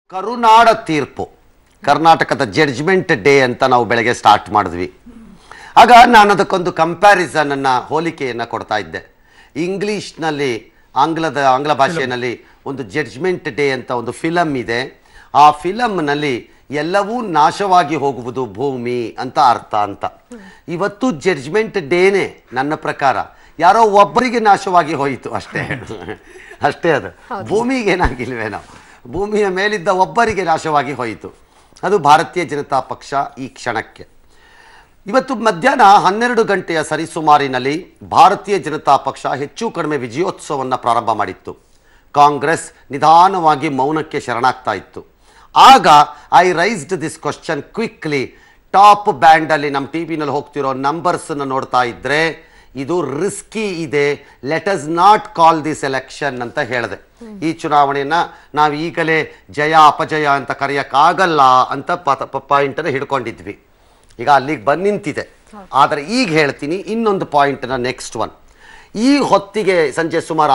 ಕರುನಾಡ ತೀರ್ಪು, ಕರ್ನಾಟಕದ judgment day ಅಂತ ನಾವು ಬೆಳಗ್ಗೆ ಸ್ಟಾರ್ಟ್ ಮಾಡಿದ್ವಿ. ಆಗ ನಾನು ಅದಕ್ಕೊಂದು ಕಂಪ್ಯಾರಿಸನ್ ಅನ್ನ ಹೋಲಿಕೆಯನ್ನು ಕೊಡ್ತಾ ಇದ್ದೆ. ಇಂಗ್ಲೀಷ್ನಲ್ಲಿ ಆಂಗ್ಲ ಭಾಷೆಯಲ್ಲಿ ಒಂದು ಜಡ್ಜ್ಮೆಂಟ್ ಡೇ ಅಂತ ಒಂದು ಫಿಲಮ್ ಇದೆ. ಆ ಫಿಲಮ್ನಲ್ಲಿ ಎಲ್ಲವೂ ನಾಶವಾಗಿ ಹೋಗುವುದು ಭೂಮಿ ಅಂತ ಅರ್ಥ ಅಂತ. ಇವತ್ತು ಜಡ್ಜ್ಮೆಂಟ್ ಡೇನೇ ನನ್ನ ಪ್ರಕಾರ ಯಾರೋ ಒಬ್ಬರಿಗೆ ನಾಶವಾಗಿ ಹೋಯಿತು ಅಷ್ಟೇ. ಅಷ್ಟೇ, ಅದು ಭೂಮಿಗೆ ಏನಾಗಿಲ್ವೇನೋ, ಭೂಮಿಯ ಮೇಲಿದ್ದ ಒಬ್ಬರಿಗೆ ನಾಶವಾಗಿ ಹೋಯಿತು. ಅದು ಭಾರತೀಯ ಜನತಾ ಪಕ್ಷ ಈ ಕ್ಷಣಕ್ಕೆ. ಇವತ್ತು ಮಧ್ಯಾಹ್ನ 12 ಗಂಟೆಯ ಸರಿಸುಮಾರಿನಲ್ಲಿ ಭಾರತೀಯ ಜನತಾ ಪಕ್ಷ ಹೆಚ್ಚು ಕಡಿಮೆ ವಿಜಯೋತ್ಸವವನ್ನು ಪ್ರಾರಂಭ ಮಾಡಿತ್ತು. ಕಾಂಗ್ರೆಸ್ ನಿಧಾನವಾಗಿ ಮೌನಕ್ಕೆ ಶರಣಾಗ್ತಾ ಇತ್ತು. ಆಗ I raised this question quickly. Top ಬ್ಯಾಂಡಲ್ಲಿ ನಮ್ಮ ಟಿ ವಿನಲ್ಲಿ ಹೋಗ್ತಿರೋ ನಂಬರ್ಸನ್ನು ನೋಡ್ತಾ ಇದ್ದರೆ ಇದು ರಿಸ್ಕಿ ಇದೆ, let us not call this election ಅಂತ ಹೇಳಿದೆ. ಈ ಚುನಾವಣೆಯನ್ನು ನಾವು ಈಗಲೇ ಜಯ ಅಪಜಯ ಅಂತ ಕರೆಯೋಕ್ಕಾಗಲ್ಲ ಅಂತ ಪಾಯಿಂಟನ್ನು ಹಿಡ್ಕೊಂಡಿದ್ವಿ. ಈಗ ಅಲ್ಲಿಗೆ ಬಂದು ನಿಂತಿದೆ. ಆದರೆ ಈಗ ಹೇಳ್ತೀನಿ ಇನ್ನೊಂದು ಪಾಯಿಂಟನ್ನು, ನೆಕ್ಸ್ಟ್ ಒನ್. ಈ ಹೊತ್ತಿಗೆ ಸಂಜೆ ಸುಮಾರು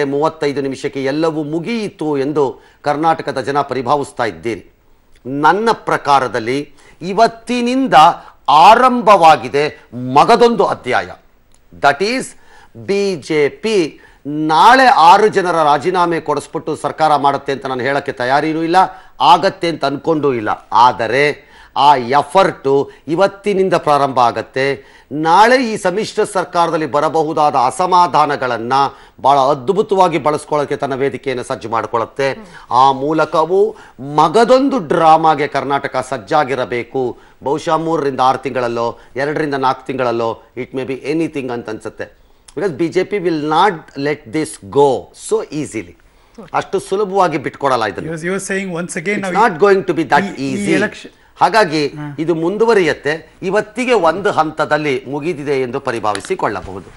6:35 ಎಲ್ಲವೂ ಮುಗಿಯಿತು ಎಂದು ಕರ್ನಾಟಕದ ಜನ ಪರಿಭಾವಿಸ್ತಾ ಇದ್ದೀರಿ. ನನ್ನ ಪ್ರಕಾರದಲ್ಲಿ ಇವತ್ತಿನಿಂದ ಆರಂಭವಾಗಿದೆ ಮಗದೊಂದು ಅಧ್ಯಾಯ. ದಟ್ ಈಸ್ BJP ನಾಳೆ 6 ಜನರ ರಾಜೀನಾಮೆ ಕೊಡಿಸ್ಬಿಟ್ಟು ಸರ್ಕಾರ ಮಾಡುತ್ತೆ ಅಂತ ನಾನು ಹೇಳೋಕ್ಕೆ ತಯಾರಿನೂ ಇಲ್ಲ, ಆಗತ್ತೆ ಅಂತ ಅಂದ್ಕೊಂಡೂ ಇಲ್ಲ. ಆದರೆ ಆ ಎಫರ್ಟು ಇವತ್ತಿನಿಂದ ಪ್ರಾರಂಭ ಆಗತ್ತೆ. ನಾಳೆ ಈ ಸಮ್ಮಿಶ್ರ ಸರ್ಕಾರದಲ್ಲಿ ಬರಬಹುದಾದ ಅಸಮಾಧಾನಗಳನ್ನು ಭಾಳ ಅದ್ಭುತವಾಗಿ ಬಳಸ್ಕೊಳ್ಳೋಕ್ಕೆ ತನ್ನ ವೇದಿಕೆಯನ್ನು ಸಜ್ಜು ಮಾಡಿಕೊಳ್ಳುತ್ತೆ. ಆ ಮೂಲಕವೂ ಮಗದೊಂದು ಡ್ರಾಮಾಗೆ ಕರ್ನಾಟಕ ಸಜ್ಜಾಗಿರಬೇಕು. ಬಹುಶಃ 3 ರಿಂದ 6 ತಿಂಗಳಲ್ಲೋ 2 ರಿಂದ 4 ತಿಂಗಳಲ್ಲೋ ಇಟ್ ಮೇ ಬಿ ಎನಿಥಿಂಗ್ ಅಂತ ಅನ್ಸುತ್ತೆ. Because BJP will not let this go so easily. ಅಷ್ಟು ಸುಲಭವಾಗಿ ಬಿಟ್ಕೊಡಲ್ಲ ಇದನ್ನು. Not going to be that easy. ಹಾಗಾಗಿ ಇದು ಮುಂದುವರಿಯುತ್ತೆ. ಇವತ್ತಿಗೆ ಒಂದು ಹಂತದಲ್ಲಿ ಮುಗಿದಿದೆ ಎಂದು ಪರಿಭಾವಿಸಿಕೊಳ್ಳಬಹುದು.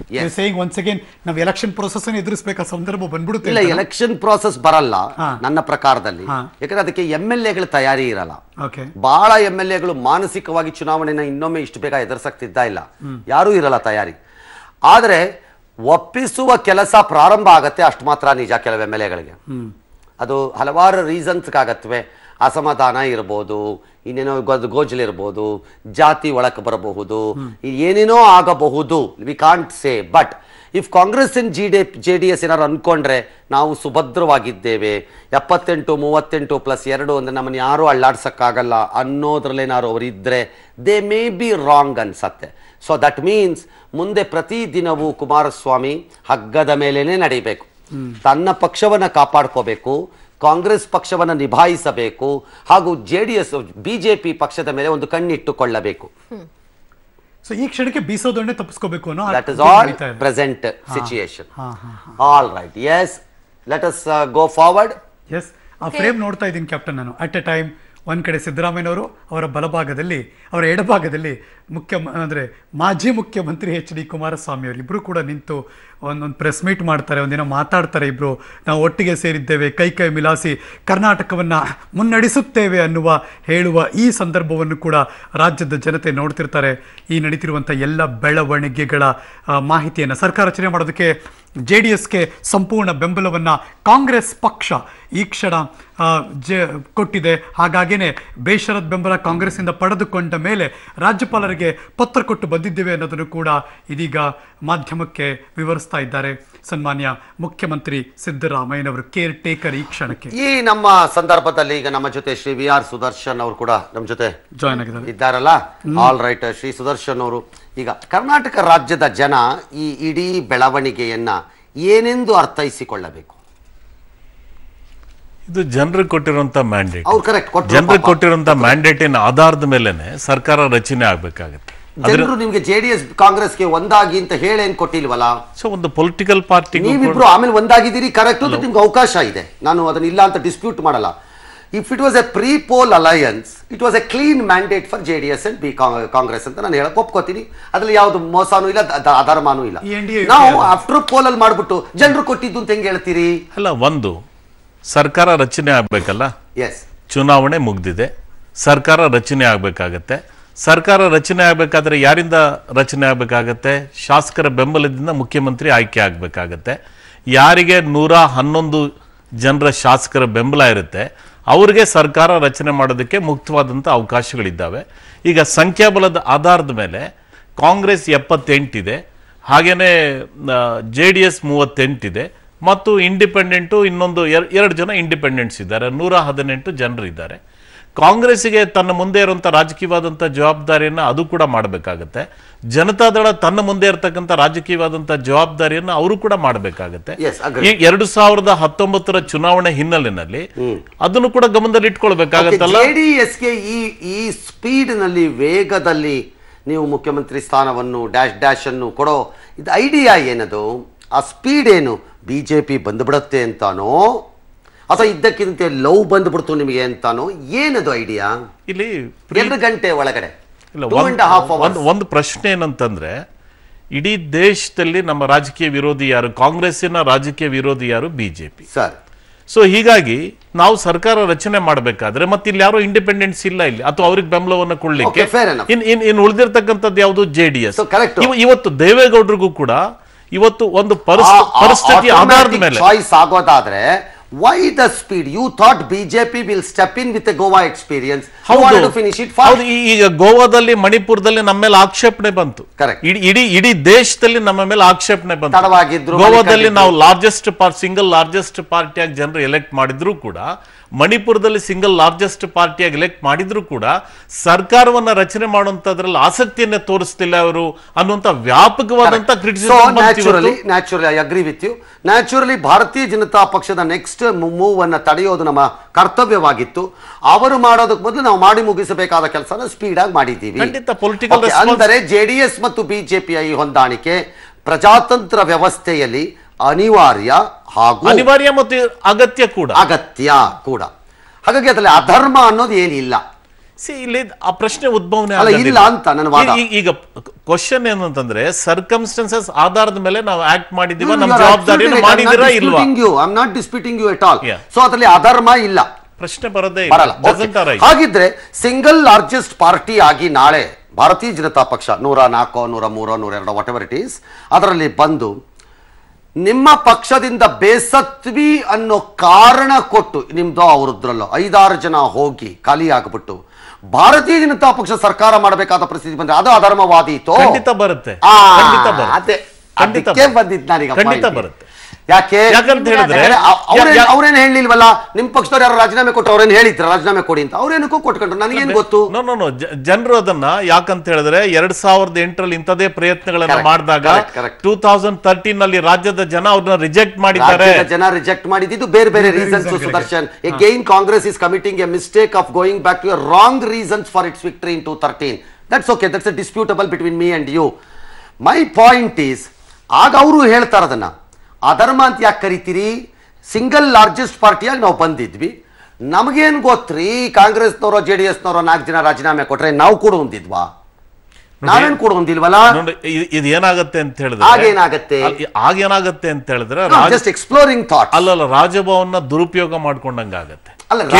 ನಾವು ಎಲೆಕ್ಷನ್ ಪ್ರೋಸೆಸ್ ಎದುರಿಸಬೇಕಾದ ಸಂದರ್ಭ ಬಂದ್ಬಿಡುತ್ತೆ. ಇಲ್ಲ, ಎಲೆಕ್ಷನ್ ಪ್ರೋಸೆಸ್ ಬರಲ್ಲ ನನ್ನ ಪ್ರಕಾರದಲ್ಲಿ. ಯಾಕಂದ್ರೆ ಅದಕ್ಕೆ MLAಗಳ ತಯಾರಿ ಇರಲ್ಲ. ಬಹಳ MLAಗಳು ಮಾನಸಿಕವಾಗಿ ಚುನಾವಣೆನ ಇನ್ನೊಮ್ಮೆ ಇಷ್ಟು ಬೇಗ ಎದುರಿಸಕ್ತಿದ್ದ ಇಲ್ಲ, ಯಾರೂ ಇರಲ್ಲ ತಯಾರಿ. ಆದರೆ ಒಪ್ಪಿಸುವ ಕೆಲಸ ಪ್ರಾರಂಭ ಆಗತ್ತೆ, ಅಷ್ಟು ಮಾತ್ರ ನಿಜ. ಕೆಲವು MLAಗಳಿಗೆ ಅದು ಹಲವಾರು ರೀಸನ್ಸ್ಗಾಗತ್ವೆ. ಅಸಮಾಧಾನ ಇರ್ಬೋದು, ಇನ್ನೇನೋ ಗೋಜಲಿರ್ಬೋದು, ಜಾತಿ ಒಳಕ್ಕೆ ಬರಬಹುದು, ಏನೇನೋ ಆಗಬಹುದು. We can't say. But if Congress and JDS ಏನಾದ್ರು ಅನ್ಕೊಂಡ್ರೆ ನಾವು ಸುಭದ್ರವಾಗಿದ್ದೇವೆ, 78-38 + 2 ಅಂದರೆ ನಮ್ಮನ್ನು ಯಾರೂ ಅಳ್ಳಾಡ್ಸಕ್ಕಾಗಲ್ಲ ಅನ್ನೋದ್ರಲ್ಲೇನಾದ್ರು ಅವರಿದ್ದರೆ ದೇ ಮೇ ಬಿ ರಾಂಗ್ ಅನ್ಸತ್ತೆ. ಸೊ ದಟ್ ಮೀನ್ಸ್ ಮುಂದೆ ಪ್ರತಿದಿನವೂ ಕುಮಾರಸ್ವಾಮಿ ಹಗ್ಗದ ಮೇಲೇನೆ ನಡೀಬೇಕು. ತನ್ನ ಪಕ್ಷವನ್ನು ಕಾಪಾಡ್ಕೋಬೇಕು, ಕಾಂಗ್ರೆಸ್ ಪಕ್ಷವನ್ನು ನಿಭಾಯಿಸಬೇಕು, ಹಾಗೂ BJP ಪಕ್ಷದ ಮೇಲೆ ಒಂದು ಕಣ್ಣಿಟ್ಟುಕೊಳ್ಳಬೇಕು. ಸೊ ಈ ಕ್ಷಣಕ್ಕೆ ಬೀಸೋದನ್ನೇ ತಪ್ಪಿಸ್ಕೋಬೇಕು ಅನ್ನೋ that is all present situation. All right, yes, let us go forward. Yes, ಆ ಫ್ರೇಮ್ ನೋಡ್ತಾ ಇದ್ದೀನಿ ಕ್ಯಾಪ್ಟನ್ ನಾನು. ಅಟ್ ಎ ಟೈಮ್ ಒಂದು ಕಡೆ ಸಿದ್ದರಾಮಯ್ಯನವರು, ಅವರ ಬಲಭಾಗದಲ್ಲಿ, ಅವರ ಎಡಭಾಗದಲ್ಲಿ ಅಂದರೆ ಮಾಜಿ ಮುಖ್ಯಮಂತ್ರಿ HD ಕುಮಾರಸ್ವಾಮಿ ಅವರು ಇಬ್ಬರು ಕೂಡ ನಿಂತು ಒಂದೊಂದು ಪ್ರೆಸ್ ಮೀಟ್ ಮಾಡ್ತಾರೆ, ಒಂದಿನ ಮಾತಾಡ್ತಾರೆ. ಇಬ್ಬರು ನಾವು ಒಟ್ಟಿಗೆ ಸೇರಿದ್ದೇವೆ, ಕೈ ಕೈ ಮಿಲಾಸಿ ಕರ್ನಾಟಕವನ್ನು ಮುನ್ನಡೆಸುತ್ತೇವೆ ಹೇಳುವ ಈ ಸಂದರ್ಭವನ್ನು ಕೂಡ ರಾಜ್ಯದ ಜನತೆ ನೋಡ್ತಿರ್ತಾರೆ. ಈ ನಡೀತಿರುವಂಥ ಎಲ್ಲ ಬೆಳವಣಿಗೆಗಳ ಮಾಹಿತಿಯನ್ನು ಸರ್ಕಾರ ರಚನೆ ಮಾಡೋದಕ್ಕೆ JDSಗೆ ಸಂಪೂರ್ಣ ಬೆಂಬಲವನ್ನು ಕಾಂಗ್ರೆಸ್ ಪಕ್ಷ ಈ ಕ್ಷಣ ಕೊಟ್ಟಿದೆ. ಹಾಗಾಗಿಯೇ ಬೇಷರತ್ ಬೆಂಬಲ ಕಾಂಗ್ರೆಸ್ಸಿಂದ ಪಡೆದುಕೊಂಡ ಮೇಲೆ ರಾಜ್ಯಪಾಲರಿಗೆ ಪತ್ರ ಕೊಟ್ಟು ಬಂದಿದ್ದೇವೆ ಅನ್ನೋದನ್ನು ಕೂಡ ಇದೀಗ ಮಾಧ್ಯಮಕ್ಕೆ ವಿವರಿಸ್ತಾ ಇದ್ದಾರೆ ಸನ್ಮಾನ್ಯ ಮುಖ್ಯಮಂತ್ರಿ ಸಿದ್ದರಾಮಯ್ಯನವರು, ಕೇರ್ ಟೇಕರ್ ಈ ಕ್ಷಣಕ್ಕೆ. ಈ ನಮ್ಮ ಸಂದರ್ಭದಲ್ಲಿ ಈಗ ನಮ್ಮ ಜೊತೆ ಶ್ರೀ VR ಸುದರ್ಶನ್ ಅವರು ಕೂಡ ನಮ್ಮ ಜೊತೆ ಜಾಯ್ನ್ ಆಗಿದ್ದಾರೆ ಇದ್ದಾರಲ್ಲ. ಆಲ್ ರೈಟ್, ಶ್ರೀ ಸುದರ್ಶನ್ ಅವರು, ಈಗ ಕರ್ನಾಟಕ ರಾಜ್ಯದ ಜನ ಈ ಇಡೀ ಬೆಳವಣಿಗೆಯನ್ನ ಏನೆಂದು ಅರ್ಥೈಸಿಕೊಳ್ಳಬೇಕು? ಇದು ಜನರಿಗೆ ಕೊಟ್ಟಿರುವಂತ ಮ್ಯಾಂಡೇಟ್. ಜನರಿಗೆ ಕೊಟ್ಟಿರುವಂತ ಮ್ಯಾಂಡೇಟಿನ ಆಧಾರದ ಮೇಲೆನೆ ಸರ್ಕಾರ ರಚನೆ ಆಗ್ಬೇಕಾಗತ್ತೆ. ಜನರು ನಿಮ್ಗೆ JDS ಕಾಂಗ್ರೆಸ್ಗೆ ಒಂದಾಗಿ ಅಂತ ಹೇಳಿ ಏನ್ ಕೊಟ್ಟಿಲ್ವಲ್ಲ? ಸೊ ಒಂದು ಪೊಲಿಟಿಕಲ್ ಪಾರ್ಟಿ ನೀವಿಬ್ರು ಆಮೇಲೆ ಒಂದಾಗಿದ್ದೀರಿ, ಕರೆಕ್ಟ್, ನಿಮ್ಗೆ ಅವಕಾಶ ಇದೆ, ನಾನು ಅದನ್ನ ಇಲ್ಲ ಅಂತ ಡಿಸ್ಪ್ಯೂಟ್ ಮಾಡಲ್ಲ. If it was a pre-poll alliance, it was a clean mandate for JDS and Congress ಅಂತ ನಾನು ಹೇಳಕ್ ಒಪ್ಕೋತೀನಿ. ಅದ್ರಲ್ಲಿ ಯಾವ್ದು ಮೋಸನೂ ಇಲ್ಲ, ಅಧರ್ಮನೂ ಇಲ್ಲ. ನಾವು ಆಫ್ಟರ್ ಪೋಲ್ ಅಲ್ಲಿ ಮಾಡ್ಬಿಟ್ಟು ಜನರು ಕೊಟ್ಟಿದ್ದು ಅಂತ ಹೆಂಗ್ ಹೇಳ್ತೀರಿ? ಅಲ್ಲ, ಒಂದು ಸರ್ಕಾರ ರಚನೆ ಆಗ್ಬೇಕಲ್ಲ. ಎಸ್, ಚುನಾವಣೆ ಮುಗ್ದಿದೆ, ಸರ್ಕಾರ ರಚನೆ ಆಗ್ಬೇಕಾಗತ್ತೆ. ಸರ್ಕಾರ ರಚನೆ ಆಗಬೇಕಾದ್ರೆ ಯಾರಿಂದ ರಚನೆ ಆಗಬೇಕಾಗತ್ತೆ? ಶಾಸಕರ ಬೆಂಬಲದಿಂದ ಮುಖ್ಯಮಂತ್ರಿ ಆಯ್ಕೆ ಆಗಬೇಕಾಗತ್ತೆ. ಯಾರಿಗೆ 111 ಜನರ ಶಾಸಕರ ಬೆಂಬಲ ಇರುತ್ತೆ ಅವ್ರಿಗೆ ಸರ್ಕಾರ ರಚನೆ ಮಾಡೋದಕ್ಕೆ ಮುಕ್ತವಾದಂಥ ಅವಕಾಶಗಳಿದ್ದಾವೆ. ಈಗ ಸಂಖ್ಯಾಬಲದ ಆಧಾರದ ಮೇಲೆ ಕಾಂಗ್ರೆಸ್ 78 ಇದೆ, ಹಾಗೇನೆ JDS 38 ಇದೆ, ಮತ್ತು ಇಂಡಿಪೆಂಡೆಂಟು ಇನ್ನೊಂದು 2 ಜನ ಇಂಡಿಪೆಂಡೆಂಟ್ಸ್ ಇದ್ದಾರೆ, 118 ಜನರು ಇದ್ದಾರೆ. ಕಾಂಗ್ರೆಸ್ಗೆ ತನ್ನ ಮುಂದೆ ಇರುವಂಥ ರಾಜಕೀಯವಾದಂಥ ಜವಾಬ್ದಾರಿಯನ್ನು ಅದು ಕೂಡ ಮಾಡಬೇಕಾಗತ್ತೆ. ಜನತಾದಳ ತನ್ನ ಮುಂದೆ ಇರತಕ್ಕಂಥ ರಾಜಕೀಯವಾದಂಥ ಜವಾಬ್ದಾರಿಯನ್ನು ಅವರು ಕೂಡ ಮಾಡಬೇಕಾಗತ್ತೆ. ಈ 2019 ಚುನಾವಣೆ ಹಿನ್ನೆಲೆಯಲ್ಲಿ ಅದನ್ನು ಕೂಡ ಗಮನದಲ್ಲಿ ಇಟ್ಕೊಳ್ಬೇಕಾಗತ್ತಲ್ಲ. JDSಗೆ ಈ ಸ್ಪೀಡ್ ನಲ್ಲಿ, ವೇಗದಲ್ಲಿ ನೀವು ಮುಖ್ಯಮಂತ್ರಿ ಸ್ಥಾನವನ್ನು ಡ್ಯಾಶ್ ಅನ್ನು ಕೊಡೋ ಇದು ಐಡಿಯಾ ಏನದು? ಆ ಸ್ಪೀಡ್ ಏನು? ಬಿಜೆಪಿ ಬಂದ್ಬಿಡತ್ತೆ ಅಂತಾನೋ ಅಥವಾ ಇದ್ದಕ್ಕಿಂತ ಲವ್ ಬಂದ್ಬಿಡ್ತು ನಿಮಗೆ ಅಂತಾನೋ? ಏನದು ಐಡಿಯಾ? ಇಲ್ಲಿ 2 ಗಂಟೆ ಒಳಗಡೆ ಒಂದು ಪ್ರಶ್ನೆ ಏನಂತಂದ್ರೆ, ಇಡೀ ದೇಶದಲ್ಲಿ ನಮ್ಮ ರಾಜಕೀಯ ವಿರೋಧಿ ಯಾರು? ಕಾಂಗ್ರೆಸ್ಸಿನ ರಾಜಕೀಯ ವಿರೋಧಿ ಯಾರು? BJP sir. ಸೊ ಹೀಗಾಗಿ ನಾವು ಸರ್ಕಾರ ರಚನೆ ಮಾಡಬೇಕಾದ್ರೆ ಮತ್ತೆ ಇಲ್ಲಿ ಯಾರೋ ಇಂಡಿಪೆಂಡೆನ್ಸ್ ಇಲ್ಲ ಇಲ್ಲಿ, ಅಥವಾ ಅವ್ರಿಗೆ ಬೆಂಬಲವನ್ನು ಕೊಡ್ಲಿಕ್ಕೆ ಇನ್ ಉಳಿದಿರ್ತಕ್ಕಂಥದ್ದು ಯಾವುದು? JDS. ಇವತ್ತು ದೇವೇಗೌಡರಿಗೂ ಕೂಡ ಇವತ್ತು ಒಂದು ಪರಿಸ್ಥಿತಿ ಆಧಾರದ ಮೇಲೆ ಚಾಯ್ಸ್ ಆಗೋದಾದ್ರೆ why the speed? You thought BJP will step in with a Goa experience. How wanted to finish it fast? ಈಗ ಗೋವಾದಲ್ಲಿ, ಮಣಿಪುರದಲ್ಲಿ ನಮ್ಮ ಮೇಲೆ ಆಕ್ಷೇಪಣೆ ಬಂತು. ಇಡೀ ದೇಶದಲ್ಲಿ ನಮ್ಮ ಮೇಲೆ ಆಕ್ಷೇಪಣೆ ಬಂತು. ಗೋವಾದಲ್ಲಿ ನಾವು ಸಿಂಗಲ್ ಲಾರ್ಜೆಸ್ಟ್ ಪಾರ್ಟಿಯಾಗಿ ಜನರು ಎಲೆಕ್ಟ್ ಮಾಡಿದ್ರು ಕೂಡ, ಮಣಿಪುರದಲ್ಲಿ ಸಿಂಗಲ್ ಲಾರ್ಜೆಸ್ಟ್ ಪಾರ್ಟಿಯಾಗಿ ಎಲೆಕ್ಟ್ ಮಾಡಿದ್ರು ಕೂಡ ಸರ್ಕಾರವನ್ನ ರಚನೆ ಮಾಡುವಂತದ್ರಲ್ಲಿ ಆಸಕ್ತಿಯನ್ನೇ ತೋರಿಸ್ತಿಲ್ಲ ಅವರು ಅನ್ನುವಂತ ವ್ಯಾಪಕವಾದಂತ criticism. Naturally I agree with you. Naturally Bharatiya Janata ಪಕ್ಷದ ನೆಕ್ಸ್ಟ್ ಮೂವ್ ಅನ್ನ ತಡೆಯೋದು ನಮ್ಮ ಕರ್ತವ್ಯವಾಗಿತ್ತು. ಅವರು ಮಾಡೋದಕ್ಕೆ ಮೊದಲು ನಾವು ಮಾಡಿ ಮುಗಿಸಬೇಕಾದ ಕೆಲಸನ ಸ್ಪೀಡ್ ಆಗಿ ಮಾಡಿದ್ದೀವಿ. ಅಂದರೆ JDS ಮತ್ತು ಬಿಜೆಪಿಯ ಈ ಹೊಂದಾಣಿಕೆ ಪ್ರಜಾತಂತ್ರ ವ್ಯವಸ್ಥೆಯಲ್ಲಿ ಅನಿವಾರ್ಯ ಮತ್ತು ಅಗತ್ಯ ಕೂಡ. ಹಾಗಾಗಿ ಅದರಲ್ಲಿ ಅಧರ್ಮ ಅನ್ನೋದು ಏನಿಲ್ಲ. ಇಲ್ಲಿ ಆ ಪ್ರಶ್ನೆ ಉದ್ಭವನೆ ಇಲ್ಲ ಅಂತ ನನ್ನ ವಾದ. ಈಗ ಕ್ವಶನ್ ಏನಂತಂದ್ರೆ, ಸರ್ಕಮ್ಸ್ಟೆನ್ಸಸ್ ಆಧಾರದ ಮೇಲೆ ನಾವು ಆಕ್ಟ್ ಮಾಡಿದೀವ, ನಮ್ಮ ಜವಾಬ್ದಾರಿಯನ್ನು ಮಾಡಿದಿರಾ ಇಲ್ವಾ? I am not disputing you at all. So ಅದರಲ್ಲಿ ಅಧರ್ಮ ಇಲ್ಲ, ಪ್ರಶ್ನೆ ಬರದೇ ಇಲ್ಲ. ಹಾಗಿದ್ರೆ ಸಿಂಗಲ್ ಲಾರ್ಜೆಸ್ಟ್ ಪಾರ್ಟಿ ಆಗಿ ನಾಳೆ ಭಾರತೀಯ ಜನತಾ ಪಕ್ಷ 104, 103, 102 ವಾಟ್ ಎವರ್ ಇಟ್ ಈಸ್ ಅದರಲ್ಲಿ ಬಂದು ನಿಮ್ಮ ಪಕ್ಷದಿಂದ ಬೇಸತ್ವಿ ಅನ್ನೋ ಕಾರಣ ಕೊಟ್ಟು, ನಿಮ್ದು ಅವರದ್ರಲ್ಲೋ 5-6 ಜನ ಹೋಗಿ ಖಾಲಿ ಆಗ್ಬಿಟ್ಟು ಭಾರತೀಯ ಜನತಾ ಪಕ್ಷ ಸರ್ಕಾರ ಮಾಡಬೇಕಾದ ಪರಿಸ್ಥಿತಿ ಬಂದ್ರೆ ಅದು ಅಧರ್ಮವಾದೀತೋ? ಖಂಡಿತ ಬರುತ್ತೆ. ಅದಕ್ಕೆ ಬಂದಿದ್ದು ನಾನೀಗ. ಖಂಡಿತ ಬರುತ್ತೆ. ಯಾಕಂತ ಹೇಳಿದ್ರೆ ಅವ್ರೇನು ಹೇಳಿಲ್ವಲ್ಲ, ನಿಮ್ ಪಕ್ಷದವ್ರು ಯಾರು ರಾಜೀನಾಮೆ ಕೊಟ್ಟು ಅವ್ರೇನು ಹೇಳಿದ್ರು ರಾಜೀನಾಮೆ ಕೊಡಿ ಅಂತ, ಅವ್ರೇನಕ್ಕೂ ಕೊಟ್ಕೊಂಡ್ರು, ನನಗೇನು ಗೊತ್ತು? ಜನರು ಅದನ್ನ ಯಾಕಂತ ಹೇಳಿದ್ರೆ 2008 ಇಂಥದೇ ಪ್ರಯತ್ನಗಳನ್ನ ಮಾಡಿದಾಗ 2013 ನಲ್ಲಿ ರಾಜ್ಯದ ಜನ ಅವ್ರನ್ನ ರಿಜೆಕ್ಟ್ ಮಾಡಿದ್ದಾರೆ. ಜನ ರಿಜೆಕ್ಟ್ ಮಾಡಿದ್ದು ಬೇರೆ ಬೇರೆ reasons. Sudarshan, again Congress is committing a mistake of going back to wrong reasons for its victory in 2013. That's okay, that's a disputable between me and you. My point is, ಆಗ ಅವರು ಹೇಳ್ತಾರೆ ಅದನ್ನ ಅಧರ್ಮ ಅಂತ ಯಾಕೆ ಕರಿತೀರಿ? ಸಿಂಗಲ್ ಲಾರ್ಜೆಸ್ಟ್ ಪಾರ್ಟಿಯಾಗಿ ನಾವು ಬಂದಿದ್ವಿ, ನಮಗೇನು ಗೊತ್ತ್ರಿ ಕಾಂಗ್ರೆಸ್ನವರು JDSನವರು 4 ಜನ ರಾಜೀನಾಮೆ ಕೊಟ್ರೆ ನಾವು ಕೂಡ ಹೊಂದಿದ್ವಾ? ನಾವೇನು ಕೂಡ ಹೊಂದಿಲ್ವಲ್ಲ. ಇದು ಏನಾಗುತ್ತೆ ಅಂತ ಹೇಳಿದ್ರೆ, ಆಗೇನಾಗತ್ತೆ ಅಂತ ಹೇಳಿದ್ರೆ ಜಸ್ಟ್ ಎಕ್ಸ್ಪ್ಲೋರಿಂಗ್ ಥಾಟ್ ಅಲ್ಲಲ್ಲ, ರಾಜಭವನ ದುರುಪಯೋಗ ಮಾಡ್ಕೊಂಡಂಗಾಗತ್ತೆ.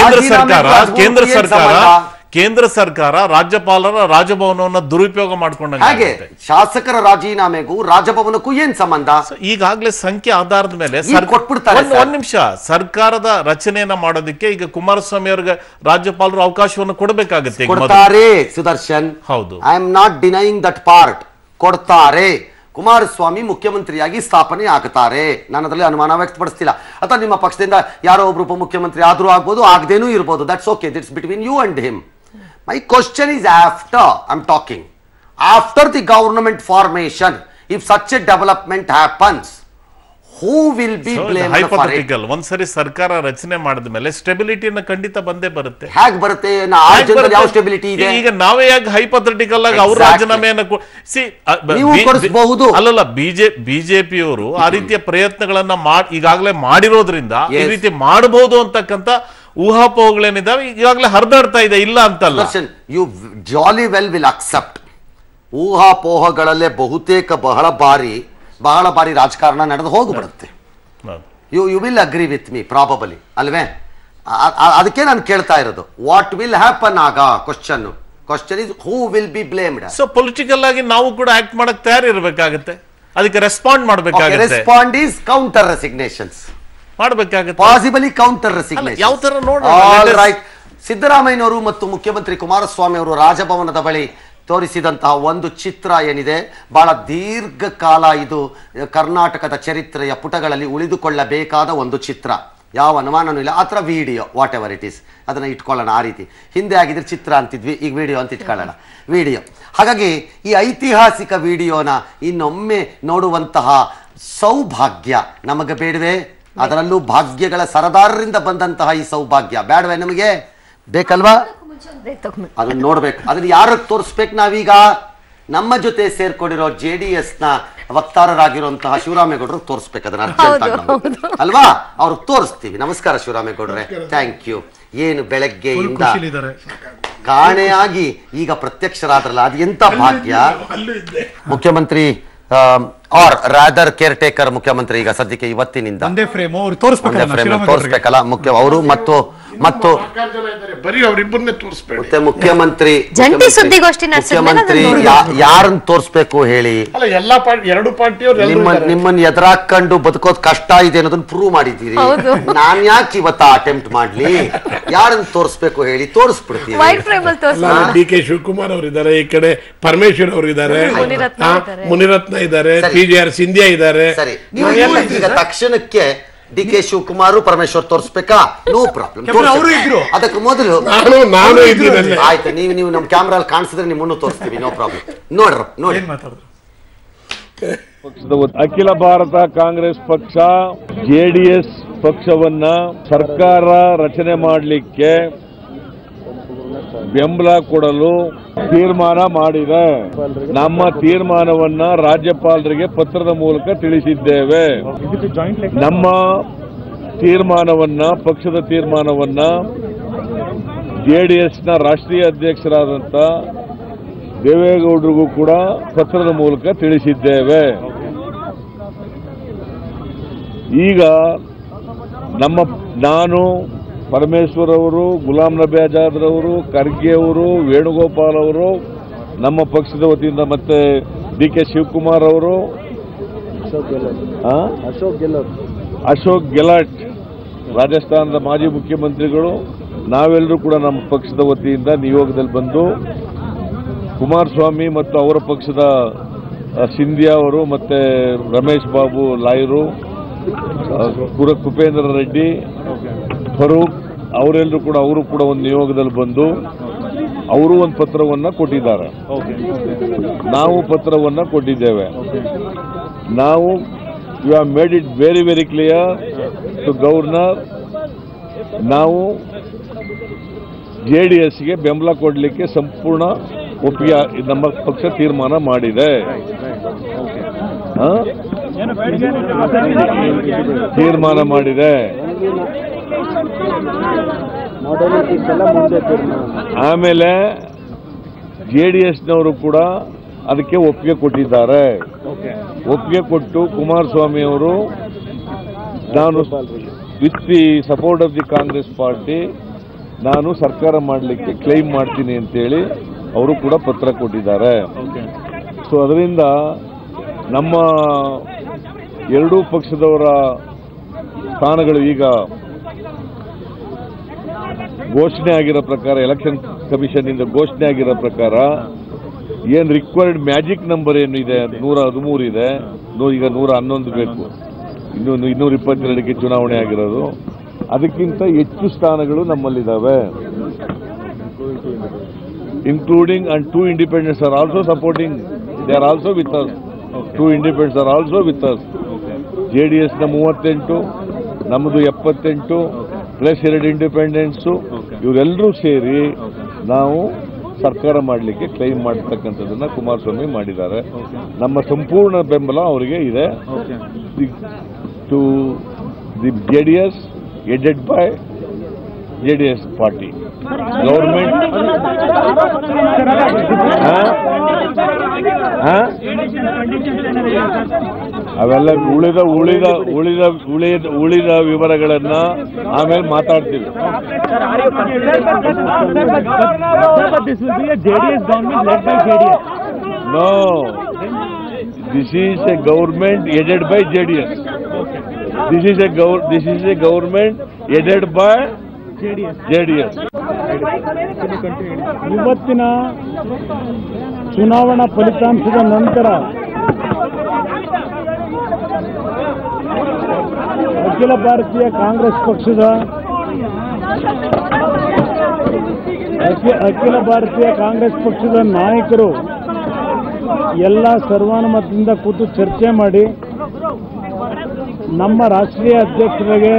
ಕೇಂದ್ರ ಸರ್ಕಾರ ರಾಜ್ಯಪಾಲರ ರಾಜಭವನವನ್ನ ದುರುಪಯೋಗ ಮಾಡ್ಕೊಂಡಂಗೆ. ಹಾಗೆ ಶಾಸಕರ ರಾಜೀನಾಮೆಗೂ ರಾಜಭವನಕ್ಕೂ ಏನ್ ಸಂಬಂಧ? ಈಗಾಗಲೇ ಸಂಖ್ಯೆ ಆಧಾರದ ಮೇಲೆ ಒಂದ್ ನಿಮಿಷ, ಸರ್ಕಾರದ ರಚನೆಯನ್ನ ಮಾಡೋದಕ್ಕೆ ಈಗ ಕುಮಾರಸ್ವಾಮಿ ಅವರಿಗೆ ರಾಜ್ಯಪಾಲರು ಅವಕಾಶವನ್ನು ಕೊಡಬೇಕಾಗುತ್ತೆ. ಕೊಡ್ತಾರೆ ಸುದರ್ಶನ್, ಹೌದು, I am not denying that part. ಕೊಡ್ತಾರೆ. ಕುಮಾರಸ್ವಾಮಿ ಮುಖ್ಯಮಂತ್ರಿಯಾಗಿ ಸ್ಥಾಪನೆ ಆಗ್ತಾರೆ, ನಾನು ಅದರಲ್ಲಿ ಅನುಮಾನ ವ್ಯಕ್ತಪಡಿಸ್ತಿಲ್ಲ. ಅಥವಾ ನಿಮ್ಮ ಪಕ್ಷದಿಂದ ಯಾರೋ ಒಬ್ರು ಉಪಮುಖ್ಯಮಂತ್ರಿ ಆದ್ರೂ ಆಗ್ಬೋದು, ಆಗದೇನೂ ಇರ್ಬೋದು. That's okay, it's between you and him. My question is after, I'm talking after the government formation, if such a development happens, who will be blamed for it? ಒಂದ್ಸರಿ ಸರ್ಕಾರ ರಚನೆ ಮಾಡಿದ ಮೇಲೆ ಸ್ಟೆಬಿಲಿಟಿಯನ್ನು ಖಂಡಿತ ಬಂದೇ ಬರುತ್ತೆ. ಹೇಗೆ ಬರುತ್ತೆ? ಯಾವ ಸ್ಟೆಬಿಲಿಟಿ ಇದೆ? ಈಗ ನಾವೇ ಯಾಕೆ ಹೈಪಥೆಟಿಕಲ್ ಆಗಿ ಅವ್ರ ರಾಜೀನಾಮೆಯನ್ನು ಕೊಡಿಸಬಹುದು? ಅಲ್ಲಲ್ಲ, ಬಿಜೆಪಿಯವರು ಆ ರೀತಿಯ ಪ್ರಯತ್ನಗಳನ್ನ ಈಗಾಗಲೇ ಮಾಡಿರೋದ್ರಿಂದ ಈ ರೀತಿ ಮಾಡಬಹುದು ಅಂತಕ್ಕಂಥ ಊಹಾಪೋಹಗಳೇನಿದಾವೆ ಈಗಾಗಲೇ ಹರಿದಾಡ್ತಾ ಇದೆ, ಇಲ್ಲ ಅಂತಲ್ಲ. You jolly well will accept. ಊಹಾಪೋಹಗಳಲ್ಲೇ ಬಹುತೇಕ ಬಹಳ ಬಾರಿ ರಾಜಕಾರಣ ನಡೆದು ಹೋಗ್ಬಿಡುತ್ತೆ. You will agree with me probably, ಅಲ್ವೇ? ಅದಕ್ಕೆ ನಾನು ಕೇಳ್ತಾ ಇರೋದು, ವಾಟ್ ವಿಲ್ ಹ್ಯಾಪನ್ ಆಗ? Question is who will be blamed. So political ಆಗಿ ನಾವು ಕೂಡ ಆಕ್ಟ್ ಮಾಡಕ್ ತಯಾರಿರ್ಬೇಕಾಗತ್ತೆ, ಅದಕ್ಕೆ ರೆಸ್ಪಾಂಡ್ ಮಾಡಬೇಕಾಗುತ್ತೆ. Respond is counter resignations. ಮಾಡ್ಬೇಕಾಗುತ್ತೆ. ಪಾಸಿಬಲಿ ಕೌಂಟರ್ ರೆಸಿಗ್ನೇಷನ್ ಯಾವ ತರ ರೈಟ್. ಸಿದ್ದರಾಮಯ್ಯನವರು ಮತ್ತು ಮುಖ್ಯಮಂತ್ರಿ ಕುಮಾರಸ್ವಾಮಿ ಅವರು ರಾಜಭವನದ ಬಳಿ ತೋರಿಸಿದಂತಹ ಒಂದು ಚಿತ್ರ ಏನಿದೆ, ಬಹಳ ದೀರ್ಘಕಾಲ ಇದು ಕರ್ನಾಟಕದ ಚರಿತ್ರೆಯ ಪುಟಗಳಲ್ಲಿ ಉಳಿದುಕೊಳ್ಳಬೇಕಾದ ಒಂದು ಚಿತ್ರ, ಯಾವ ಅನುಮಾನನೂ ಇಲ್ಲ. ಆ ಥರ video whatever it is ಅದನ್ನು ಇಟ್ಕೊಳ್ಳೋಣ. ಆ ರೀತಿ ಹಿಂದೆ ಆಗಿದ್ರೆ ಚಿತ್ರ ಅಂತಿದ್ವಿ, ಈಗ ವಿಡಿಯೋ ಅಂತ ಇಟ್ಕೊಳ್ಳೋಣ, ವಿಡಿಯೋ. ಹಾಗಾಗಿ ಈ ಐತಿಹಾಸಿಕ ವಿಡಿಯೋನ ಇನ್ನೊಮ್ಮೆ ನೋಡುವಂತಹ ಸೌಭಾಗ್ಯ ನಮಗೆ ಬೇಡವೇ? ಅದರಲ್ಲೂ ಭಾಗ್ಯಗಳ ಸರದಾರರಿಂದ ಬಂದಂತಹ ಈ ಸೌಭಾಗ್ಯ ಬೇಡವೇ ನಮಗೆ? ಬೇಕಲ್ವಾ? ಅದನ್ನ ನೋಡ್ಬೇಕು. ಅದನ್ನ ಯಾರು ತೋರಿಸ್ಬೇಕು? ನಾವೀಗ ನಮ್ಮ ಜೊತೆ ಸೇರ್ಕೊಂಡಿರೋ JDS ನ ವಕ್ತಾರರಾಗಿರುವಂತಹ ಶಿವರಾಮೇಗೌಡರು ತೋರಿಸ್ಬೇಕು. ಅದನ್ನ ಅರ್ಜೆಂಟ್ ಅಲ್ವಾ? ಅವ್ರು ತೋರಿಸ್ತೀವಿ. ನಮಸ್ಕಾರ ಶಿವರಾಮೇಗೌಡ್ರೆ, ಥ್ಯಾಂಕ್ ಯು. ಏನು ಬೆಳಗ್ಗೆಯಿಂದ ಕಾಣೆಯಾಗಿ ಈಗ ಪ್ರತ್ಯಕ್ಷರಾದ್ರಲ್ಲ, ಅದು ಎಂತ ಭಾಗ್ಯ. ಮುಖ್ಯಮಂತ್ರಿ ಆರ್ ರಾದರ್ ಕೇರ್ ಟೇಕರ್ ಮುಖ್ಯಮಂತ್ರಿ ಈಗ ಸದ್ಯಕ್ಕೆ ಇವತ್ತಿನಿಂದ ತೋರಿಸ್ಬೇಕಲ್ಲ ಮುಖ್ಯ ಅವರು ಮತ್ತು ಮುಖ್ಯಮಂತ್ರಿ ಯಾರನ್ನ ತೋರಿಸ್ಬೇಕು ಹೇಳಿ? ನಿಮ್ಮನ್ನ ಎದುರಾಕೊಂಡು ಬದುಕೋದ್ ಕಷ್ಟ ಇದೆ ಅನ್ನೋದನ್ನ ಪ್ರೂವ್ ಮಾಡಿದ್ದೀರಿ. ನಾನ್ ಯಾಕೆ ಇವತ್ತ ಅಟೆಂಪ್ಟ್ ಮಾಡ್ಲಿ? ಯಾರನ್ನ ತೋರಿಸ್ಬೇಕು ಹೇಳಿ? ತೋರಿಸ್ಬಿಡ್ತೀವಿ. DK ಶಿವಕುಮಾರ್ ಅವರು ಇದ್ದಾರೆ, ಈ ಕಡೆ ಪರಮೇಶ್ವರ್ ಅವರು ಇದ್ದಾರೆ, ಮುನಿರತ್ನ ಇದ್ದಾರೆ, PGR ಸಿಂಧಿಯಾ ಇದ್ದಾರೆ. ಸರಿ, ಈಗ ತಕ್ಷಣಕ್ಕೆ DK ಶಿವಕುಮಾರ್ ಪರಮೇಶ್ವರ್ ತೋರಿಸ್ಬೇಕಾ? No problem. ಅದಕ್ಕೆ ಮೊದಲು ಆಯ್ತು, ನೀವು ನಮ್ಮ ಕ್ಯಾಮ್ರಾ ಕಾಣಿಸಿದ್ರೆ ನಿಮ್ಮನ್ನು ತೋರಿಸ್ತೀವಿ. No problem. ನೋಡಿ ಅಖಿಲ ಭಾರತ ಕಾಂಗ್ರೆಸ್ ಪಕ್ಷ JDS ಪಕ್ಷವನ್ನ ಸರ್ಕಾರ ರಚನೆ ಮಾಡಲಿಕ್ಕೆ ಬೆಂಬಲ ಕೊಡಲು ತೀರ್ಮಾನ ಮಾಡಿದೆ. ನಮ್ಮ ತೀರ್ಮಾನವನ್ನ ರಾಜ್ಯಪಾಲರಿಗೆ ಪತ್ರದ ಮೂಲಕ ತಿಳಿಸಿದ್ದೇವೆ. ನಮ್ಮ ತೀರ್ಮಾನವನ್ನ, ಪಕ್ಷದ ತೀರ್ಮಾನವನ್ನ JDSನ ರಾಷ್ಟ್ರೀಯ ಅಧ್ಯಕ್ಷರಾದಂಥ ದೇವೇಗೌಡರಿಗೂ ಕೂಡ ಪತ್ರದ ಮೂಲಕ ತಿಳಿಸಿದ್ದೇವೆ. ಈಗ ನಾನು, ಪರಮೇಶ್ವರ್ ಅವರು, ಗುಲಾಂ ನಬಿ ಆಜಾದ್ ಅವರು, ಖರ್ಗೆ ಅವರು, ವೇಣುಗೋಪಾಲ್ ಅವರು, ನಮ್ಮ ಪಕ್ಷದ ವತಿಯಿಂದ ಮತ್ತೆ DK ಶಿವಕುಮಾರ್ ಅವರು, ಅಶೋಕ್ ಗೆಲಾಟ್ ರಾಜಸ್ಥಾನದ ಮಾಜಿ ಮುಖ್ಯಮಂತ್ರಿಗಳು, ನಾವೆಲ್ಲರೂ ಕೂಡ ನಮ್ಮ ಪಕ್ಷದ ವತಿಯಿಂದ ನಿಯೋಗದಲ್ಲಿ ಬಂದು ಕುಮಾರಸ್ವಾಮಿ ಮತ್ತು ಅವರ ಪಕ್ಷದ ಸಿಂಧಿಯಾ ಅವರು ಮತ್ತೆ ರಮೇಶ್ ಬಾಬು ಲಾಯರು, ಕುಪೇಂದ್ರ ರೆಡ್ಡಿ, ಫರೂಕ್ ಅವರೆಲ್ಲರೂ ಕೂಡ ಒಂದು ನಿಯೋಗದಲ್ಲಿ ಬಂದು ಅವರು ಒಂದು ಪತ್ರವನ್ನು ಕೊಟ್ಟಿದ್ದಾರೆ. ನಾವು ಪತ್ರವನ್ನು ಕೊಟ್ಟಿದ್ದೇವೆ. ನಾವು you have made it very very clear to governor. ನಾವು JDSಗೆ ಬೆಂಬಲ ಕೊಡಲಿಕ್ಕೆ ಸಂಪೂರ್ಣ ಒಪ್ಪಿಗೆ ನಮ್ಮ ಪಕ್ಷ ತೀರ್ಮಾನ ಮಾಡಿದೆ. ಆಮೇಲೆ JDSನವರು ಕೂಡ ಅದಕ್ಕೆ ಒಪ್ಪಿಗೆ ಕೊಟ್ಟಿದ್ದಾರೆ. ಒಪ್ಪಿಗೆ ಕೊಟ್ಟು ಕುಮಾರಸ್ವಾಮಿ ಅವರು ನಾನು with the support of the Congress party ನಾನು ಸರ್ಕಾರ ಮಾಡಲಿಕ್ಕೆ ಕ್ಲೈಮ್ ಮಾಡ್ತೀನಿ ಅಂತೇಳಿ ಅವರು ಕೂಡ ಪತ್ರ ಕೊಟ್ಟಿದ್ದಾರೆ. ಸೊ ಅದರಿಂದ ನಮ್ಮ ಎರಡೂ ಪಕ್ಷದವರ ಸ್ಥಾನಗಳು ಈಗ ಘೋಷಣೆ ಆಗಿರೋ ಪ್ರಕಾರ, ಎಲೆಕ್ಷನ್ ಕಮಿಷನ್ ಇಂದ ಘೋಷಣೆ ಆಗಿರೋ ಪ್ರಕಾರ ಏನು ರಿಕ್ವೈರ್ಡ್ ಮ್ಯಾಜಿಕ್ ನಂಬರ್ ಏನು ಇದೆ 113 ಇದೆ, ಈಗ 111 ಬೇಕು. ಇನ್ನು 222ಕ್ಕೆ ಚುನಾವಣೆ ಆಗಿರೋದು. ಅದಕ್ಕಿಂತ ಹೆಚ್ಚು ಸ್ಥಾನಗಳು ನಮ್ಮಲ್ಲಿದ್ದಾವೆ. including and 2 independents are also supporting, they are also with us. 2 independents are also with us. JDS ನ 38, ನಮ್ಮದು 78 ಪ್ಲಸ್ 2 ಇಂಡಿಪೆಂಡೆನ್ಸ್, ಇವರೆಲ್ಲರೂ ಸೇರಿ ನಾವು ಸರ್ಕಾರ ಮಾಡಲಿಕ್ಕೆ ಕ್ಲೈಮ್ ಮಾಡತಕ್ಕಂಥದ್ದನ್ನ ಕುಮಾರಸ್ವಾಮಿ ಮಾಡಿದ್ದಾರೆ. ನಮ್ಮ ಸಂಪೂರ್ಣ ಬೆಂಬಲ ಅವರಿಗೆ ಇದೆ. To the JDS headed by JDS party. Government ಅವೆಲ್ಲ ಉಳಿದ ವಿವರಗಳನ್ನ ಆಮೇಲೆ ಮಾತಾಡ್ತೀವಿ. No, this is a government headed by JDS. This is a government headed by JDS. ಇವತ್ತಿನ ಚುನಾವಣಾ ಫಲಿತಾಂಶದ ನಂತರ ಅಖಿಲ ಭಾರತೀಯ ಕಾಂಗ್ರೆಸ್ ಪಕ್ಷದ ನಾಯಕರು ಎಲ್ಲ ಸರ್ವಾನುಮತದಿಂದ ಕೂತು ಚರ್ಚೆ ಮಾಡಿ ನಮ್ಮ ರಾಷ್ಟ್ರೀಯ ಅಧ್ಯಕ್ಷರಿಗೆ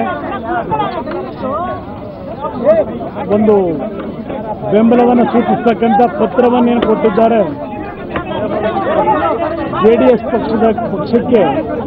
ಒಂದು ಬೆಂಬಲವನ್ನು ಸೂಚಿಸತಕ್ಕಂಥ ಪತ್ರವನ್ನೇನು ಕೊಟ್ಟಿದ್ದಾರೆ. JDS ಪಕ್ಷಕ್ಕೆ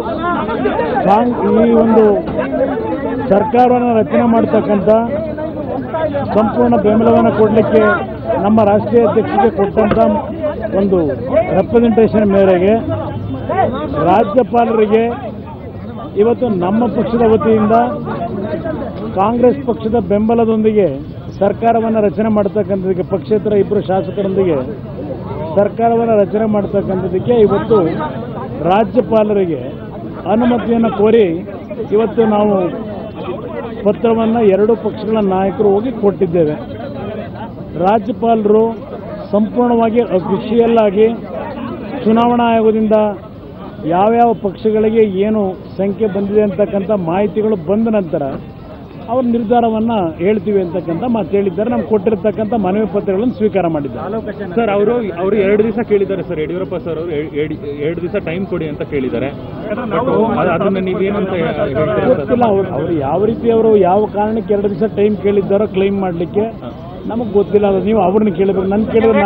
ಈ ಒಂದು ಸರ್ಕಾರವನ್ನು ರಚನೆ ಮಾಡತಕ್ಕಂಥ ಸಂಪೂರ್ಣ ಬೆಂಬಲವನ್ನು ಕೊಡಲಿಕ್ಕೆ ನಮ್ಮ ರಾಷ್ಟ್ರೀಯ ಅಧ್ಯಕ್ಷರಿಗೆ ಕೊಟ್ಟಂಥ ಒಂದು ರೆಪ್ರೆಸೆಂಟೇಷನ್ ಮೇರೆಗೆ ರಾಜ್ಯಪಾಲರಿಗೆ ಇವತ್ತು ನಮ್ಮ ಪಕ್ಷದ ವತಿಯಿಂದ ಕಾಂಗ್ರೆಸ್ ಪಕ್ಷದ ಬೆಂಬಲದೊಂದಿಗೆ ಸರ್ಕಾರವನ್ನು ರಚನೆ ಮಾಡತಕ್ಕಂಥದಕ್ಕೆ ಪಕ್ಷೇತರ ಇಬ್ಬರು ಶಾಸಕರೊಂದಿಗೆ ಸರ್ಕಾರವನ್ನು ರಚನೆ ಮಾಡತಕ್ಕಂಥದಕ್ಕೆ ಇವತ್ತು ರಾಜ್ಯಪಾಲರಿಗೆ ಅನುಮತಿಯನ್ನು ಕೋರಿ ಇವತ್ತು ನಾವು ಪತ್ರವನ್ನು ಎರಡೂ ಪಕ್ಷಗಳ ನಾಯಕರು ಹೋಗಿ ಕೊಟ್ಟಿದ್ದೇವೆ. ರಾಜ್ಯಪಾಲರು ಸಂಪೂರ್ಣವಾಗಿ ಅಫಿಷಿಯಲ್ ಆಗಿ ಚುನಾವಣಾ ಆಯೋಗದಿಂದ ಯಾವ್ಯಾವ ಪಕ್ಷಗಳಿಗೆ ಏನು ಸಂಖ್ಯೆ ಬಂದಿದೆ ಅಂತಕ್ಕಂಥ ಮಾಹಿತಿಗಳು ಬಂದ ನಂತರ ಅವ್ರ ನಿರ್ಧಾರವನ್ನು ಹೇಳ್ತೀವಿ ಅಂತಕ್ಕಂಥ ಮಾತು ಹೇಳಿದ್ದಾರೆ. ನಮ್ಗೆ ಕೊಟ್ಟಿರ್ತಕ್ಕಂಥ ಮನವಿ ಪತ್ರಗಳನ್ನು ಸ್ವೀಕಾರ ಮಾಡಿದ್ದಾರೆ. ಸರ್ ಅವರು 2 ದಿವಸ ಕೇಳಿದ್ದಾರೆ ಸರ್. ಯಡಿಯೂರಪ್ಪ ಸರ್ ಅವರು 2 ದಿವಸ ಟೈಮ್ ಕೊಡಿ ಅಂತ ಕೇಳಿದ್ದಾರೆ. ಅದನ್ನ ನೀವೇನಂತ ಗೊತ್ತಿಲ್ಲ. ಅವರು ಯಾವ ರೀತಿ ಅವರು ಯಾವ ಕಾರಣಕ್ಕೆ 2 ದಿವಸ ಟೈಮ್ ಕೇಳಿದ್ದಾರೋ ಕ್ಲೈಮ್ ಮಾಡಲಿಕ್ಕೆ ನಮಗೆ ಗೊತ್ತಿಲ್ಲ. ಅದು ನೀವು ಅವ್ರನ್ನ ಕೇಳಬೇಕು. ನನ್ನ ಕೇಳಿದ್ರೆ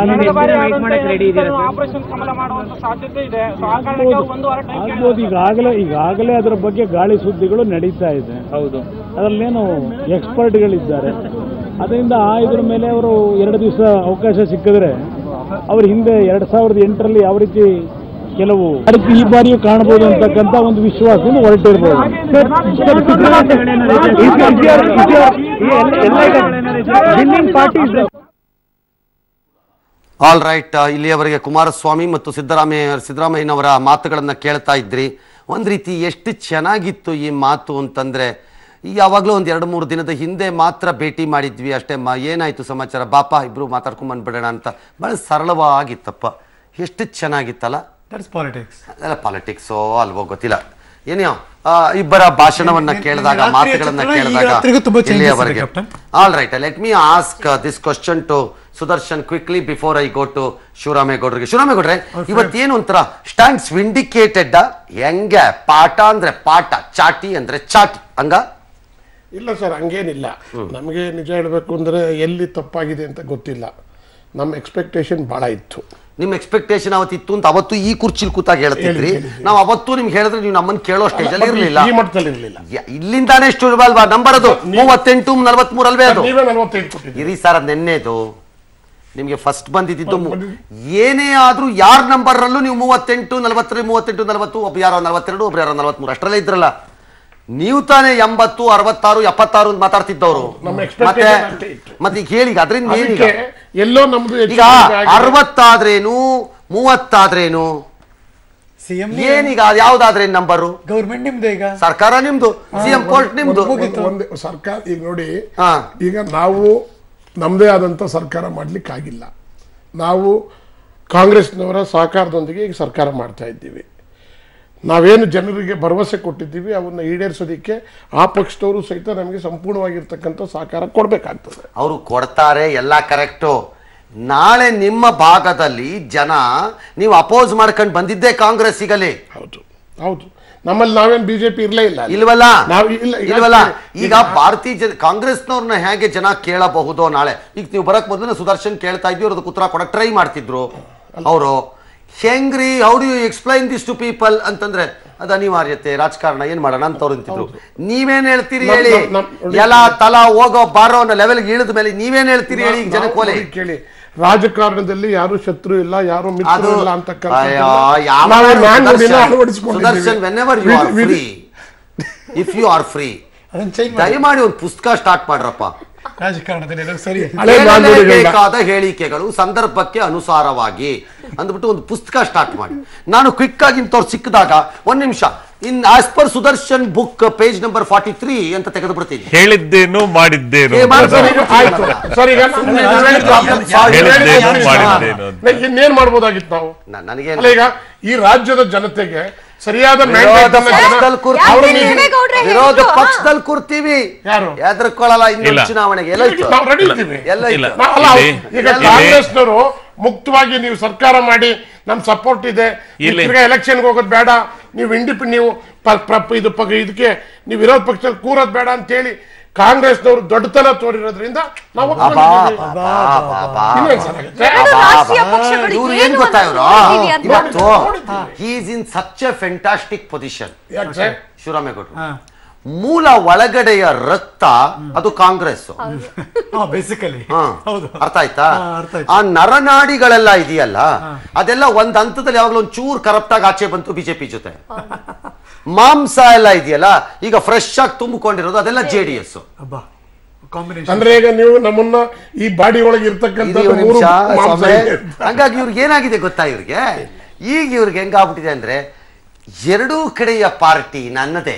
ಆಗ್ಬೋದು. ಈಗಾಗಲೇ ಅದರ ಬಗ್ಗೆ ಗಾಳಿ ಸುದ್ದಿಗಳು ನಡೀತಾ ಇದೆ. ಹೌದು, ಅದರಲ್ಲೇನು ಎಕ್ಸ್ಪರ್ಟ್ಗಳಿದ್ದಾರೆ. ಅದರಿಂದ ಇದ್ರ ಮೇಲೆ ಅವರು 2 ದಿವಸ ಅವಕಾಶ ಸಿಕ್ಕಿದ್ರೆ ಅವ್ರ ಹಿಂದೆ 2008ರಲ್ಲಿ ಯಾವ ರೀತಿ ಕೆಲವು ಈ ಬಾರಿಯೂ ಕಾಣಬಹುದು ಅಂತಕ್ಕಂಥ ಒಂದು ವಿಶ್ವಾಸದಿಂದ ಹೊರಟಿರ್ಬೋದು. ಆಲ್ ರೈಟ್, ಇಲ್ಲಿಯವರೆಗೆ ಕುಮಾರಸ್ವಾಮಿ ಮತ್ತು ಸಿದ್ದರಾಮಯ್ಯನವರ ಮಾತುಗಳನ್ನು ಕೇಳ್ತಾ ಇದ್ರಿ. ಒಂದು ರೀತಿ ಎಷ್ಟು ಚೆನ್ನಾಗಿತ್ತು ಈ ಮಾತು ಅಂತಂದರೆ, ಯಾವಾಗಲೂ ಒಂದು 2-3 ದಿನದ ಹಿಂದೆ ಮಾತ್ರ ಭೇಟಿ ಮಾಡಿದ್ವಿ ಅಷ್ಟೇ. ಏನಾಯಿತು ಸಮಾಚಾರ, ಬಾಪ ಇಬ್ಬರು ಮಾತಾಡ್ಕೊಂಬಂದ್ಬಿಡೋಣ ಅಂತ. ಭಾಳ ಸರಳವಾಗಿತ್ತಪ್ಪ, ಎಷ್ಟು ಚೆನ್ನಾಗಿತ್ತಲ್ಲ. ಅದೆಲ್ಲ ಪಾಲಿಟಿಕ್ಸೋ ಅಲ್ವೋ ಗೊತ್ತಿಲ್ಲ. ಏನೇಯೋ ಇಬ್ಬರ ಭಾಷಣವನ್ನ ಕೇಳಿದಾಗ, ಮಾತುಗಳನ್ನ ಕೇಳಿದಾಗ ಇಲ್ಲಿಯವರೆಗೆ. All right, let me ask this question to Sudarshan quickly before I go to ಶಿವರಾಮೇಗೌಡರಿಗೆ. ಶಿವರಾಮೇಗೌಡ್ರೆ, ಇವತ್ತೇನು ಒಂಥರ ಸ್ಟ್ಯಾಂಡ್ಸ್ ವಿಂಡಿಕೇಟೆಡ್. ಹೆಂಗೆ ಪಾಠ ಅಂದ್ರೆ ಪಾಠ, ಚಾಟಿ ಅಂದ್ರೆ ಚಾಟಿ ಹಂಗ? ಇಲ್ಲ ಸರ್, ಹಂಗೇನಿಲ್ಲ. ನಮಗೆ ನಿಜ ಹೇಳಬೇಕು ಅಂದರೆ ಎಲ್ಲಿ ತಪ್ಪಾಗಿದೆ ಅಂತ ಗೊತ್ತಿಲ್ಲ. ನಮ್ಮ ಎಕ್ಸ್ಪೆಕ್ಟೇಷನ್ ಭಾಳ ಇತ್ತು. ನಿಮ್ಮ ಎಕ್ಸ್ಪೆಕ್ಟೇಷನ್ ಅವತ್ತಿತ್ತು ಅಂತ ಅವತ್ತು ಈ ಕುರ್ಚಿಲ್ ಕೂತಾಗ ಹೇಳ್ತಿದ್ರಿ. ನಾವು ಅವತ್ತು ನಿಮ್ಗೆ ಹೇಳಿದ್ರೆ ನೀವು ನಮ್ಮನ್ನು ಕೇಳೋ ಸ್ಟೇಜಲ್ಲಿ ಇರಲಿಲ್ಲ. ಇಲ್ಲಿಂದಾನೇ ಎಷ್ಟು ಅಲ್ವಾ ನಂಬರ್? ಅದು 38, 43 ಅಲ್ವೇ? ಅದು ಇರಿ ಸರ್, ಅದು ನೆನ್ನೆದು ನಿಮಗೆ ಫಸ್ಟ್ ಬಂದಿದ್ದು. ಏನೇ ಆದ್ರೂ ಯಾರ ನಂಬರ್ ಅಲ್ಲೂ ನೀವು 38, 43, 38, 40, ಒಬ್ಬ ಯಾರೋ 42, ಒಬ್ರು ಯಾರೋ 43 ಅಷ್ಟರಲ್ಲೇ ಇದ್ರಲ್ಲ. ನೀವು ತಾನೇ 80, 66, 76 ಮಾತಾಡ್ತಿದ್ದವರು. ಮತ್ತೆ ಈಗ ಹೇಳಿ, ಅದರಿಂದ ಏನೀಗ ಎಲ್ಲೋ ನಮ್ದು ಈಗ 60 ಆದ್ರೇನು 30 ಆದ್ರೇನು ಏನೀಗ? ಯಾವ್ದಾದ್ರೆ ನಂಬರು? ಗೌರ್ಮೆಂಟ್ ನಿಮ್ದು, ಈಗ ಸರ್ಕಾರ ನಿಮ್ದು, ಸಿಎಂ ಕೋರ್ಟ್ ನಿಮ್ದು. ಸರ್ಕಾರ ಈಗ ನೋಡಿ, ಈಗ ನಾವು ನಮ್ದೇ ಆದಂತ ಸರ್ಕಾರ ಮಾಡ್ಲಿಕ್ಕಾಗಿಲ್ಲ. ನಾವು ಕಾಂಗ್ರೆಸ್ನವರ ಸಹಕಾರದೊಂದಿಗೆ ಈಗ ಸರ್ಕಾರ ಮಾಡ್ತಾ ಇದ್ದೀವಿ. ನಾವೇನು ಜನರಿಗೆ ಭರವಸೆ ಕೊಟ್ಟಿದ್ದೀವಿ ಅವನ್ನ ಈಡೇರಿಸೋದಕ್ಕೆ ಆ ಪಕ್ಷದವರು ಸಹಿತ ನಮಗೆ ಸಂಪೂರ್ಣವಾಗಿರ್ತಕ್ಕಂಥ ಸಹಕಾರ ಕೊಡಬೇಕಾಗ್ತದೆ. ಅವರು ಕೊಡ್ತಾರೆ, ಎಲ್ಲ ಕರೆಕ್ಟು. ನಾಳೆ ನಿಮ್ಮ ಭಾಗದಲ್ಲಿ ಜನ ನೀವು ಅಪೋಸ್ ಮಾಡ್ಕೊಂಡು ಬಂದಿದ್ದೇ ಕಾಂಗ್ರೆಸ್ಸಿಗಲಿ. ಹೌದು ಹೌದು, ನಮ್ಮಲ್ಲಿ ನಾವೇನು ಬಿಜೆಪಿ ಇರಲೇ ಇಲ್ಲ ಇಲ್ವಲ್ಲ. ಈಗ ಭಾರತೀಯ ಕಾಂಗ್ರೆಸ್ನವ್ರನ್ನ ಹೇಗೆ ಜನ ಕೇಳಬಹುದು ನಾಳೆ? ಈಗ ನೀವು ಬರಕ್ ಮೊದಲು ಸುದರ್ಶನ್ ಕೇಳ್ತಾ ಇದ್ವಿ, ಅವ್ರದ್ದು ಉತ್ತರ ಕೊಡಕ್ ಟ್ರೈ ಮಾಡ್ತಿದ್ರು ಅವರು. ಹೆಂಗ್ರಿ, how do you explain this to people ಅಂತಂದ್ರೆ ಅದು ಅನಿವಾರ್ಯತೆ, ರಾಜಕಾರಣ, ಏನ್ ಮಾಡೋಣ ಅಂತ ಅವ್ರು ಅಂತಿದ್ರು. ನೀವೇನ್ ಹೇಳ್ತೀರಿ ಹೇಳಿ? ಎಲ್ಲ ತಲಾ ಹೋಗೋ ಬಾರೋ ಅನ್ನೋ ಲೆವೆಲ್ಗೆ ಇಳಿದ ಮೇಲೆ ನೀವೇನ್ ಹೇಳ್ತೀರಿ ಹೇಳಿ? ಈಗ ಜನಕೋಲೆ ಕೇಳಿ, ರಾಜಕಾರಣದಲ್ಲಿ ಯಾರು ಶತ್ರು ಇಲ್ಲ, ಯಾರು ಮಿತ್ರರು ಇಲ್ಲ ಅಂತಕ್ಕಂಥ ಇಫ್ ಯು ಆರ್ ಫ್ರೀ ದಯಮಾಡಿ ಒಂದು ಪುಸ್ತಕ ಸ್ಟಾರ್ಟ್ ಮಾಡ್ರಪ್ಪ. ಬೇಕಾದ ಹೇಳಿಕೆಗಳು ಸಂದರ್ಭಕ್ಕೆ ಅನುಸಾರವಾಗಿ ಅಂದ್ಬಿಟ್ಟು ಒಂದು ಪುಸ್ತಕ ಸ್ಟಾರ್ಟ್ ಮಾಡಿ. ನಾನು ಕ್ವಿಕ್ ಆಗಿ ಇಂಥವ್ರು ಸಿಕ್ಕಿದಾಗ 1 ನಿಮಿಷ in as per Sudarshan book page number 43 ಅಂತ ತೆಗೆದು ಬಿಡ್ತೀನಿ. ಹೇಳಿದ್ದೇನು ಮಾಡಿದ್ದೇನು ಆಯ್ತು ಸರ್, ಈಗ ಇನ್ನೇನ್ ಮಾಡ್ಬೋದಾಗಿತ್ತು ನಾವು? ನನಗೆ ಈಗ ಈ ರಾಜ್ಯದ ಜನತೆಗೆ ಸರಿಯಾದ ವಿರೋಧ ಪಕ್ಷದಲ್ಲಿ ಕೂರ್ತೀವಿ, ಯಾರು ಹೆದರ್ಕೊಳ್ಳಲ್ಲ. ಇನ್ನು ಚುನಾವಣೆಗೆ ಎಲ್ಲ ಈಗ ಕಾಂಗ್ರೆಸ್ನವರು ಮುಕ್ತವಾಗಿ ನೀವು ಸರ್ಕಾರ ಮಾಡಿ ನಮ್ ಸಪೋರ್ಟ್ ಇದೆ, ಎಲೆಕ್ಷನ್ಗೆ ಹೋಗೋದು ಬೇಡ, ನೀವು ಇದಕ್ಕೆ ನೀವು ವಿರೋಧ ಪಕ್ಷದಲ್ಲಿ ಕೂರೋದು ಬೇಡ ಅಂತ ಹೇಳಿ ಕಾಂಗ್ರೆಸ್ನವರು ದೊಡ್ಡತನ ತೋರಿರೋದ್ರಿಂದ ನಾವು ಇವ್ರು ಏನ್ ಗೊತ್ತಾ, ಇವರು ಇವತ್ತು is in such a fantastic position. ಶಿವರಾಮೇಗೌಡರು ಮೂಲ ಒಳಗಡೆಯ ರಕ್ತ ಅದು ಕಾಂಗ್ರೆಸ್, ಅರ್ಥ ಆಯ್ತಾ? ಆ ನರನಾಡಿಗಳೆಲ್ಲ ಇದೆಯಲ್ಲ, ಅದೆಲ್ಲ ಒಂದ್ ಹಂತದಲ್ಲಿ ಯಾವಾಗಲೂ ಒಂದ್ ಚೂರ್ ಕರಪ್ಟ್ ಆಗಿ ಆಚೆ ಬಂತು ಬಿಜೆಪಿ ಜೊತೆ. ಮಾಂಸ ಎಲ್ಲ ಇದೆಯಲ್ಲ ಈಗ ಫ್ರೆಶ್ ಆಗಿ ತುಂಬಿಕೊಂಡಿರೋದು ಅದೆಲ್ಲ JDS. ಅಂದ್ರೆ ಈಗ ನೀವು ನಮ್ಮನ್ನ ಈ ಬಾಡಿ ಒಳಗೆ ಇರ್ತಕ್ಕಂಥ ಹಂಗಾಗಿ ಇವ್ರಿಗೆ ಏನಾಗಿದೆ ಗೊತ್ತಾ, ಇವ್ರಿಗೆ ಹೆಂಗಾಗ್ಬಿಟ್ಟಿದೆ ಅಂದ್ರೆ ಎರಡೂ ಕಡೆಯ ಪಾರ್ಟಿ ನನ್ನದೇ,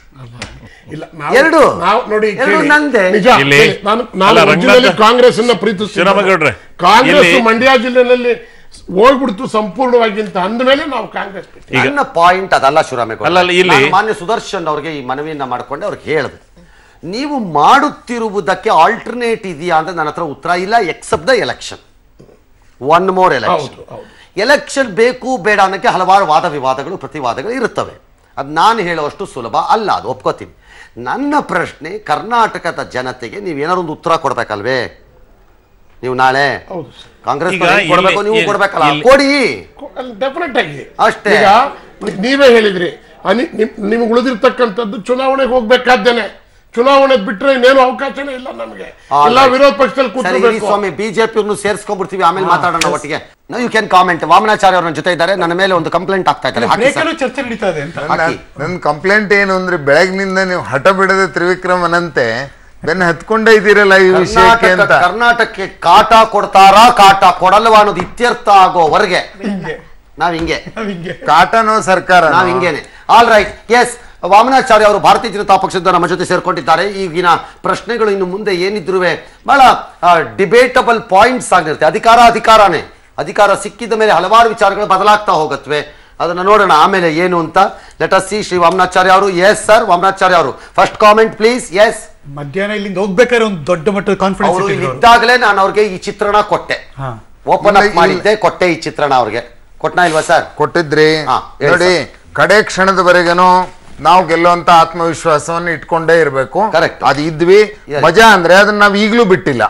ಎರಡು ನೋಡಿ ನಂದೇ. ಕಾಂಗ್ರೆಸ್ ಅನ್ನ ಪ್ರೀತಿಸ್ತೀವಿ, ಕಾಂಗ್ರೆಸ್ ಮಂಡ್ಯ ಜಿಲ್ಲೆನಲ್ಲಿ ಹೋಗ್ಬಿಡ್ತು ಸಂಪೂರ್ಣವಾಗಿ ಅಂತ ಅಂದ್ಮೇಲೆ ನಾವು ಕಾಂಗ್ರೆಸ್. ನನ್ನ ಪಾಯಿಂಟ್ ಅದಲ್ಲ ಶಿವರಾಮೇಗೌಡ, ಮಾನ್ಯ ಸುದರ್ಶನ್ ಅವ್ರಿಗೆ ಈ ಮನವಿಯನ್ನ ಮಾಡ್ಕೊಂಡೆ ಅವ್ರಿಗೆ ಹೇಳಿದೆ, ನೀವು ಮಾಡುತ್ತಿರುವುದಕ್ಕೆ ಆಲ್ಟರ್ನೇಟ್ ಇದೆಯಾ ಅಂತ ನನ್ನ ಹತ್ರ ಉತ್ತರ ಇಲ್ಲ, except the election. One more election ಬೇಕು ಬೇಡ ಅನ್ನೋಕ್ಕೆ ಹಲವಾರು ವಾದ ವಿವಾದಗಳು ಪ್ರತಿವಾದಗಳು ಇರುತ್ತವೆ. ಅದು ನಾನು ಹೇಳುವಷ್ಟು ಸುಲಭ ಅಲ್ಲ, ಅದು ಒಪ್ಕೋತೀನಿ. ನನ್ನ ಪ್ರಶ್ನೆ, ಕರ್ನಾಟಕದ ಜನತೆಗೆ ನೀವೇನಾದ್ರು ಒಂದು ಉತ್ತರ ಕೊಡ್ಬೇಕಲ್ವೇ? ನೀವು ನಾಳೆ ಕಾಂಗ್ರೆಸ್ ಕೊಡ್ಬೇಕು, ನೀವು ಕೊಡ್ಬೇಕಲ್ಲ, ಕೊಡಿ ಡೆಫಿನೆಟ್ ಆಗಿ ಅಷ್ಟೇ. ನೀವೇ ಹೇಳಿದ್ರಿ ನಿಮ್ಗೆ ಉಳಿದಿರ್ತಕ್ಕಂಥದ್ದು ಚುನಾವಣೆಗೆ ಹೋಗ್ಬೇಕಾದ್ದೇನೆ, ಚುನಾವಣೆ ಬಿಟ್ರೆ ಇನ್ನೇನು ಅವಕಾಶನೇ ಇಲ್ಲ ನಮಗೆ, ಎಲ್ಲ ವಿರೋಧ ಪಕ್ಷದಲ್ಲಿ ಕೂತ್ಕೋಬೇಕು. ಸ್ವಾಮಿ ಬಿಜೆಪಿ ಸೇರಿಸ್ಕೊಂಡ್ಬಿಡ್ತೀವಿ, ಆಮೇಲೆ ಮಾತಾಡೋಣ ಒಟ್ಟಿಗೆ. You can comment. ವಾಮನಾಚಾರ್ಯ ಅವ್ರ ಜೊತೆ ಇದ್ದಾರೆ, ನನ್ನ ಮೇಲೆ ಒಂದು ಕಂಪ್ಲೇಂಟ್ ಆಗ್ತಾ ಇದ್ದಾರೆ. ಚರ್ಚೆ ನಡೀತಾ ಇದೆ. ನನ್ನ ಕಂಪ್ಲೇಂಟ್ ಏನು ಅಂದ್ರೆ, ಬೆಳಗ್ನಿಂದ ನೀವು ಹಠ ಬಿಡದೆ ತ್ರಿವಿಕ್ರಮನಂತೆ ಬೆನ್ನ ಹತ್ಕೊಂಡೇ ಇದ್ದೀರಲ್ಲ ಈ ವಿಷಯಕ್ಕೆ ಅಂತ. ಕರ್ನಾಟಕಕ್ಕೆ ಕಾಟ ಕೊಡ್ತಾರಾ ಕಾಟ ಕೊಡಲ್ವಾ ಅನ್ನೋದು ಇತ್ಯರ್ಥ ಆಗೋವರೆಗೆ ನಾವ್ ಹಿಂಗೆ ಕಾಟನೋ ಸರ್ಕಾರ ನಾವ್ ಹಿಂಗೇನೆ. All right, yes. ವಾಮನಾಚಾರ್ಯ ಅವರು ಭಾರತೀಯ ಜನತಾ ಪಕ್ಷದ ನಮ್ಮ ಜೊತೆ ಸೇರ್ಕೊಂಡಿದ್ದಾರೆ. ಈಗಿನ ಪ್ರಶ್ನೆಗಳು ಇನ್ನು ಮುಂದೆ ಏನಿದ್ರು ಬಹಳ ಡಿಬೇಟಬಲ್ ಪಾಯಿಂಟ್ಸ್ ಆಗಿರುತ್ತೆ. ಅಧಿಕಾರನೇ, ಅಧಿಕಾರ ಸಿಕ್ಕಿದ ಮೇಲೆ ಹಲವಾರು ವಿಚಾರಗಳು ಬದಲಾಗ್ತಾ ಹೋಗತ್ವೆ, ಅದನ್ನ ನೋಡೋಣ ಆಮೇಲೆ ಏನು ಅಂತ. Let us see. Shri Vamanacharya ಅವರು. ಎಸ್ ಸರ್, ವಾಮನಾಚಾರ್ಯ ಅವರು ಫಸ್ಟ್ ಕಾಮೆಂಟ್ ಪ್ಲೀಸ್. ಎಸ್. ಮಧ್ಯಾಹ್ನ ಇಲ್ಲಿಂದ ಹೋಗ್ಬೇಕಾದ್ರೆ ಒಂದು ದೊಡ್ಡ ಮಟ್ಟದ ಕಾನ್ಫಿಡೆನ್ಸ್ ಇದ್ದಾಗಲೇ ನಾನು ಅವ್ರಿಗೆ ಈ ಚಿತ್ರಣ ಕೊಟ್ಟೆ, ಓಪನ್ ಅಪ್ ಮಾಡಿದ್ದೆ, ಕೊಟ್ಟೆ ಈ ಚಿತ್ರಣ ಅವ್ರಿಗೆ. ಕೊಟ್ಟನಾ ಇಲ್ವಾ ಸರ್? ಕೊಟ್ಟಿದ್ರಿ. ನೋಡಿ, ಕಡೆ ಕ್ಷಣದವರೆಗೇನು ನಾವು ಗೆಲ್ಲುವಂತ ಆತ್ಮವಿಶ್ವಾಸವನ್ನು ಇಟ್ಕೊಂಡೇ ಇರ್ಬೇಕು. ಅದು ಇದ್ವಿ. ಮಜಾ ಅಂದ್ರೆ ಅದನ್ನ ನಾವ್ ಈಗ್ಲೂ ಬಿಟ್ಟಿಲ್ಲ.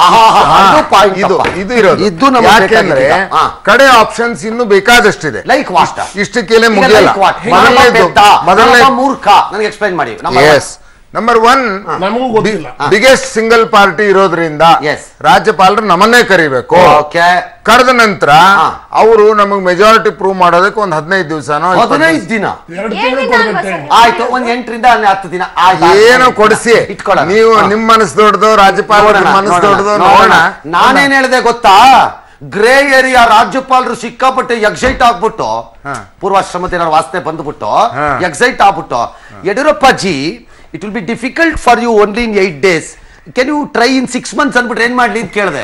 ಇದು ಇರೋದು ಯಾಕೆಂದ್ರೆ ಕಡೆ ಆಪ್ಷನ್ಸ್ ಇನ್ನು ಬೇಕಾದಷ್ಟಿದೆ. Like what? ಇಷ್ಟಕ್ಕೆಲೆ ಮುಗಿಯಲ್ಲ. ಮೊದಲನೇ ಮೂರ್ಖ ನನಗೆ ಎಕ್ಸ್ಪ್ಲೈನ್ ಮಾಡಿ. Yes, number 1 biggest single party ಇರೋದ್ರಿಂದ ರಾಜ್ಯಪಾಲರು ನಮ್ಮನ್ನೇ ಕರಿಬೇಕು. ಕರೆದ ನಂತರ ಅವರು ನಮಗ್ ಮೆಜಾರಿಟಿ ಪ್ರೂವ್ ಮಾಡೋದಕ್ಕೆ ಒಂದು 15 ದಿವಸನೋ 15 ದಿನ ಆಯ್ತು, ಒಂದ್ 8 ರಿಂದ 10 ದಿನ ಏನೋ ಕೊಡಿಸಿ. ನೀವು ನಿಮ್ ಮನಸ್ಸು ದೊಡ್ಡದು, ರಾಜ್ಯಪಾಲರ ಮನಸ್ಸು ದೊಡ್ಡದು, ನೋಡೋಣ. ನಾನೇನ್ ಹೇಳಿದೆ ಗೊತ್ತಾ? ಗ್ರೇ ಏರಿಯಾ ರಾಜ್ಯಪಾಲರು ಸಿಕ್ಕಾಪಟ್ಟೆ ಎಕ್ಸೈಟ್ ಆಗ್ಬಿಟ್ಟು, ಪೂರ್ವಾಶ್ರಮದ ಏನಾದ್ರು ವಾಸನೆ ಬಂದ್ಬಿಟ್ಟು ಎಕ್ಸೈಟ್ ಆಗ್ಬಿಟ್ಟು, Yediyurappa ji it will be difficult for you only in 8 days, can you try in 6 months ಅಂದ್ಬಿಟ್ರೆ ಏನ್ ಮಾಡ್ಲಿ ಅಂತ ಕೇಳಿದೆ.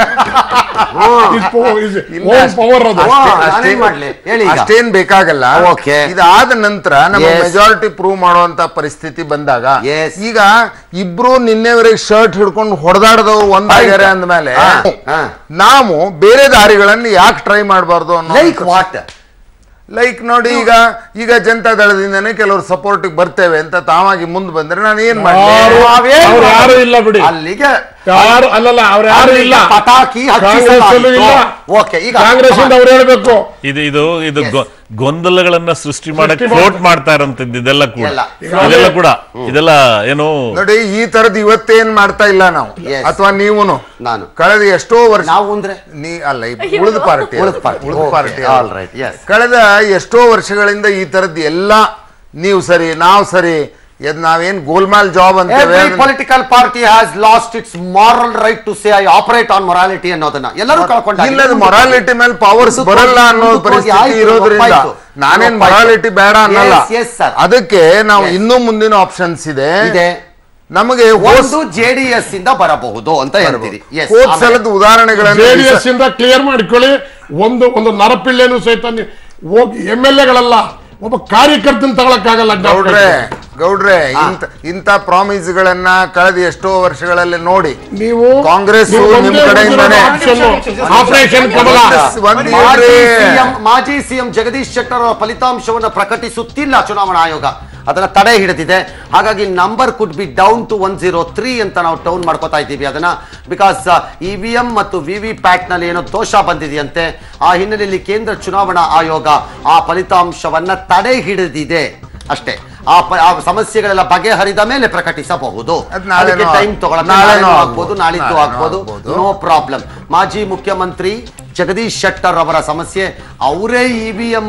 ಅಷ್ಟೇನ್ ಬೇಕಾಗಲ್ಲ. ಇದಾದ ನಂತರ ನಮ್ಮ ಮೆಜಾರಿಟಿ ಪ್ರೂವ್ ಮಾಡುವಂತ ಪರಿಸ್ಥಿತಿ ಬಂದಾಗ, ಈಗ ಇಬ್ರು ನಿನ್ನೆವರೆಗೆ ಶರ್ಟ್ ಹಿಡ್ಕೊಂಡು ಹೊಡೆದಾಡದವ್ರು ಒಂದಾಗ್ಯಾರೆ ಅಂದ್ಮೇಲೆ ನಾವು ಬೇರೆ ದಾರಿಗಳನ್ನು ಯಾಕೆ ಟ್ರೈ ಮಾಡಬಾರ್ದು ಅನ್ನೋ. Like what? ಲೈಕ್ ನೋಡಿ, ಈಗ ಜನತಾ ದಳದಿಂದನೇ ಕೆಲವರು ಸಪೋರ್ಟ್ ಬರ್ತೇವೆ ಅಂತ ತಾವಾಗಿ ಮುಂದೆ ಬಂದ್ರೆ ನಾನು ಏನ್ ಯಾರು ಇಲ್ಲ ಬಿಡಿ, ಅಲ್ಲಿಗೆ ಯಾರು ಅಲ್ಲಲ್ಲ, ಅವ್ರು ಯಾರು ಇಲ್ಲ. ಪಟಾಕಿ ಕಾಂಗ್ರೆಸ್ ಅವ್ರು ಹೇಳ್ಬೇಕು. ಇದು ಗೊಂದಲಗಳನ್ನ ಸೃಷ್ಟಿ ಮಾಡಕ್ಕೆ ಫ್ಲೋಟ್ ಮಾಡ್ತಾ ಇರೋಂಥದ್ದು ಇದೆಲ್ಲ ಕೂಡ ಇದೆಲ್ಲ ಏನು ನೋಡಿ, ಈ ತರದ್ ಇವತ್ತೇನ್ ಮಾಡ್ತಾ ಇಲ್ಲ ನಾವು, ಅಥವಾ ನೀವುನು. ನಾನು ಕಳೆದ ಎಷ್ಟೋ ವರ್ಷ ನಾವು ಅಂದ್ರೆ ಉಳಿದ ಪಾರ್ಟಿ ಕಳೆದ ಎಷ್ಟೋ ವರ್ಷಗಳಿಂದ ಈ ತರದ್ ಎಲ್ಲ ನೀವು ಸರಿ ನಾವು ಸರಿ, ನಾವೇನ್ ಗೋಲ್ಮಾಲ್ ಜಾಬ್ ಅಂತ. Political party has lost its moral right to say I operate on morality ಅನ್ನೋದನ್ನ ಎಲ್ಲರೂ ಕಳ್ಕೊಂಡ. ಇಲ್ಲ, ಮೊರಾಲಿಟಿ ಮೇಲೆ ಪವರ್ಸ್ ಬರಲ್ಲ ಅನ್ನೋ ಪರಿಸ್ಥಿತಿ ಇರೋದ್ರಿಂದ ನಾನೇನ್ ಮೊರಾಲಿಟಿ ಬೇಡ ಅನ್ನಲ್ಲ, ಅದಕ್ಕೆ ನಾವು ಇನ್ನೂ ಮುಂದಿನ ಆಪ್ಷನ್ಸ್ ಇದೆ. ನಮಗೆ ಒಂದು ಜೆಡಿಎಸ್ ಇಂದ ಬರಬಹುದು ಅಂತ ಹೇಳ್ತೀರಿ. ಸಲದ ಉದಾಹರಣೆಗಳನ್ನು ಜೆಡಿಎಸ್ ಇಂದ ಕ್ಲಿಯರ್ ಮಾಡ್ಕೊಳ್ಳಿ. ಒಂದು ನರಪಿಳ್ಳೆನೂ ಸಹಿತ ಹೋಗಿ MLA ಒಬ್ಬ ಕಾರ್ಯಕರ್ತನ ತಗೊಳಕ್ಕಾಗಲ್ಲ. ಗೌಡ್ರೆ ಇಂಥ ಪ್ರಾಮಿಸ್ ಗಳನ್ನ ಕಳೆದ ಎಷ್ಟೋ ವರ್ಷಗಳಲ್ಲಿ ನೋಡಿ ನೀವು ಕಾಂಗ್ರೆಸ್ ನಿಮ್ ಕಡೆಯಿಂದಾನೆ ಆಪರೇಷನ್ ಕಮಲ ಮಾಜಿ ಸಿಎಂ ಜಗದೀಶ್ ಶೆಟ್ಟರ್ ಅವರ ಫಲಿತಾಂಶವನ್ನು ಪ್ರಕಟಿಸುತ್ತಿಲ್ಲ ಚುನಾವಣಾ ಆಯೋಗ, ಅದನ್ನ ತಡೆ ಹಿಡಿದಿದೆ. ಹಾಗಾಗಿ number could be down to 103 ಅಂತ ನಾವು ಡೌನ್ ಮಾಡ್ಕೋತಾ ಇದ್ದೀವಿ ಅದನ್ನ. ಬಿಕಾಸ್ EVM ಮತ್ತು VVPAT ನಲ್ಲಿ ಏನೋ ದೋಷ ಬಂದಿದೆಯಂತೆ. ಆ ಹಿನ್ನೆಲೆಯಲ್ಲಿ ಕೇಂದ್ರ ಚುನಾವಣಾ ಆಯೋಗ ಆ ಫಲಿತಾಂಶವನ್ನ ತಡೆ ಹಿಡಿದಿದೆ ಅಷ್ಟೇ. ಆ ಸಮಸ್ಯೆಗಳೆಲ್ಲ ಬಗೆಹರಿದ ಮೇಲೆ ಪ್ರಕಟಿಸಬಹುದು. ಅದಕ್ಕೆ ಟೈಮ್ ತಗೊಳ್ಳಬಹುದು, ನಾಳಿದ್ದು ಆಗ್ಬೋದು, ನೋ ಪ್ರಾಬ್ಲಮ್. ಮಾಜಿ ಮುಖ್ಯಮಂತ್ರಿ ಜಗದೀಶ್ ಶೆಟ್ಟರ್ ಅವರ ಸಮಸ್ಯೆ, ಅವರೇ EVM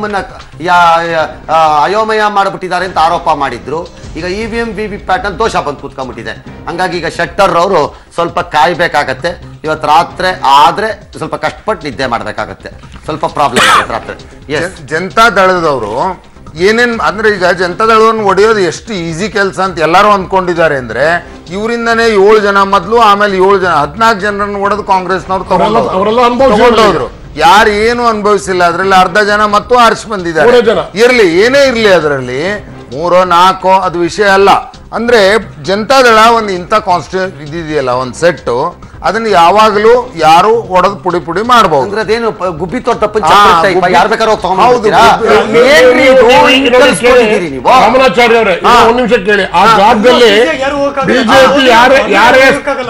ಅಯೋಮಯ ಮಾಡಿಬಿಟ್ಟಿದ್ದಾರೆ ಅಂತ ಆರೋಪ ಮಾಡಿದ್ರು. ಈಗ EVM VVPAT ನಲ್ಲಿ ದೋಷ ಬಂದು ಕೂತ್ಕೊಂಡ್ಬಿಟ್ಟಿದೆ. ಹಂಗಾಗಿ ಈಗ ಶೆಟ್ಟರ್ ಅವರು ಸ್ವಲ್ಪ ಕಾಯ್ಬೇಕಾಗತ್ತೆ. ಇವತ್ತು ರಾತ್ರಿ ಆದ್ರೆ ಸ್ವಲ್ಪ ಕಷ್ಟಪಟ್ಟು ನಿದ್ದೆ ಮಾಡ್ಬೇಕಾಗತ್ತೆ, ಸ್ವಲ್ಪ ಪ್ರಾಬ್ಲಮ್ ಆಗುತ್ತೆ ರಾತ್ರಿ. ಜನತಾ ದಳದವರು ಏನೇನ್ ಅಂದ್ರೆ ಈಗ ಜನತಾದಳವನ್ನು ಒಡೆಯೋದು ಎಷ್ಟು ಈಸಿ ಕೆಲಸ ಅಂತ ಎಲ್ಲರೂ ಅಂದ್ಕೊಂಡಿದ್ದಾರೆ. ಅಂದ್ರೆ ಇವರಿಂದನೇ 7 ಜನ ಮೊದಲು, ಆಮೇಲೆ 7 ಜನ 14 ಜನರನ್ನು ಒಡೆದು ಕಾಂಗ್ರೆಸ್ನವ್ರು ತಗೊಂಡೋದ್ರು. ಯಾರು ಏನು ಅನುಭವಿಸಿಲ್ಲ. ಅದ್ರಲ್ಲಿ ಅರ್ಧ ಜನ ಮತ್ತು ಆರಿಸಿ ಬಂದಿದ್ದಾರೆ. ಇರ್ಲಿ, ಏನೇ ಇರ್ಲಿ, ಅದರಲ್ಲಿ 3 4 ಅದು ವಿಷಯ ಅಲ್ಲ. ಅಂದ್ರೆ ಜನತಾದಳ ಒಂದು ಇಂಥ ಕಾನ್ಸ್ಟಿಟ್ಯೂಷನ್ ಇದೆಯಲ್ಲ, ಒಂದು ಸೆಟ್, ಅದನ್ನ ಯಾವಾಗಲೂ ಯಾರು ಒಡೆದು ಪುಡಿ ಪುಡಿ ಮಾಡಬಹುದು. ಅದೇನು ಗುಬ್ಬಿ ಯಾರು ಬೇಕಾದ್ರೂ ರಾಮನಾಚಾರ್ಯ ಅವರೇ ಒಂದ್ ನಿಮಿಷ ಕೇಳಿ. ಆ ಜಾಗದಲ್ಲಿ ಬಿಜೆಪಿ ಯಾರೇ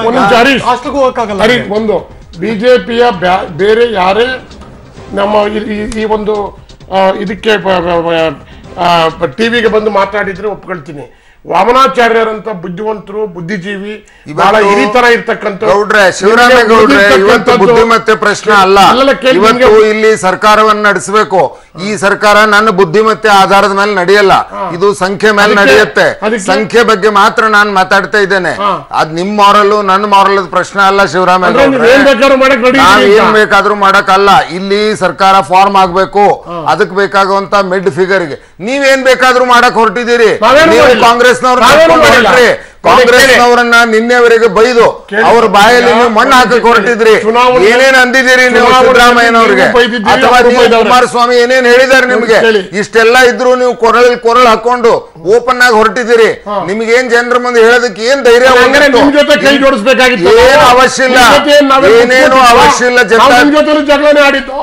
ಒಂದು ಬಿಜೆಪಿಯ ಬೇರೆ ಯಾರೇ ನಮ್ಮ ಈ ಒಂದು ಇದಕ್ಕೆ ಟಿವಿಗೆ ಬಂದು ಮಾತಾಡಿದ್ರೆ ಒಪ್ಕೊಳ್ತೀನಿ. ವಾಮನಾಚಾರ್ಯರಂತ ಬುದ್ಧಿವಂತರು, ಬುದ್ಧಿಜೀವಿ, ಬಹಳ ಹಿರಿತರ ಇರ್ತಕ್ಕಂಥ ಶಿವರಾಮೇಗೌಡ್ರೆ ಇವತ್ತು ಬುದ್ಧಿಮತ್ತೆ ಪ್ರಶ್ನೆ ಅಲ್ಲ. ಇವತ್ತು ಇಲ್ಲಿ ಸರ್ಕಾರವನ್ನು ನಡೆಸಬೇಕು. ಈ ಸರ್ಕಾರ ನನ್ನ ಬುದ್ಧಿಮತ್ತೆ ಆಧಾರದ ಮೇಲೆ ನಡೆಯಲ್ಲ, ಇದು ಸಂಖ್ಯೆ ಮೇಲೆ ನಡೆಯುತ್ತೆ. ಸಂಖ್ಯೆ ಬಗ್ಗೆ ಮಾತ್ರ ನಾನು ಮಾತಾಡ್ತಾ ಇದ್ದೇನೆ. ಅದ್ ನಿಮ್ ಮಾರಲ್ಲು ನನ್ನ ಮಾರಲ್ ಪ್ರಶ್ನೆ ಅಲ್ಲ ಶಿವರಾಮೇಗೌಡ್ರೆ. ಏನ್ ಬೇಕಾದ್ರೂ ಮಾಡಕ್ಕಲ್ಲ. ಇಲ್ಲಿ ಸರ್ಕಾರ ಫಾರ್ಮ್ ಆಗ್ಬೇಕು, ಅದಕ್ಕೆ ಬೇಕಾಗುವಂತ ಮಿಡ್ ಫಿಗರ್ಗೆ ನೀವೇನ್ ಬೇಕಾದ್ರೂ ಮಾಡಕ್ ಹೊರಟಿದ್ದೀರಿ. ನೀವು ಕಾಂಗ್ರೆಸ್ನವರನ್ನ ನಿನ್ನೆವರೆಗೆ ಬೈದು ಅವ್ರ ಬಾಯಲ್ಲಿ ನೀವು ಮಣ್ಣು ಹಾಕಕ್ ಹೊರಟಿದ್ರಿ. ಏನೇನ್ ಅಂದಿದ್ದೀರಿ ನೀವು ಸಿದ್ದರಾಮಯ್ಯನವ್ರಿಗೆ, ಅಥವಾ ಕುಮಾರಸ್ವಾಮಿ ಏನೇನ್ ಹೇಳಿದಾರೆ ನಿಮ್ಗೆ? ಇಷ್ಟೆಲ್ಲ ಇದ್ರು ನೀವು ಕೊರಳು ಹಾಕೊಂಡು ಓಪನ್ ಆಗಿ ಹೊರಟಿದ್ದೀರಿ. ನಿಮ್ಗೇನ್ ಜನರ ಮುಂದೆ ಹೇಳೋದಕ್ಕೆ ಏನ್ ಧೈರ್ಯ? ಏನ್ ಅವಶ್ಯ ಇಲ್ಲ, ಏನೇನು ಅವಶ್ಯ ಇಲ್ಲ. ಜಗಳನೆ ಆಡಿದ್ದು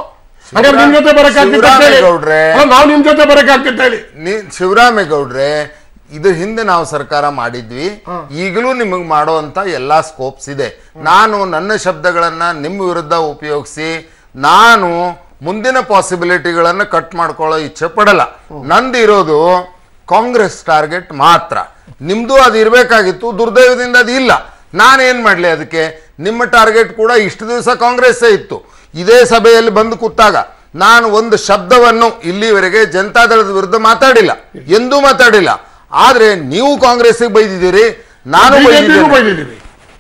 ಶಿವರಾಮೇಗೌಡ್ರೆ, ಇದ್ರ ಹಿಂದೆ ನಾವು ಸರ್ಕಾರ ಮಾಡಿದ್ವಿ, ಈಗಲೂ ನಿಮಗೆ ಮಾಡುವಂತ ಎಲ್ಲಾ ಸ್ಕೋಪ್ಸ್ ಇದೆ. ನಾನು ನನ್ನ ಶಬ್ದಗಳನ್ನ ನಿಮ್ಮ ವಿರುದ್ಧ ಉಪಯೋಗಿಸಿ ನಾನು ಮುಂದಿನ ಪಾಸಿಬಿಲಿಟಿಗಳನ್ನ ಕಟ್ ಮಾಡ್ಕೊಳ್ಳೋ ಇಚ್ಛೆ ಪಡಲ್ಲ. ನಂದು ಇರೋದು ಕಾಂಗ್ರೆಸ್ ಟಾರ್ಗೆಟ್ ಮಾತ್ರ. ನಿಮ್ದು ಅದು ಇರ್ಬೇಕಾಗಿತ್ತು, ದುರ್ದೈವದಿಂದ ಅದು ಇಲ್ಲ. ನಾನೇನ್ ಮಾಡ್ಲಿ ಅದಕ್ಕೆ? ನಿಮ್ಮ ಟಾರ್ಗೆಟ್ ಕೂಡ ಇಷ್ಟು ದಿವಸ ಕಾಂಗ್ರೆಸ್ಸೇ ಇತ್ತು. ಇದೇ ಸಭೆಯಲ್ಲಿ ಬಂದು ಕೂತಾಗ ನಾನು ಒಂದು ಶಬ್ದವನ್ನು ಇಲ್ಲಿವರೆಗೆ ಜನತಾದಳದ ವಿರುದ್ಧ ಮಾತಾಡಿಲ್ಲ, ಎಂದೂ ಮಾತಾಡಿಲ್ಲ. ಆದ್ರೆ ನೀವು ಕಾಂಗ್ರೆಸ್ಗೆ ಬೈದಿದ್ದೀರಿ, ನಾನು ಬೈದಿದ್ದೀವಿ.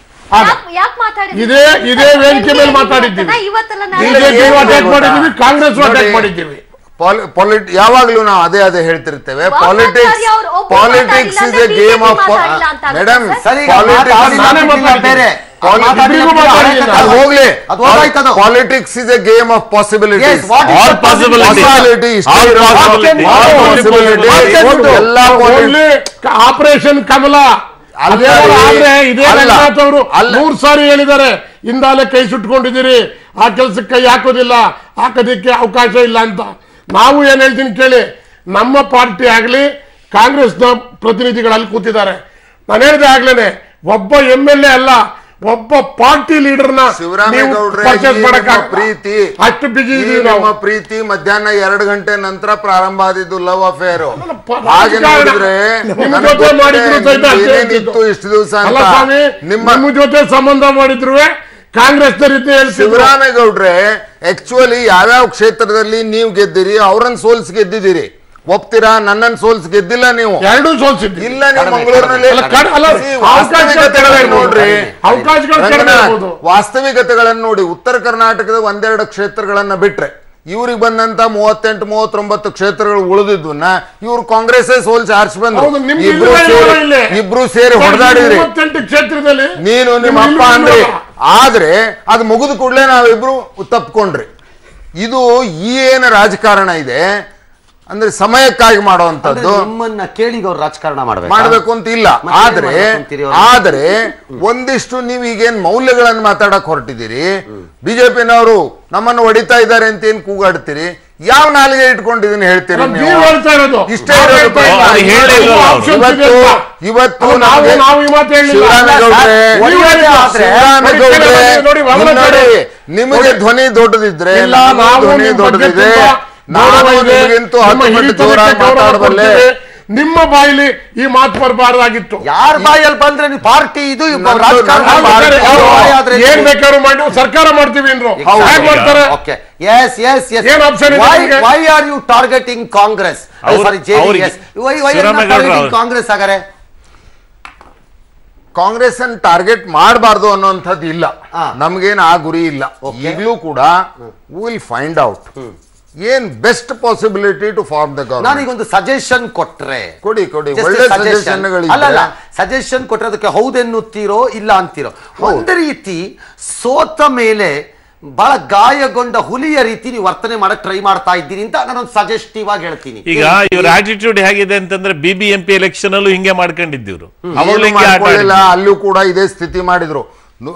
ಇದೇ ವೇದಿಕೆ ಮೇಲೆ ಮಾತಾಡಿದ್ದೀವಿ, ಕಾಂಗ್ರೆಸ್ ಅಟ್ಯಾಕ್ ಮಾಡಿದ್ದೀವಿ. ಯಾವಾಗ್ಲೂ ನಾವು ಅದೇ ಹೇಳ್ತಿರ್ತೇವೆ. Politics is a game of madam. ಹೋಗ್ಲಿ, politics is a game of possibilities. Operation Kamala ಇದೇ ರಂಗನಾಥ್ ಅವರು 3 ಸಾರಿ ಹೇಳಿದ್ದಾರೆ, ಹಿಂದಾಲೆ ಕೈ ಸುಟ್ಕೊಂಡಿದ್ದೀರಿ, ಆ ಕೆಲಸಕ್ಕೆ ಕೈ ಹಾಕೋದಿಲ್ಲ, ಹಾಕೋದಿಕ್ಕೆ ಅವಕಾಶ ಇಲ್ಲ ಅಂತ. ನಾವು ಏನ್ ಹೇಳ್ತೀನಿ ಕೇಳಿ, ನಮ್ಮ ಪಾರ್ಟಿ ಆಗ್ಲಿ ಕಾಂಗ್ರೆಸ್ನ ಪ್ರತಿನಿಧಿಗಳಲ್ಲಿ ಕೂತಿದ್ದಾರೆ. ನಾನು ಹೇಳಿದೆ ಆಗ್ಲೇನೆ, ಒಬ್ಬ MLA ಅಲ್ಲ, ಒಬ್ಬ ಪಾರ್ಟಿ ಲೀಡರ್ನ ಪ್ರೀತಿ ಅಷ್ಟು ಬಿಜಿ ನಮ್ಮ ಪ್ರೀತಿ ಮಧ್ಯಾಹ್ನ 2 ಗಂಟೆ ನಂತರ ಪ್ರಾರಂಭ ಆದಿದ್ದು ಲವ್ ಅಫೇರ್. ಹಾಗೆ ನೋಡಿದ್ರೆ ಇಷ್ಟು ದಿವಸ ನಿಮ್ಮ ಜೊತೆ ಸಂಬಂಧ ಮಾಡಿದ್ರು ಕಾಂಗ್ರೆಸ್ ಶಿವರಾಮೇಗೌಡ್ರೆ. ಆಕ್ಚುಲಿ ಯಾವ್ಯಾವ ಕ್ಷೇತ್ರದಲ್ಲಿ ನೀವು ಗೆದ್ದಿರಿ, ಅವ್ರನ್ನ ಸೋಲ್ಸ್ ಗೆದ್ದಿದ್ದೀರಿ, ಒಪ್ತೀರಾ? ನನ್ನನ್ನು ಸೋಲ್ಸ್ ಗೆದ್ದಿಲ್ಲ, ನೀವು ಎರಡೂ ಸೋಲ್ಸಿದ್ರಿ. ಇಲ್ಲ, ನೀವು ಮಂಗಳೂರಿನಲ್ಲಿ ನೋಡ್ರಿ, ವಾಸ್ತವಿಕತೆಗಳನ್ನು ನೋಡಿ. ಉತ್ತರ ಕರ್ನಾಟಕದ 1-2 ಕ್ಷೇತ್ರಗಳನ್ನ ಬಿಟ್ರೆ ಇವ್ರಿಗೆ ಬಂದಂತ 38-39 ಕ್ಷೇತ್ರಗಳು ಉಳಿದಿದ್ವನ್ನ ಇವ್ರು ಕಾಂಗ್ರೆಸ್ ಸೋಲ್ಸಿ ಆರಿಸಿ ಬಂದ್ರು. ಇಬ್ರು ಸೇರಿ ಹೊಡೆದಾಡಿದ್ರಿ, ನೀನು ನಿಮ್ಮ ಅಪ್ಪ ಅಂದ್ರಿ. ಆದ್ರೆ ಅದು ಮುಗಿದ ಕೂಡಲೇ ನಾವಿಬ್ರು ತಪ್ಕೊಂಡ್ರಿ. ಇದು ಏನು ರಾಜಕಾರಣ ಇದೆ ಅಂದ್ರೆ ಸಮಯಕ್ಕಾಗಿ ಮಾಡುವಂತದ್ದು. ನಿಮ್ಮನ್ನ ಕೇಳಿ ಅವ್ರು ರಾಜಕಾರಣ ಮಾಡ್ಬೇಕು ಅಂತ ಇಲ್ಲ. ಆದ್ರೆ ಒಂದಿಷ್ಟು ನೀವು ಈಗೇನ್ ಮೌಲ್ಯಗಳನ್ನು ಮಾತಾಡಕ್ ಹೊರಟಿದ್ದೀರಿ, ಬಿಜೆಪಿನವರು ನಮ್ಮನ್ನು ಹೊಡಿತಾ ಇದ್ದಾರೆ ಅಂತ ಏನ್ ಕೂಗಾಡ್ತೀರಿ? ಯಾವ ನಾಲಿಗೆ ಇಟ್ಕೊಂಡಿದೀನಿ ಹೇಳ್ತೀರಿ? ಇಷ್ಟೇ ಇವತ್ತು ನಿಮಗೆ ಧ್ವನಿ ದೊಡ್ಡದಿದ್ರೆ ಧ್ವನಿ ದೊಡ್ಡದಿದೆ, ನಿಮ್ಮ ಬಾಯಿಲಿ ಈ ಮಾತು ಬರಬಾರ್ದಾಗಿತ್ತು. ಯಾರ ಬಾಯಲ್ಲಿ ಬಂದ್ರೆ ನೀವು ಪಾರ್ಟಿ ಇದು ಏನ್ ಬೇಕಾದ್ರೂ ಮಾಡಿ ಸರ್ಕಾರ ಮಾಡ್ತೀವಿ ಮಾಡ್ತಾರೆ. Why are you targeting Congress? Sorry, JDS. Congress ಆಗರೆ ಕಾಂಗ್ರೆಸ್ ಅನ್ನು ಟಾರ್ಗೆಟ್ ಮಾಡಬಾರ್ದು ಅನ್ನೋಂಥದ್ದು ಇಲ್ಲ, ನಮ್ಗೇನು ಆ ಗುರಿ ಇಲ್ಲ. ಈಗಲೂ ಕೂಡ ವಿಲ್ ಫೈಂಡ್ ಔಟ್ ಏನ್ best possibility to form the government. ನಾನೀಗೊಂದು ಸಜೆಷನ್ ಕೊಟ್ರೆ ಕೊಡಿ ಒಳ್ಳೆ ಸಜೆಷನ್ ಕೊಟ್ರೆ ಅದಕ್ಕೆ ಹೌದೆನ್ನುತ್ತೀರೋ ಇಲ್ಲ ಅಂತೀರೋ? ಒಂದು ರೀತಿ ಸೋತ ಮೇಲೆ ಬಹಳ ಗಾಯಗೊಂಡ ಹುಲಿಯ ರೀತಿ ನೀವು ವರ್ತನೆ ಮಾಡಕ್ ಟ್ರೈ ಮಾಡ್ತಾ ಇದ್ದೀನಿ ಅಂತ ನಾನೊಂದು ಸಜೆಸ್ಟಿವ್ ಆಗಿ ಹೇಳ್ತೀನಿ. ಈಗ ಇವ್ರ ಆಟಿಟ್ಯೂಡ್ ಹೇಗಿದೆ ಅಂತಂದ್ರೆ BBMP ಎಲೆಕ್ಷನ್ ಅಲ್ಲೂ ಹಿಂಗೆ ಮಾಡ್ಕೊಂಡಿದ್ದೀವ್ರು, ಅಲ್ಲೂ ಕೂಡ ಇದೇ ಸ್ಥಿತಿ ಮಾಡಿದ್ರು.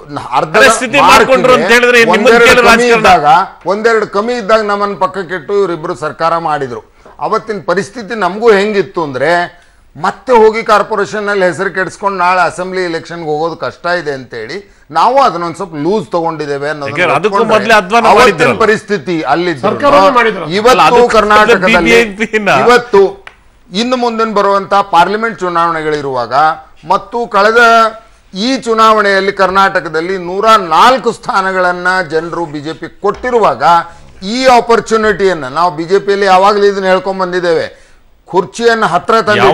ಒಂದೆರಡು ಕಮ್ಮಿ ಇದ್ದಾಗ ನಮ್ಮನ್ನ ಪಕ್ಕಕ್ಕಿಟ್ಟು ಇವರಿಬ್ರು ಸರ್ಕಾರ ಮಾಡಿದ್ರು. ಅವತ್ತಿನ ಪರಿಸ್ಥಿತಿ ನಮಗೂ ಹೆಂಗಿತ್ತು ಅಂದ್ರೆ, ಮತ್ತೆ ಹೋಗಿ ಕಾರ್ಪೊರೇಷನ್ ನಲ್ಲಿ ಹೆಸರು ಕೆಡಿಸ್ಕೊಂಡು ನಾಳೆ ಅಸೆಂಬ್ಲಿ ಎಲೆಕ್ಷನ್ ಹೋಗೋದು ಕಷ್ಟ ಇದೆ ಅಂತ ಹೇಳಿ ನಾವು ಅದನ್ನೊಂದ್ ಸ್ವಲ್ಪ ಲೂಸ್ ತಗೊಂಡಿದ್ದೇವೆ ಅನ್ನೋದು ಪರಿಸ್ಥಿತಿ ಅಲ್ಲಿದ್ದು. ಇವತ್ತು ಕರ್ನಾಟಕದಲ್ಲಿ ಇವತ್ತು ಇನ್ನು ಮುಂದಿನ ಬರುವಂತ ಪಾರ್ಲಿಮೆಂಟ್ ಚುನಾವಣೆಗಳಿರುವಾಗ ಮತ್ತು ಕಳೆದ ಈ ಚುನಾವಣೆಯಲ್ಲಿ ಕರ್ನಾಟಕದಲ್ಲಿ 104 ಸ್ಥಾನಗಳನ್ನ ಜನರು ಬಿಜೆಪಿ ಕೊಟ್ಟಿರುವಾಗ ಈ ಆಪರ್ಚುನಿಟಿಯನ್ನ ನಾವು ಬಿಜೆಪಿಯಲ್ಲಿ ಯಾವಾಗಲೂ ಇದನ್ನ ಹೇಳ್ಕೊಂಡ್ ಬಂದಿದ್ದೇವೆ. ಕುರ್ಚಿಯನ್ನು ಹತ್ರ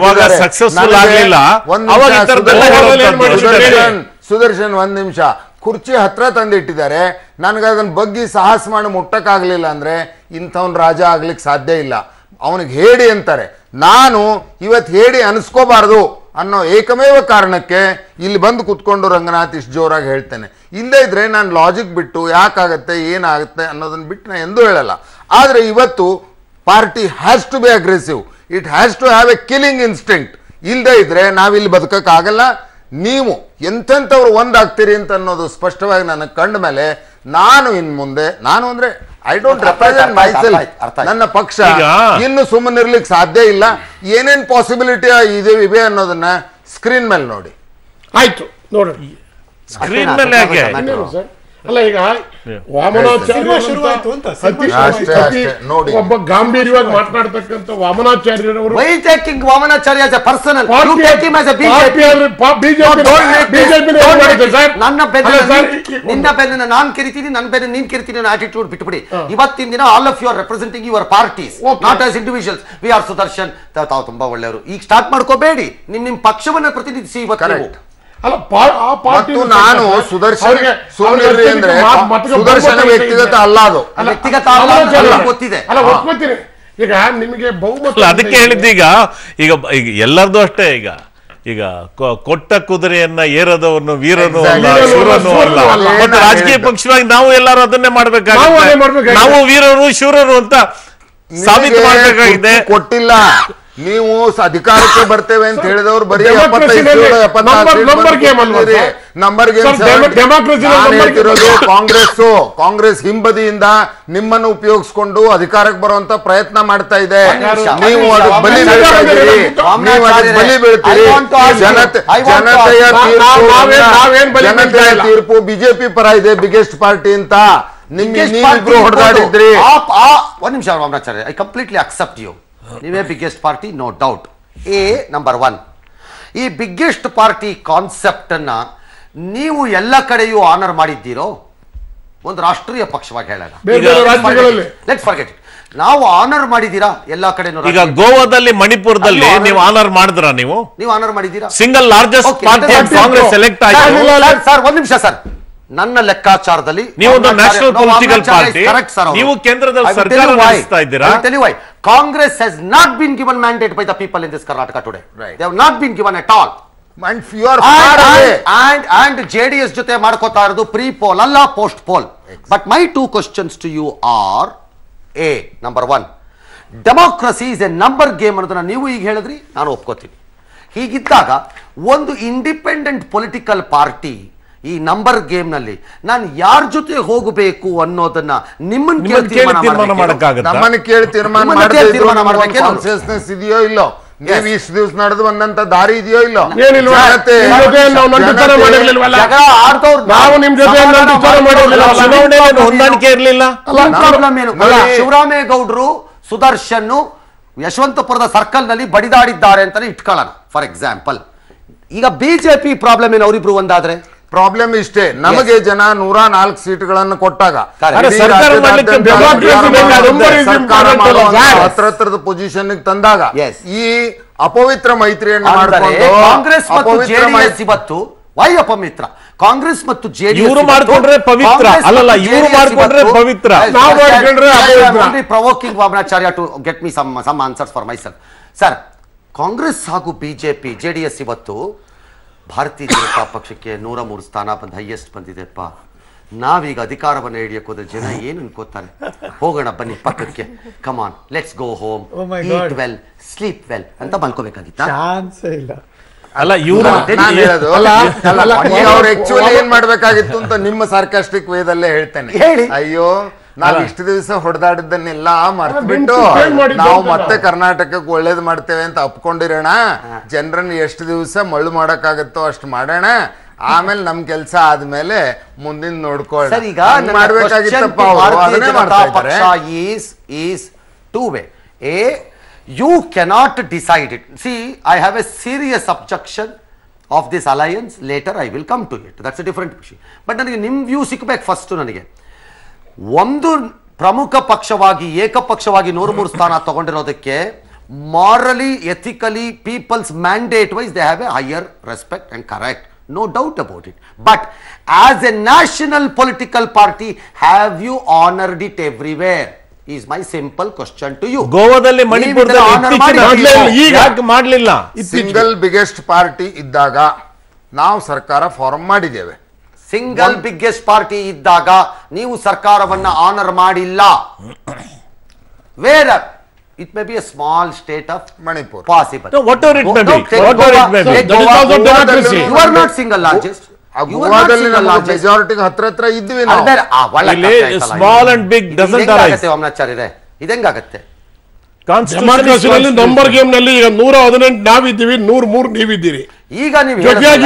ಸುದರ್ಶನ್ ಒಂದ್ ನಿಮಿಷ ಕುರ್ಚಿ ಹತ್ರ ತಂದಿಟ್ಟಿದ್ದಾರೆ, ನನಗೆ ಅದನ್ನ ಬಗ್ಗಿ ಸಾಹಸ ಮಾಡಿ ಮುಟ್ಟಕ್ಕಾಗ್ಲಿಲ್ಲ ಅಂದ್ರೆ ಇಂಥವ್ನ ರಾಜ ಆಗ್ಲಿಕ್ಕೆ ಸಾಧ್ಯ ಇಲ್ಲ. ಅವನಿಗೆ ಹೇಳಿ ಅಂತಾರೆ. ನಾನು ಇವತ್ತು ಹೇಳಿ ಅನಿಸ್ಕೋಬಾರ್ದು ಅನ್ನೋ ಏಕಮೇವ ಕಾರಣಕ್ಕೆ ಇಲ್ಲಿ ಬಂದು ಕುತ್ಕೊಂಡು ರಂಗನಾಥ್ ಇಷ್ಟು ಜೋರಾಗಿ ಹೇಳ್ತೇನೆ. ಇಲ್ಲದೇ ಇದ್ರೆ ನಾನು ಲಾಜಿಕ್ ಬಿಟ್ಟು ಯಾಕಾಗತ್ತೆ ಏನಾಗುತ್ತೆ ಅನ್ನೋದನ್ನ ಬಿಟ್ಟು ನಾನು ಎಂದೂ ಹೇಳಲ್ಲ. ಆದರೆ ಇವತ್ತು party has to be aggressive, it has to have a killing instinct. ಇಲ್ಲದೇ ಇದ್ರೆ ನಾವಿಲ್ಲಿ ಬದುಕಕ್ಕಾಗಲ್ಲ. ನೀವು ಎಂತೆಂಥವ್ರು ಒಂದಾಗ್ತೀರಿ ಅಂತ ಅನ್ನೋದು ಸ್ಪಷ್ಟವಾಗಿ ನನಗೆ ಕಂಡ ಮೇಲೆ ನಾನು ಇನ್ನು ಮುಂದೆ ನಾನು ಅಂದ್ರೆ ಐ ಡೋಂಟ್ ರೆಪ್ರೆಸೆಂಟ್ ಮೈಸೆಲ್ಫ್, ನನ್ನ ಪಕ್ಷ ಇನ್ನು ಸುಮ್ಮನಿರ್ಲಿಕ್ಕೆ ಸಾಧ್ಯ ಇಲ್ಲ. ಏನೇನ್ ಪಾಸಿಬಿಲಿಟಿ ಇವೆ ಅನ್ನೋದನ್ನ ಸ್ಕ್ರೀನ್ ಮೇಲೆ ನೋಡಿ. ಆಯ್ತು ನೋಡ್ರಿ ಸ್ಕ್ರೀನ್ ಮೇಲೆ ಅಲ್ಲ, ಈಗ ಒಬ್ಬ ಗಾಂಭೀರ್ಯವಾಗಿ ಮಾತನಾಡ್ತಕ್ಕಂಥ ವಾಮನಾಚಾರ್ಯರವರು ನಿನ್ನ ಬೆನ್ನ ನಾನ್ ಕರಿತೀನಿ, ನನ್ನ ಬೆನ್ನ ನೀನ್ ಕರಿತೀನಿ ಅನ್ನೋ ಆಟಿಟ್ಯೂಡ್ ಬಿಟ್ಬಿಡಿ. ಇವತ್ತಿನ ದಿನ all of you are representing your parties, not as individuals. We are Sudarshan, ತಾವು ತುಂಬಾ ಒಳ್ಳೆಯವರು. ಈಗ ಸ್ಟಾರ್ಟ್ ಮಾಡ್ಕೋಬೇಡಿ, ನಿಮ್ ಪಕ್ಷವನ್ನ ಪ್ರತಿನಿಧಿಸಿ ಇವತ್ತು. ನಾನು ಸುದರ್ಶನ ವ್ಯಕ್ತಿಗತ ಅಲ್ಲ, ಅದು ವ್ಯಕ್ತಿಗತ ಗೊತ್ತಿದೆ. ಈಗ ನಿಮಗೆ ಬಹುಮತ ಅದಕ್ಕೆ ಹೇಳಿದ್ದು. ಈಗ ಎಲ್ಲರದು ಅಷ್ಟೇ. ಈಗ ಕೊಟ್ಟ ಕುದುರೆಯನ್ನ ಏರದವನು ವೀರನು ಅಲ್ಲ, ಶೂರನು ಅಲ್ಲ. ಮತ್ತೆ ರಾಜಕೀಯ ಪಕ್ಷವಾಗಿ ನಾವು ಎಲ್ಲರೂ ಅದನ್ನೇ ಮಾಡ್ಬೇಕಾಗುತ್ತೆ. ನಾವು ವೀರರು ಶೂರರು ಅಂತ ಸಾಬೀತು ಮಾಡಬೇಕಾಗಿದೆ. ಕೊಟ್ಟಿಲ್ಲ, ನೀವು ಅಧಿಕಾರಕ್ಕೆ ಬರ್ತೇವೆ ಅಂತ ಹೇಳಿದವರು ಬರೀ ಕಾಂಗ್ರೆಸ್ ಹಿಂಬದಿಯಿಂದ ನಿಮ್ಮನ್ನು ಉಪಯೋಗಿಸಿಕೊಂಡು ಅಧಿಕಾರಕ್ಕೆ ಬರುವಂತ ಪ್ರಯತ್ನ ಮಾಡ್ತಾ ಇದೆ. ನೀವು ಅದಕ್ಕೆ ಬಲಿ ಬೀಳ್ತಾ ಇದ್ದೀರಿ, ನೀವು ಅದಕ್ಕೆ ಬಲಿ ಬೀಳ್ತೀರಿ. ಜನತೆಯ ತೀರ್ಪು ಬಿಜೆಪಿ ಪರ ಇದೆ, ಬಿಗ್ಗೆಸ್ಟ್ ಪಾರ್ಟಿ ಅಂತ ನೀವಿಬ್ರು ಹೊಡೆದಾಡಿದ್ರಿ. ಒಂದ್ ನಿಮಿಷ Vamanacharya, I completely accept you. ನೀವೇ biggest party, no doubt. Number 1, ಈ ಬಿಗ್ಗೆಸ್ಟ್ ಪಾರ್ಟಿ ಕಾನ್ಸೆಪ್ಟ್ ಅನ್ನ ನೀವು ಎಲ್ಲ ಕಡೆಯೂ ಆನರ್ ಮಾಡಿದ್ದೀರೋ? ಒಂದು ರಾಷ್ಟ್ರೀಯ ಪಕ್ಷವಾಗಿ ಹೇಳೋಣ, ಲೆಟ್ಸ್ ಫರ್ಗೆಟ್ ಇಟ್. ನಾವು ಆನರ್ ಮಾಡಿದ್ದೀರಾ ಎಲ್ಲ ಕಡೆ? ಈಗ ಗೋವಾದಲ್ಲಿ, ಮಣಿಪುರದಲ್ಲಿ ನೀವು ಆನರ್ ಮಾಡಿದ್ರ? ನೀವು ಆನರ್ ಮಾಡಿದ್ದೀರಾ? Single largest party Congress select ಆಗಿದೆ ಸರ್. ಒಂದ್ ನಿಮಿಷ ಸರ್, ನನ್ನ ಲೆಕ್ಕಾಚಾರದಲ್ಲಿ ನೀವೊಂದು ನ್ಯಾಷನಲ್ ಪೊಲಿಟಿಕಲ್ ಪಾರ್ಟಿ, ನೀವು ಕೇಂದ್ರದಲ್ಲಿ ಸರ್ಕಾರ ನಡೆಸ್ತಾ ಇದ್ದೀರಾ. Congress has not been given mandate by the people in this Karnataka today. They have not been given at all. And JDS ಜೊತೆ ಮಾಡ್ಕೋತಾ ಇರೋದು ಪ್ರೀ ಪೋಲ್ ಅಲ್ಲ, post poll. But my 2 questions to you are: A, number 1, democracy is a number game ಅನ್ನೋದನ್ನ ನೀವು ಈಗ ಹೇಳಿದ್ರಿ, ನಾನು ಒಪ್ಕೋತೀನಿ. ಹೀಗಿದ್ದಾಗ ಒಂದು ಇಂಡಿಪೆಂಡೆಂಟ್ ಪೊಲಿಟಿಕಲ್ ಪಾರ್ಟಿ ಈ ನಂಬರ್ ಗೇಮ್ ನಲ್ಲಿ ನಾನು ಯಾರ ಜೊತೆ ಹೋಗಬೇಕು ಅನ್ನೋದನ್ನ ನಿಮ್ಮನ್ನ ಕೇಳಿ ತೀರ್ಮಾನ ಮಾಡಕ್ಕಾಗತ್ತಾ? ನಮ್ಮನ್ನ ಕೇಳಿ ತೀರ್ಮಾನ ಮಾಡಬೇಕು. ಇದೆಯೋ ಇಲ್ಲೋ? ನೀವು ಇಷ್ಟು ದಿವಸ ನಡೆದು ಬಂದಂತ ದಾರಿ ಇದೆಯೋ ಇಲ್ಲೋ? ಹೊಂದಾಣಿಕೆ ಇರಲಿಲ್ಲ. ಶಿವರಾಮೇಗೌಡರು ಸುದರ್ಶನ್ ಯಶವಂತಪುರದ ಸರ್ಕಲ್ ನಲ್ಲಿ ಬಡಿದಾಡಿದ್ದಾರೆ ಅಂತಾನೆ ಇಟ್ಕೊಳ್ಳೋಣ ಫಾರ್ ಎಕ್ಸಾಂಪಲ್. ಈಗ ಬಿಜೆಪಿ ಪ್ರಾಬ್ಲಮ್ ಏನು? ಅವರಿಬ್ರು ಒಂದಾದ್ರೆ ಪ್ರಾಬ್ಲಮ್ ಇಷ್ಟೇ, ನಮಗೆ ಜನ 104 ಸೀಟ್ಗಳನ್ನು ಕೊಟ್ಟಾಗ ಹತ್ತಿರದ ಪೊಸಿಷನ್ ತಂದಾಗ ಈ ಅಪವಿತ್ರ ಮೈತ್ರಿಯನ್ನು ಮಾಡಿಕೊಂಡು ಕಾಂಗ್ರೆಸ್ ಮತ್ತು JDS ಇವತ್ತು ವೈ ಅಪಮಿತ್ರ? ಕಾಂಗ್ರೆಸ್ ಮತ್ತು JDS ಇವರು ಮಾಡ್ಕೊಂಡ್ರೆ ಪವಿತ್ರ ಅಲ್ಲಲ್ಲ, ಇವರು ಮಾಡ್ಕೊಂಡ್ರೆ ಪವಿತ್ರ. ನಾವು ಮಾಡ್ಕೊಂಡ್ರೆ provoking Vamanacharya to get me some answers for myself. Sir, Congress ಹಾಗೂ ಬಿಜೆಪಿ JDS ಇವತ್ತು ಭಾರತೀಯ ಜನತಾ ಪಕ್ಷಕ್ಕೆ 103 ಸ್ಥಾನ ಬಂದು ಹೈಯೆಸ್ಟ್ ಬಂದಿದೆಪ್ಪ. ನಾವೀಗ ಅಧಿಕಾರವನ್ನು ಹಿಡಿಯಕ್ಕೆ ಹೋದ್ರೆ ಜನ ಏನು ಅನ್ಕೋತಾರೆ? ಹೋಗೋಣ ಬನ್ನಿ ಪಕ್ಕಕ್ಕೆ, come on let's go home, eat well sleep well ಅಂತ ಮಲ್ಕೋಬೇಕಾಗಿತ್ತ? ಅಲ್ಲ, ಇವರು ಅವ್ರು ಆಕ್ಚುಲಿ ಏನ್ ಮಾಡ್ಬೇಕಾಗಿತ್ತು ಅಂತ ನಿಮ್ಮ ಸಾರ್ಕಾಸ್ಟಿಕ್ ವೇದಲ್ಲೇ ಹೇಳ್ತೇನೆ. ಅಯ್ಯೋ, ನಾವ್ ಇಷ್ಟು ದಿವಸ ಹೊಡೆದಾಡಿದ್ದನ್ನೆಲ್ಲ ಮರ್ತ್ಬಿಟ್ಟು ನಾವು ಮತ್ತೆ ಕರ್ನಾಟಕಕ್ಕೆ ಒಳ್ಳೇದ್ ಮಾಡ್ತೇವೆ ಅಂತ ಅಪ್ಕೊಂಡಿರೋಣ. ಜನರನ್ನ ಎಷ್ಟು ದಿವಸ ಮಳ್ಳು ಮಾಡಕ್ಕಾಗತ್ತೋ ಅಷ್ಟು ಮಾಡೋಣ, ಆಮೇಲೆ ನಮ್ ಕೆಲ್ಸ ಆದ್ಮೇಲೆ ಮುಂದಿನ ನೋಡ್ಕೊಳ್ಳೋಣ ಮಾಡ್ಬೇಕಾಗಿತ್ತಪ್ಪ. You cannot decide it. See, I have a serious objection of this alliance. Later I will come to it. That's a different issue. But ನನಗೆ ನಿಮ್ಮ ವ್ಯೂ ಸಿಕ್ಕಬೇಕು ಫಸ್ಟ್. ನನಗೆ ಒಂದು ಪ್ರಮುಖ ಪಕ್ಷವಾಗಿ ಏಕಪಕ್ಷವಾಗಿ 103 ಸ್ಥಾನ ತಗೊಂಡಿರೋದಕ್ಕೆ morally, ethically, people's mandate wise they have a higher respect and correct, no doubt about it. But as a national political party, have you honored it everywhere? Is my simple question to you. ಗೋವಾದಲ್ಲಿ, ಮಣಿಪುರದಲ್ಲಿ ಮಾಡಲಿಲ್ಲ. Single biggest party ಇದ್ದಾಗ ನಾವು ಸರ್ಕಾರ form ಮಾಡಿದ್ದೇವೆ. Single biggest party ಇದ್ದಾಗ ನೀವು ಸರ್ಕಾರವನ್ನ ಆನರ್ ಮಾಡಿಲ್ಲ. Where it may be a small state of Manipur, possible. No, whatever it may be, whatever it may be, that is also democracy. You are not single largest. ಗೋವಾದಲ್ಲಿ majority ಹತ್ರ ಇದ್ವಿ ನಾವು. Small and big doesn't arise. ವಾಮನಾಚಾರ್ಯರೇ, ಇದೆಂಗಾಗತ್ತೆ? ಡೆಮಾಕ್ರಸಿನಲ್ಲಿ number game ನಲ್ಲಿ ಈಗ 118 ನಾವಿದ್ದೀವಿ, 103 ನೀವಿದ್ದೀರಿ. ಈಗ ನೀವು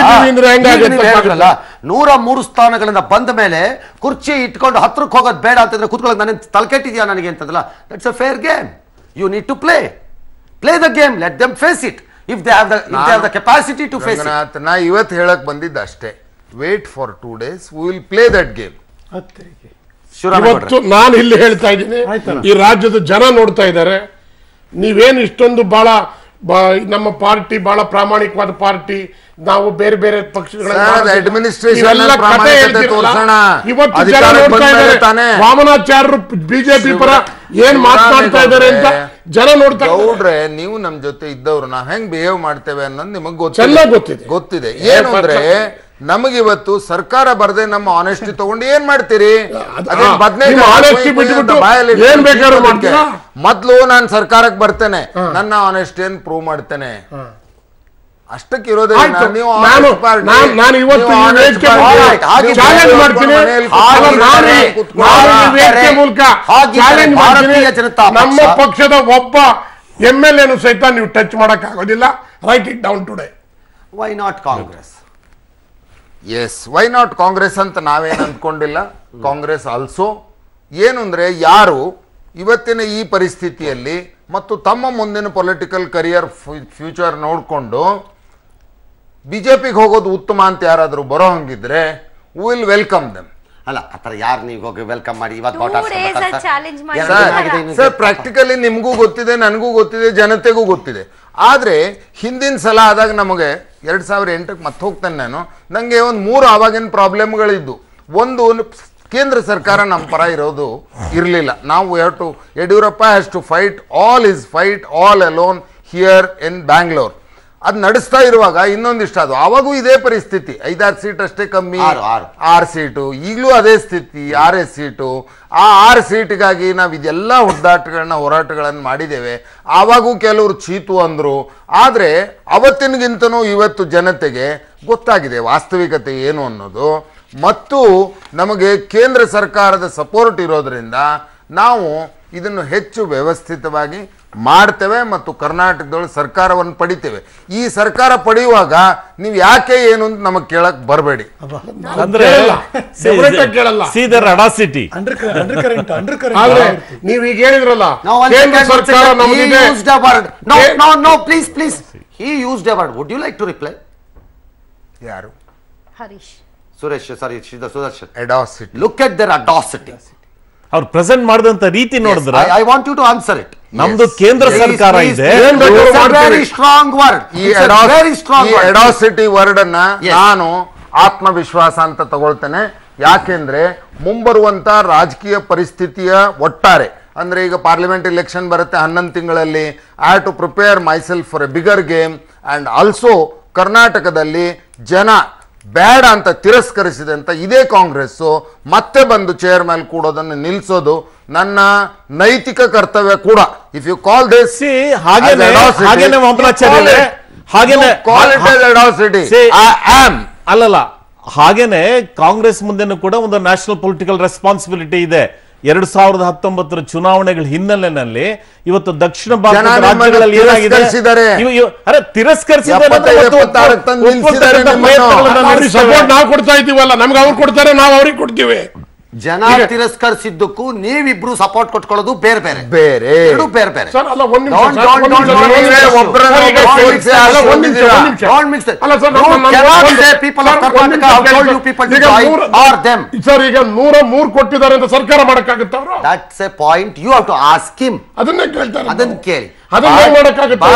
103 ಸ್ಥಾನಗಳಿಂದ ಬಂದ ಮೇಲೆ ಕುರ್ಚಿ ಇಟ್ಕೊಂಡು ಹತ್ರಕ್ಕೆ ಹೋಗೋದು ಬೇಡ ಅಂತಂದ್ರೆ ಕೂತ್ಕೊಳ್ಳೋದು ನನಗೆ ತಲೆಕೆಟ್ಟಿದ್ಯಾ ನನಗೆ ಅಂತದಲ್ಲ. That's a fair game. You need to play the game. Let them face it if they have the capacity to face it. ನಾ ಇವತ್ತು ಹೇಳಕ್ ಬಂದಿದ್ದ ಅಷ್ಟೇ. Wait for 2 days, we will play that game. ಇವತ್ತು ನಾನು ಇಲ್ಲಿ ಹೇಳ್ತಾ ಇದ್ದೀನಿ, ಈ ರಾಜ್ಯದ ಜನ ನೋಡ್ತಾ ಇದ್ದಾರೆ. ನೀವೇನು ಇಷ್ಟೊಂದು ಬಹಳ ನಮ್ಮ ಪಾರ್ಟಿ ಬಹಳ ಪ್ರಾಮಾಣಿಕವಾದ ಪಾರ್ಟಿ, ನಾವು ಬೇರೆ ಬೇರೆ ಪಕ್ಷಗಳ ಅಡ್ಮಿನಿಸ್ಟ್ರೇಷನ್ ಇವತ್ತು ಜನ ನೋಡ್ತಾ ಇದ್ದಾರೆ. ವಾಮನಾಚಾರ್ಯರು ಬಿಜೆಪಿ ಪರ ಏನ್ ಮಾತನಾಡ್ತಾ ಇದ್ದಾರೆ ಅಂತ ಜನ ನೋಡ್ತಾ ನೋಡ್ರೆ, ನೀವು ನಮ್ ಜೊತೆ ಇದ್ದವ್ರು ನಾವ್ ಹೆಂಗ್ ಬಿಹೇವ್ ಮಾಡ್ತೇವೆ ಅನ್ನೋದು ನಿಮಗ್ ಚೆನ್ನಾಗಿ ಗೊತ್ತಿದೆ. ಏನು ಅಂದ್ರೆ ನಮಗಿವತ್ತು ಸರ್ಕಾರ ಬರ್ದೆ ನಮ್ಮ ಆನೆಸ್ಟಿ ತಗೊಂಡು ಏನ್ ಮಾಡ್ತೀರಿ? ಮೊದ್ಲು ನಾನು ಸರ್ಕಾರಕ್ಕೆ ಬರ್ತೇನೆ, ನನ್ನ ಆನೆಸ್ಟಿಯನ್ನು ಪ್ರೂವ್ ಮಾಡ್ತೇನೆ, ಅಷ್ಟಕ್ಕೆ ಇರೋದೇ. ನಮ್ಮ ಪಕ್ಷದ ಒಬ್ಬ MLA ಸಹಿತ ನೀವು ಟಚ್ ಮಾಡಕ್ ಆಗೋದಿಲ್ಲ. Write it down today. Why not Congress? Yes, why not Congress ಅಂತ ನಾವೇನು ಅಂದ್ಕೊಂಡಿಲ್ಲ. ಕಾಂಗ್ರೆಸ್ ಆಲ್ಸೋ ಏನು ಅಂದ್ರೆ, ಯಾರು ಇವತ್ತಿನ ಈ ಪರಿಸ್ಥಿತಿಯಲ್ಲಿ ಮತ್ತು ತಮ್ಮ ಮುಂದಿನ ಪೊಲಿಟಿಕಲ್ ಕರಿಯರ್ ಫ್ಯೂಚರ್ ನೋಡಿಕೊಂಡು ಬಿಜೆಪಿಗೆ ಹೋಗೋದು ಉತ್ತಮ ಅಂತ ಯಾರಾದರೂ ಬರೋ ಹಂಗಿದ್ರೆ ವಿಲ್ ವೆಲ್ಕಮ್ ದೆಮ್. ಅಲ್ಲ, ಆತರ ಯಾರು ನೀವು ಹೋಗಿ ವೆಲ್ಕಮ್ ಮಾಡಿ ಇವತ್ತು ಸರ್, ಪ್ರಾಕ್ಟಿಕಲಿ ನಿಮಗೂ ಗೊತ್ತಿದೆ, ನನಗೂ ಗೊತ್ತಿದೆ, ಜನತೆಗೂ ಗೊತ್ತಿದೆ. ಆದ್ರೆ ಹಿಂದಿನ ಸಲ ಆದಾಗ ನಮಗೆ 2008ಕ್ಕೆ ಮತ್ತೆ ಹೋಗ್ತೇನೆ ನಾನು, ನಂಗೆ ಒಂದು 3 ಆವಾಗಿನ ಪ್ರಾಬ್ಲಮ್ಗಳಿದ್ದು. ಒಂದು ಕೇಂದ್ರ ಸರ್ಕಾರ ನಮ್ಮ ಪರ ಇರೋದು ಇರಲಿಲ್ಲ. ನಾವು Yediyurappa has to fight all alone here in Bangalore. ಅದು ನಡೆಸ್ತಾ ಇರುವಾಗ ಇನ್ನೊಂದಿಷ್ಟು ಅದು ಆವಾಗೂ ಇದೇ ಪರಿಸ್ಥಿತಿ, 5-6 ಸೀಟ್ ಅಷ್ಟೇ ಕಮ್ಮಿ, 6 ಸೀಟು. ಈಗಲೂ ಅದೇ ಸ್ಥಿತಿ, 6 ಸೀಟು. ಆ 6 ಸೀಟಿಗಾಗಿ ನಾವು ಇದೆಲ್ಲ ಹೋರಾಟಗಳನ್ನು ಮಾಡಿದ್ದೇವೆ. ಆವಾಗೂ ಕೆಲವರು ಚೀತು ಅಂದರು. ಆದರೆ ಅವತ್ತಿನಗಿಂತನೂ ಇವತ್ತು ಜನತೆಗೆ ಗೊತ್ತಾಗಿದೆ ವಾಸ್ತವಿಕತೆ ಏನು ಅನ್ನೋದು. ಮತ್ತು ನಮಗೆ ಕೇಂದ್ರ ಸರ್ಕಾರದ ಸಪೋರ್ಟ್ ಇರೋದ್ರಿಂದ ನಾವು ಇದನ್ನು ಹೆಚ್ಚು ವ್ಯವಸ್ಥಿತವಾಗಿ ಮಾಡ್ತೇವೆ ಮತ್ತು ಕರ್ನಾಟಕದೊಳಗೆ ಸರ್ಕಾರವನ್ನು ಪಡಿತೇವೆ. ಈ ಸರ್ಕಾರ ಪಡೆಯುವಾಗ ನೀವು ಯಾಕೆ ಏನು ಅಂತ ನಮಗೆ ಕೇಳಕ್ ಬರಬೇಡಿ. ಅಂದ್ರೆ ನೀವು ಈಗ ಹೇಳಿದ್ರಲ್ಲ ಕೇಂದ್ರ ಸರ್ಕಾರ ನಮಗೆ please he used a word. Would you like to reply? ಯಾರು? Harish Suresh, sorry Sudarshan. Audacity. Look at their audacity. ಅವ್ರು ಪ್ರೆಸೆಂಟ್ ಮಾಡಿದಂತ ರೀತಿ ನೋಡಿದ್ರೆ I want you to answer it. ನಮ್ದು ಕೇಂದ್ರ ಸರ್ಕಾರ ಇದೆ. Very strong word. ಈ ಅಡಾಸಿಟಿ ವರ್ಡ್ ಅನ್ನ ನಾನು ಆತ್ಮವಿಶ್ವಾಸ ಅಂತ ತಗೊಳ್ತೇನೆ. ಯಾಕೆಂದ್ರೆ ಮುಂಬರುವಂತ ರಾಜಕೀಯ ಪರಿಸ್ಥಿತಿಯ ಒಟ್ಟಾರೆ ಅಂದ್ರೆ ಈಗ ಪಾರ್ಲಿಮೆಂಟ್ ಎಲೆಕ್ಷನ್ ಬರುತ್ತೆ 11 ತಿಂಗಳಲ್ಲಿ. I have to prepare myself for a bigger game. And also ಕರ್ನಾಟಕದಲ್ಲಿ ಜನ ಬೇಡ ಅಂತ ತಿರಸ್ಕರಿಸಿದೆ ಅಂತ ಇದೇ ಕಾಂಗ್ರೆಸ್ಸು ಮತ್ತೆ ಬಂದು ಚೇರ್ ಮೇಲೆ ಕೂಡೋದನ್ನು ನಿಲ್ಲಿಸೋದು ನನ್ನ ನೈತಿಕ ಕರ್ತವ್ಯ ಕೂಡ. ಇಫ್ ಯು ಕಾಲ್ ದಿಸ್ ಅಲ್ಲಲ್ಲ, ಹಾಗೇನೆ ಕಾಂಗ್ರೆಸ್ ಮುಂದೆನೂ ಕೂಡ ಒಂದು ನ್ಯಾಷನಲ್ ಪೊಲಿಟಿಕಲ್ ರೆಸ್ಪಾನ್ಸಿಬಿಲಿಟಿ ಇದೆ. 2019 ಚುನಾವಣೆಗಳ ಹಿನ್ನೆಲೆಯಲ್ಲಿ ಇವತ್ತು ದಕ್ಷಿಣ ಭಾರತದ ರಾಜ್ಯಗಳಲ್ಲಿ ಏನಾಗಿದೆ, ನಾವು ಕೊಡ್ತಾ ಇದ್ದೀವಲ್ಲ, ನಮ್ಗೆ ಅವ್ರು ಕೊಡ್ತಾರೆ, ನಾವು ಅವ್ರಿಗೆ ಕೊಡ್ತೀವಿ. ಜನ ತಿರಸ್ಕರಿಸಿದ್ದಕ್ಕೂ ನೀವಿಬ್ರು ಸಪೋರ್ಟ್ ಕೊಟ್ಕೊಳ್ಳೋದು ಬೇರೆ ಬೇರೆ ಬೇರೆ ಬೇರೆ ಬೇರೆ. ಸರ್ ಈಗ 103 ಕೊಟ್ಟಿದ್ದಾರೆ ಅಂತ ಸರ್ಕಾರ ಮಾಡಕ್ಕಾಗುತ್ತ? That's a point. You have to ask him. ಅದನ್ನೇ ಕೇಳ್ತಾರೆ, ಅದನ್ನ ಕೇಳಿ. ಅದನ್ನ ಮಾಡಕ್ಕಾಗುತ್ತೆ?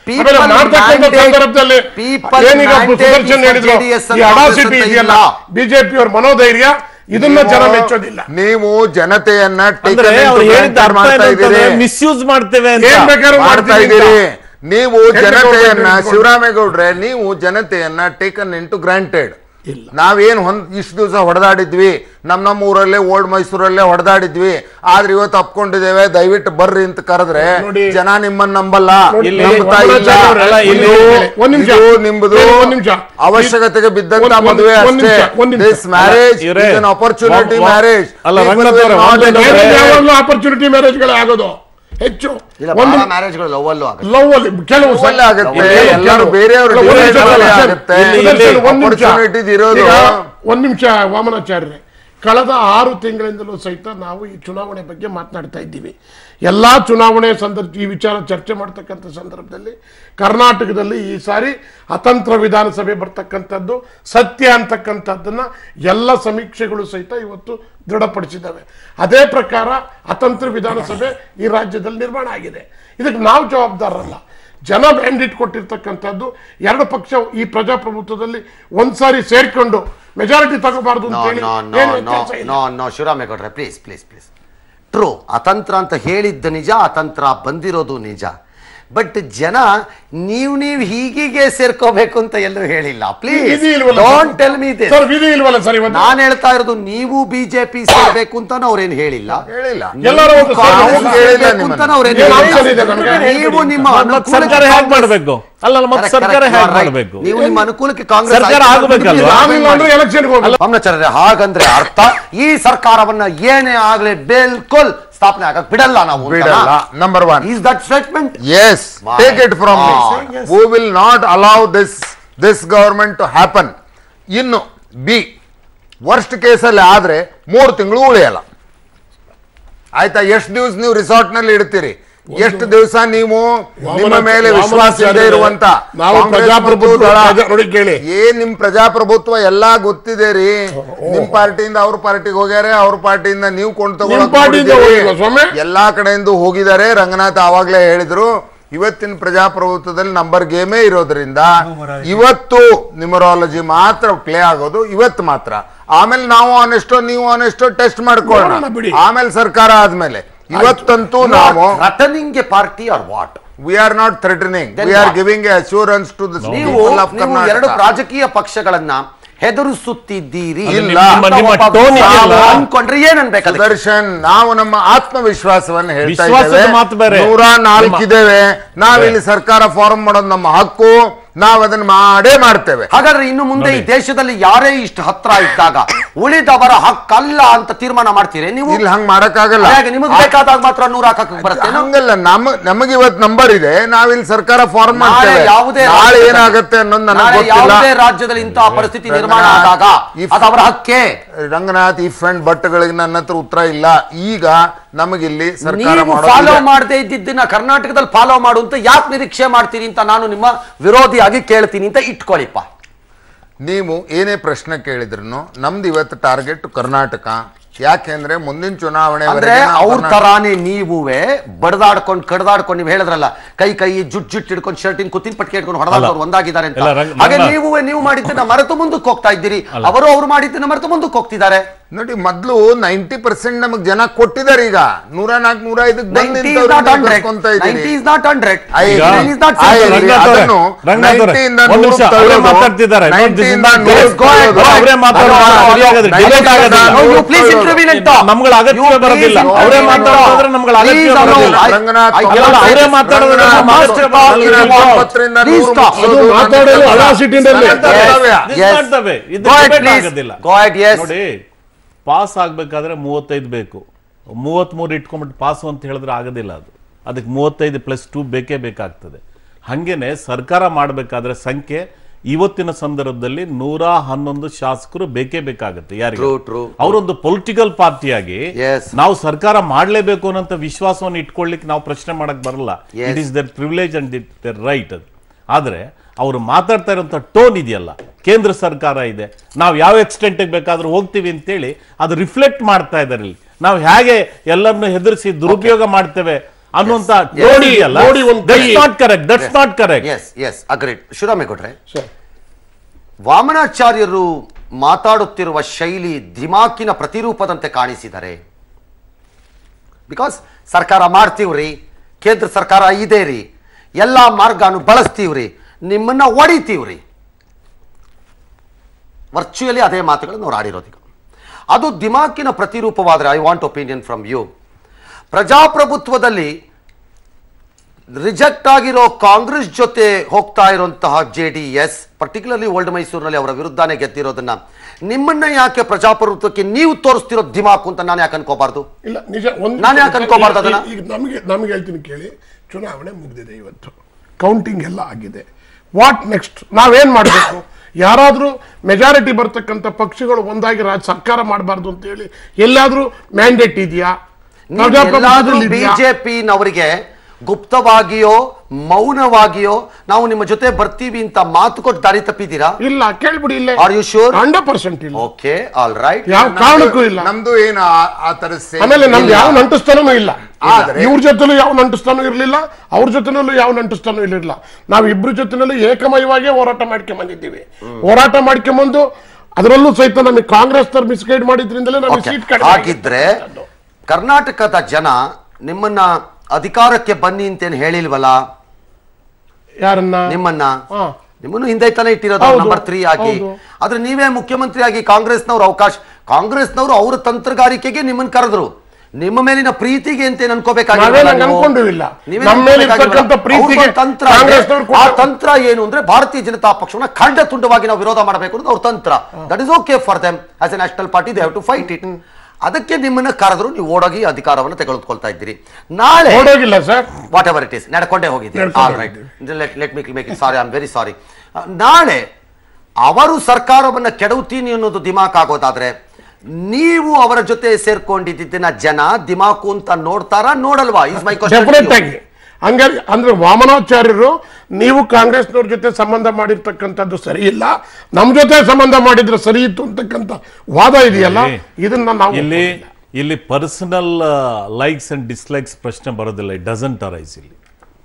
ಬಿಜೆಪಿ ಅವ್ರ ಮನೋಧೈರ್ಯ ಇದನ್ನ ಜನ ಮೆಚ್ಚೋದಿಲ್ಲ. ನೀವು ಜನತೆಯನ್ನ ಮಿಸ್ಯೂಸ್ ಮಾಡ್ತೇವೆ ಮಾಡ್ತಾ ಇದ್ದೀರಿ. ನೀವು ಜನತೆಯನ್ನ, ಶಿವರಾಮೇಗೌಡ್ರೆ, ನೀವು ಜನತೆಯನ್ನ ಟೇಕನ್ ಇನ್ ಟು ಗ್ರಾಂಟೆಡ್. ನಾವೇನು ಇಷ್ಟು ದಿವಸ ಹೊಡೆದಾಡಿದ್ವಿ, ನಮ್ಮ ಊರಲ್ಲೇ ಓಲ್ಡ್ ಮೈಸೂರಲ್ಲೇ ಹೊಡೆದಾಡಿದ್ವಿ, ಆದ್ರೆ ಇವತ್ತು ಅಪ್ಕೊಂಡಿದ್ದೇವೆ, ದಯವಿಟ್ಟು ಬರ್ರಿ ಅಂತ ಕರೆದ್ರೆ ಜನ ನಿಮ್ಮನ್ನ ನಂಬಲ್ಲ, ನಂಬ್ತಾ ಇಲ್ಲ. ನಿಮ್ದು ಅವಶ್ಯಕತೆಗೆ ಬಿದ್ದಂತ ಮದುವೆ ಅಷ್ಟೇ. This marriage is an opportunity marriage. Opportunity ಮ್ಯಾರೇಜ್ಗಳೇ ಆಗೋದು ಹೆಚ್ಚು. ಕೆಲವು ಎಲ್ಲರೂ ಬೇರೆಯವರು ಒಂದ್ ನಿಮಿಷ ವಾಮನಾಚಾರ್ಯ, ಕಳೆದ 6 ತಿಂಗಳಿಂದಲೂ ಸಹಿತ ನಾವು ಈ ಚುನಾವಣೆ ಬಗ್ಗೆ ಮಾತನಾಡ್ತಾ ಇದ್ದೀವಿ. ಎಲ್ಲ ಚುನಾವಣೆ ಈ ವಿಚಾರ ಚರ್ಚೆ ಮಾಡ್ತಕ್ಕಂಥ ಸಂದರ್ಭದಲ್ಲಿ ಕರ್ನಾಟಕದಲ್ಲಿ ಈ ಸಾರಿ ಅತಂತ್ರ ವಿಧಾನಸಭೆ ಬರ್ತಕ್ಕಂಥದ್ದು ಸತ್ಯ ಅಂತಕ್ಕಂಥದ್ದನ್ನ ಎಲ್ಲ ಸಮೀಕ್ಷೆಗಳು ಸಹಿತ ಇವತ್ತು ದೃಢಪಡಿಸಿದ್ದಾವೆ. ಅದೇ ಪ್ರಕಾರ ಅತಂತ್ರ ವಿಧಾನಸಭೆ ಈ ರಾಜ್ಯದಲ್ಲಿ ನಿರ್ಮಾಣ ಆಗಿದೆ. ಇದಕ್ಕೆ ನಾವು ಜವಾಬ್ದಾರರಲ್ಲ. ಜನ ಮ್ಯಾಂಡೇಟ್ ಕೊಟ್ಟಿರ್ತಕ್ಕಂಥದ್ದು 2 ಪಕ್ಷ ಈ ಪ್ರಜಾಪ್ರಭುತ್ವದಲ್ಲಿ ಒಂದ್ಸಾರಿ ಸೇರ್ಕೊಂಡು ಮೆಜಾರಿಟಿ ತಗೋಬಾರ್ದು ಅಂತ ಹೇಳಿ. ಶಿವರಾಮೇಗೌಡ್ರೆ, ಪ್ಲೀಸ್ ಪ್ಲೀಸ್ ಪ್ಲೀಸ್. ಟ್ರೂ, ಅತಂತ್ರ ಅಂತ ಹೇಳಿದ್ದು ನಿಜ, ಅತಂತ್ರ ಬಂದಿರೋದು ನಿಜ. ಬಟ್ ಜನ ನೀವು ಹೀಗೆ ಸೇರ್ಕೋಬೇಕು ಅಂತ ಎಲ್ಲೂ ಹೇಳಿಲ್ಲ. Please don't tell me this. ನಾನು ಹೇಳ್ತಾ ಇರೋದು ನೀವು ಬಿಜೆಪಿ ಸೇರ್ಬೇಕು ಅಂತ ಅವ್ರೇನು ಹೇಳಿಲ್ಲ. ನೀವು ನಿಮ್ಮ ಮಾಡಬೇಕು ಅಲ್ಲ, ನೀವು ನಿಮ್ಮ ಅನುಕೂಲಕ್ಕೆ ಕಾಂಗ್ರೆಸ್ ಹಾಗಂದ್ರೆ ಅರ್ಥ ಈ ಸರ್ಕಾರವನ್ನ ಏನೇ ಆಗ್ಲಿ ಬಿಲ್ಕುಲ್ ಸ್ಥಾಪನೆ ಆಗಕ್ಕೆ ಬಿಡಲ್ಲ ನಾವು. Number 1 is that statement? Yes, take it from me. We will not allow this government to happen. ಇನ್ನು ಬಿ ವರ್ಸ್ಟ್ ಕೇಸಲ್ಲಿ ಆದ್ರೆ 3 ತಿಂಗಳು ಉಳಿಯಲ್ಲ. ಆಯ್ತಾ? ಎಷ್ಟು ದಿವಸ ನೀವು ರಿಸಾರ್ಟ್ ನಲ್ಲಿ ಇಡ್ತೀರಿ? ಎಷ್ಟು ದಿವಸ ನೀವು ನಿಮ್ಮ ಮೇಲೆ ವಿಶ್ವಾಸ ಇಲ್ಲದೆ ಇರುವಂತ ನಿಮ್ ಪ್ರಜಾಪ್ರಭುತ್ವ ಎಲ್ಲಾ ಗೊತ್ತಿದೆ ರೀ. ನಿಮ್ ಪಾರ್ಟಿಯಿಂದ ಅವ್ರ ಪಾರ್ಟಿಗೆ ಹೋಗ್ಯಾರೆ, ಅವ್ರ ಪಾರ್ಟಿಯಿಂದ ನೀವು ಕೊಂಡು ತಗೊಳ್ಳೋ ಎಲ್ಲಾ ಕಡೆಯಿಂದ ಹೋಗಿದ್ದಾರೆ. ರಂಗನಾಥ್ ಆವಾಗ್ಲೇ ಹೇಳಿದ್ರು ಇವತ್ತಿನ ಪ್ರಜಾಪ್ರಭುತ್ವದಲ್ಲಿ ನಂಬರ್ ಗೇಮೇ ಇರೋದ್ರಿಂದ ಇವತ್ತು ನ್ಯೂಮರಾಲಜಿ ಮಾತ್ರ ಪ್ಲೇ ಆಗೋದು ಇವತ್ತು ಮಾತ್ರ. ಆಮೇಲೆ ನಾವು ಆನೆಸ್ಟೋ ನೀವು ಆನೆಸ್ಟೋ ಟೆಸ್ಟ್ ಮಾಡ್ಕೊಳ್ಳೋಣ, ಆಮೇಲೆ ಸರ್ಕಾರ ಆದ್ಮೇಲೆ. ಇವತ್ತಂತೂ ನಾವು threatening a party or what? We are not threatening. We are giving assurance to the people of Karnataka. ಎರಡು ರಾಜಕೀಯ ಪಕ್ಷಗಳನ್ನ ಹೆದರಿಸುತ್ತಿದ್ದೀರಿ. ಅನ್ಕೊಂಡ್ರೆ ಏನನ್ಬೇಕು ದರ್ಶನ್, ನಾವು ನಮ್ಮ ಆತ್ಮವಿಶ್ವಾಸವನ್ನು ಹೇಳ್ತಾ ಇದ್ದೇವೆ. 104 ಇದ್ದೇವೆ. ನಾವಿಲ್ಲಿ ಸರ್ಕಾರ ಫಾರ್ಮ್ ಮಾಡೋದು ನಮ್ಮ ಹಕ್ಕು, ನಾವು ಅದನ್ನ ಮಾಡೇ ಮಾಡ್ತೇವೆ. ಹಾಗಾದ್ರೆ ಇನ್ನು ಮುಂದೆ ಈ ದೇಶದಲ್ಲಿ ಯಾರೇ ಇಷ್ಟು ಹತ್ರ ಇದ್ದಾಗ ಉಳಿದವರ ಹಕ್ಕಲ್ಲ ಅಂತ ತೀರ್ಮಾನ ಮಾಡ್ತೀರಿ ನೀವು? ಇಲ್ಲಿ ಹಂಗ್ ಮಾಡಕ್ಕಾಗಲ್ಲ. ನಿಮಗೆ ಬೇಕಾದಾಗ ಮಾತ್ರ 100 ಹಾಕಕ್ಕೆ ಬರುತ್ತೆ? ಹಂಗಲ್ಲ. ನಮಗೆ ಇವತ್ತು ನಂಬರ್ ಇದೆ, ನಾವಿಲ್ಲಿ ಸರ್ಕಾರ ಫಾರ್ಮ್ ಮಾಡ್ತೇವೆ. ನಾಳೆ ಏನಾಗುತ್ತೆ ಅನ್ನೋದು ನನಗೆ ಗೊತ್ತಿಲ್ಲ. ಯಾವುದೇ ರಾಜ್ಯದಲ್ಲಿ ಇಂತಹ ಪರಿಸ್ಥಿತಿ ನಿರ್ಮಾಣ ಆದಾಗ ಅದು ಅವರ ಹಕ್ಕೇ. ರಂಗನಾಥ್, ಇಫ್ ಅಂಡ್ ಬಟ್ಗಳಿಗೆ ನನ್ನ ಹತ್ರ ಉತ್ತರ ಇಲ್ಲ. ಈಗ ನಮಗಿಲ್ಲಿ ಸರ್ಕಾರ ಫಾಲೋ ಮಾಡದೇ ಇದ್ದಿದ್ದನ್ನ ಕರ್ನಾಟಕದಲ್ಲಿ ಫಾಲೋ ಮಾಡು ಅಂತ ಯಾಕೆ ನಿರೀಕ್ಷೆ ಮಾಡ್ತೀರಿ ಅಂತ ನಾನು ನಿಮ್ಮ ವಿರೋಧಿಯಾಗಿ ಕೇಳ್ತೀನಿ ಅಂತ ಇಟ್ಕೊಳ್ಳಿಪ್ಪ. ನೀವು ಏನೇ ಪ್ರಶ್ನೆ ಕೇಳಿದ್ರು ನಮ್ದು ಇವತ್ತು ಟಾರ್ಗೆಟ್ ಕರ್ನಾಟಕ. ಯಾಕೆಂದ್ರೆ ಮುಂದಿನ ಚುನಾವಣೆ ಅಂದ್ರೆ ಅವ್ರ ತರಾನೇ ನೀವುವೇ ಬಡದಾಡ್ಕೊಂಡು ಕಡ್ದಾಡ್ಕೊಂಡು ನೀವು ಹೇಳಿದ್ರಲ್ಲ, ಕೈ ಜುಟ್ ಹಿಡ್ಕೊಂಡು ಶರ್ಟಿನ ಕುತ್ತಿನ ಪಟ್ಕೆ ಹಿಡ್ಕೊಂಡು ಹೊಡೆದಾಡ್ಕೊಂಡು ಒಂದಾಗಿದ್ದಾರೆ ಅಂತ. ಹಾಗೆ ನೀವು ಮಾಡಿದ್ದನ್ನ ಮರೆತು ಮುಂದಕ್ಕೆ ಹೋಗ್ತಾ ಇದ್ದೀರಿ, ಅವರು ಮಾಡಿದ್ದನ್ನ ಮರೆತು ಮುಂದಕ್ಕೆ ಹೋಗ್ತಿದ್ದಾರೆ. ನೋಡಿ, ಮೊದ್ಲು 90% ನಮಗ್ ಜನ ಕೊಟ್ಟಿದ್ದಾರೆ. ಈಗ 104, 105 ನಮ್ಗಳ ಅಗತ್ಯ ಬರೋದಿಲ್ಲ. ಅವರೇ ಮಾತಾಡೋದ್ರೆ ನಮ್ಗಳ ಅಗತ್ಯ ಬರೋದಿಲ್ಲ. ಅವರೇ ಮಾತಾಡೋದ್ರೆ ನೋಡಿ, ಪಾಸ್ ಆಗ್ಬೇಕಾದ್ರೆ 35 ಬೇಕು. 33 ಇಟ್ಕೊಂಡ್ಬಿಟ್ಟು ಪಾಸು ಅಂತ ಹೇಳಿದ್ರೆ ಆಗೋದಿಲ್ಲ. ಅದಕ್ಕೆ 35+2 ಬೇಕೇ ಬೇಕಾಗ್ತದೆ. ಹಂಗೇನೆ ಸರ್ಕಾರ ಮಾಡಬೇಕಾದ್ರೆ ಸಂಖ್ಯೆ ಇವತ್ತಿನ ಸಂದರ್ಭದಲ್ಲಿ 111 ಶಾಸಕರು ಬೇಕೇ ಬೇಕಾಗುತ್ತೆ. ಯಾರಿಗೆ? ಅವರೊಂದು ಪೊಲಿಟಿಕಲ್ ಪಾರ್ಟಿಯಾಗಿ ನಾವು ಸರ್ಕಾರ ಮಾಡಲೇಬೇಕು ಅನ್ನೋ ವಿಶ್ವಾಸವನ್ನು ಇಟ್ಕೊಳ್ಳಿಕ್ಕೆ ನಾವು ಪ್ರಶ್ನೆ ಮಾಡಕ್ ಬರಲ್ಲ. It is their privilege and their right. ಅದು ಆದ್ರೆ ಅವರು ಮಾತಾಡ್ತಾ ಇರುವಂತ ಟೋನ್ ಇದೆಯಲ್ಲ, ಕೇಂದ್ರ ಸರ್ಕಾರ ಇದೆ, ನಾವು ಯಾವ ಎಕ್ಸ್ಟೆಂಟ್ ಬೇಕಾದ್ರೂ ಹೋಗ್ತೀವಿ ಅಂತೇಳಿ ಅದು ರಿಫ್ಲೆಕ್ಟ್ ಮಾಡ್ತಾ ಇದ್ದಾರೆ. ಇಲ್ಲಿ ನಾವು ಹೇಗೆ ಎಲ್ಲರನ್ನು ಹೆದರಿಸಿ ದುರುಪಯೋಗ ಮಾಡ್ತೇವೆ ಅನ್ನುವಂತ ಟೋನ್ ಇದೆಯಲ್ಲ, ದಟ್ಸ್ ನಾಟ್ ಕರೆಕ್ಟ್. ಶಿವರಾಮೇಗೌಡ್ರೆ, ವಾಮನಾಚಾರ್ಯರು ಮಾತಾಡುತ್ತಿರುವ ಶೈಲಿ ದಿಮಾಕಿನ ಪ್ರತಿರೂಪದಂತೆ ಕಾಣಿಸಿದರೆ. ಬಿಕಾಸ್ ಸರ್ಕಾರ ಮಾಡ್ತೀವ್ರಿ, ಕೇಂದ್ರ ಸರ್ಕಾರ ಇದೆ ರೀ, ಎಲ್ಲಾ ಮಾರ್ಗನು ಬಳಸ್ತೀವ್ರಿ, ನಿಮ್ಮನ್ನ ಹೊಡಿತೀವ್ರಿ. ವರ್ಚುಯಲಿ ಅದೇ ಮಾತುಗಳನ್ನು ಅವ್ರು ಆಡಿರೋದೀಗ. ಅದು ದಿಮಾಕಿನ ಪ್ರತಿರೂಪವಾದರೆ I want opinion from you. ಪ್ರಜಾಪ್ರಭುತ್ವದಲ್ಲಿ ರಿಜೆಕ್ಟ್ ಆಗಿರೋ ಕಾಂಗ್ರೆಸ್ ಜೊತೆ ಹೋಗ್ತಾ ಇರುವಂತಹ JDS, ಪರ್ಟಿಕ್ಯುಲರ್ಲಿ ಓಲ್ಡ್ ಮೈಸೂರಿನಲ್ಲಿ ಅವರ ವಿರುದ್ಧನೇ ಗೆದ್ದಿರೋದನ್ನ ನಿಮ್ಮನ್ನ ಯಾಕೆ ಪ್ರಜಾಪ್ರಭುತ್ವಕ್ಕೆ ನೀವು ತೋರಿಸ್ತಿರೋ ದಿಮಾಕು ಅಂತ ನಾನು ಯಾಕೆ ಅನ್ಕೋಬಾರ್ದು? ಇಲ್ಲ, ನಿಜ. ನಾನು ಯಾಕೆ ಅನ್ಕೋಬಾರ್ದು ಅದನ್ನ? ಈಗ ನಮಗೆ ಹೇಳ್ತೀನಿ ಕೇಳಿ, ಚುನಾವಣೆ ಮುಗಿದಿದೆ, ಇವತ್ತು ಕೌಂಟಿಂಗ್ ಎಲ್ಲ ಆಗಿದೆ. What next? ನಾವೇನ್ ಮಾಡಬೇಕು? ಯಾರಾದ್ರೂ ಮೆಜಾರಿಟಿ ಬರ್ತಕ್ಕಂಥ ಪಕ್ಷಗಳು ಒಂದಾಗಿ ಸರ್ಕಾರ ಮಾಡಬಾರ್ದು ಅಂತ ಹೇಳಿ ಎಲ್ಲಾದ್ರೂ ಮ್ಯಾಂಡೇಟ್ ಇದೆಯಾ? ಬಿಜೆಪಿನವರಿಗೆ ಗುಪ್ತವಾಗಿಯೋ ಮೌನವಾಗಿಯೋ ನಾವು ನಿಮ್ಮ ಜೊತೆ ಬರ್ತೀವಿ ಅಂತ ಮಾತು ಕೊಟ್ಟು ದಾರಿ ತಪ್ಪಿದ್ದೀರಾ? ಇಲ್ಲ, ಕೇಳ್ಬಿಡಿ. ಇಲ್ಲ, ಆರ್ ಯು ಶೂರ್? 100% ಇಲ್ಲ. Okay, all right. ಯಾವ ಕಾರಣಕ್ಕೂ ಇಲ್ಲ. ನಮ್ದು ಏನು ಆ ತರ. ಆಮೇಲೆ ನಮ್ದು ಯಾವ ನಂಟುಸ್ಥಾನೂ ಇಲ್ಲ. ಇವ್ರ ಜೊತೆಲೂ ಯಾವ ನಂಟುಸ್ಥಾನ ಇರ್ಲಿಲ್ಲ, ಅವ್ರ ಜೊತೆನಲ್ಲೂ ಯಾವ ನಂಟುಸ್ಥಾನ ಇರಲಿಲ್ಲ. ನಾವ್ ಇಬ್ರು ಜೊತೆನಲ್ಲೂ ಏಕಮಯವಾಗಿ ಹೋರಾಟ ಮಾಡ್ಕೊಂಡ್ ಬಂದಿದ್ದೀವಿ. ಹೋರಾಟ ಮಾಡ್ಕೊಂಡ್ಬಂದು ಅದರಲ್ಲೂ ಸಹಿತ ನಮಗೆ ಕಾಂಗ್ರೆಸ್ ಮಿಸ್ಗೈಡ್ ಮಾಡಿದ್ರಿಂದಲೇ ನಮಗೆ ಸೀಟ್ ಕಡಿಮೆ. ಹಾಗಿದ್ರೆ ಕರ್ನಾಟಕದ ಜನ ನಿಮ್ಮನ್ನ ಅಧಿಕಾರಕ್ಕೆ ಬನ್ನಿ ಅಂತೇನು ಹೇಳಿಲ್ವಲ್ಲ? ಯಾರನ್ನ? ನಿಮ್ಮನ್ನು ಹಿಂದೆ ತಾನೇ ಇಟ್ಟಿರೋದು ನಂಬರ್ 3 ಆಗಿ. ಆದ್ರೆ ನೀವೇ ಮುಖ್ಯಮಂತ್ರಿ ಆಗಿ ಕಾಂಗ್ರೆಸ್ನವ್ರು ಕಾಂಗ್ರೆಸ್ನವರು ಅವರ ತಂತ್ರಗಾರಿಕೆಗೆ ನಿಮ್ಮನ್ನ ಕರೆದ್ರು. ನಿಮ್ಮ ಮೇಲಿನ ಪ್ರೀತಿಗೆ ಅಂತ ಅನ್ಕೋಬೇಕಾಗಿಲ್ಲ. ತಂತ್ರ ಏನು ಅಂದ್ರೆ ಭಾರತೀಯ ಜನತಾ ಪಕ್ಷವನ್ನ ಖಂಡ ತುಂಡವಾಗಿ ನಾವು ವಿರೋಧ ಮಾಡಬೇಕು ಅನ್ನೋದು ಅವ್ರ ತಂತ್ರ. That is okay for them as a national party, they have to fight it. ಅದಕ್ಕೆ ನಿಮ್ಮನ್ನ ಕರೆದ್ರು, ನೀವು ಓಡೋಗಿ ಅಧಿಕಾರವನ್ನು ತೆಗೆದುಕೊಳ್ತಾ ಇದ್ದೀರಿ. ನಾಳೆ ವಾಟ್ ಎವರ್ ಇಟ್ ಇಸ್ ನಡ್ಕೊಂಡೇ ಹೋಗಿದ್ದೀರಿ. Sorry, I am very sorry. ನಾಳೆ ಅವರು ಸರ್ಕಾರವನ್ನ ಕೆಡವುತ್ತೀನಿ ಅನ್ನೋದು ದಿಮಾಕ್ ಆಗೋದಾದ್ರೆ ನೀವು ಅವರ ಜೊತೆ ಸೇರ್ಕೊಂಡಿದ್ದನ್ನ ಜನ ದಿಮಾಕು ಅಂತ ನೋಡ್ತಾರಾ ನೋಡಲ್ವಾ? Is my question. ಹಂಗಾಗಿ ಅಂದ್ರೆ ವಾಮನಾಚಾರ್ಯರು ನೀವು ಕಾಂಗ್ರೆಸ್ನವ್ರ ಜೊತೆ ಸಂಬಂಧ ಮಾಡಿರ್ತಕ್ಕಂಥದ್ದು ಸರಿ ಇಲ್ಲ, ನಮ್ ಜೊತೆ ಸಂಬಂಧ ಮಾಡಿದ್ರೆ ಸರಿ ಇತ್ತು ಅಂತಕ್ಕಂಥ ವಾದ ಇದೆಯಲ್ಲ, ಇದನ್ನ ನಾವು ಇಲ್ಲಿ ಪರ್ಸನಲ್ ಲೈಕ್ಸ್ ಅಂಡ್ ಡಿಸ್ಲೈಕ್ಸ್ ಪ್ರಶ್ನೆ ಬರೋದಿಲ್ಲ. It doesn't arise. ಇಲ್ಲಿ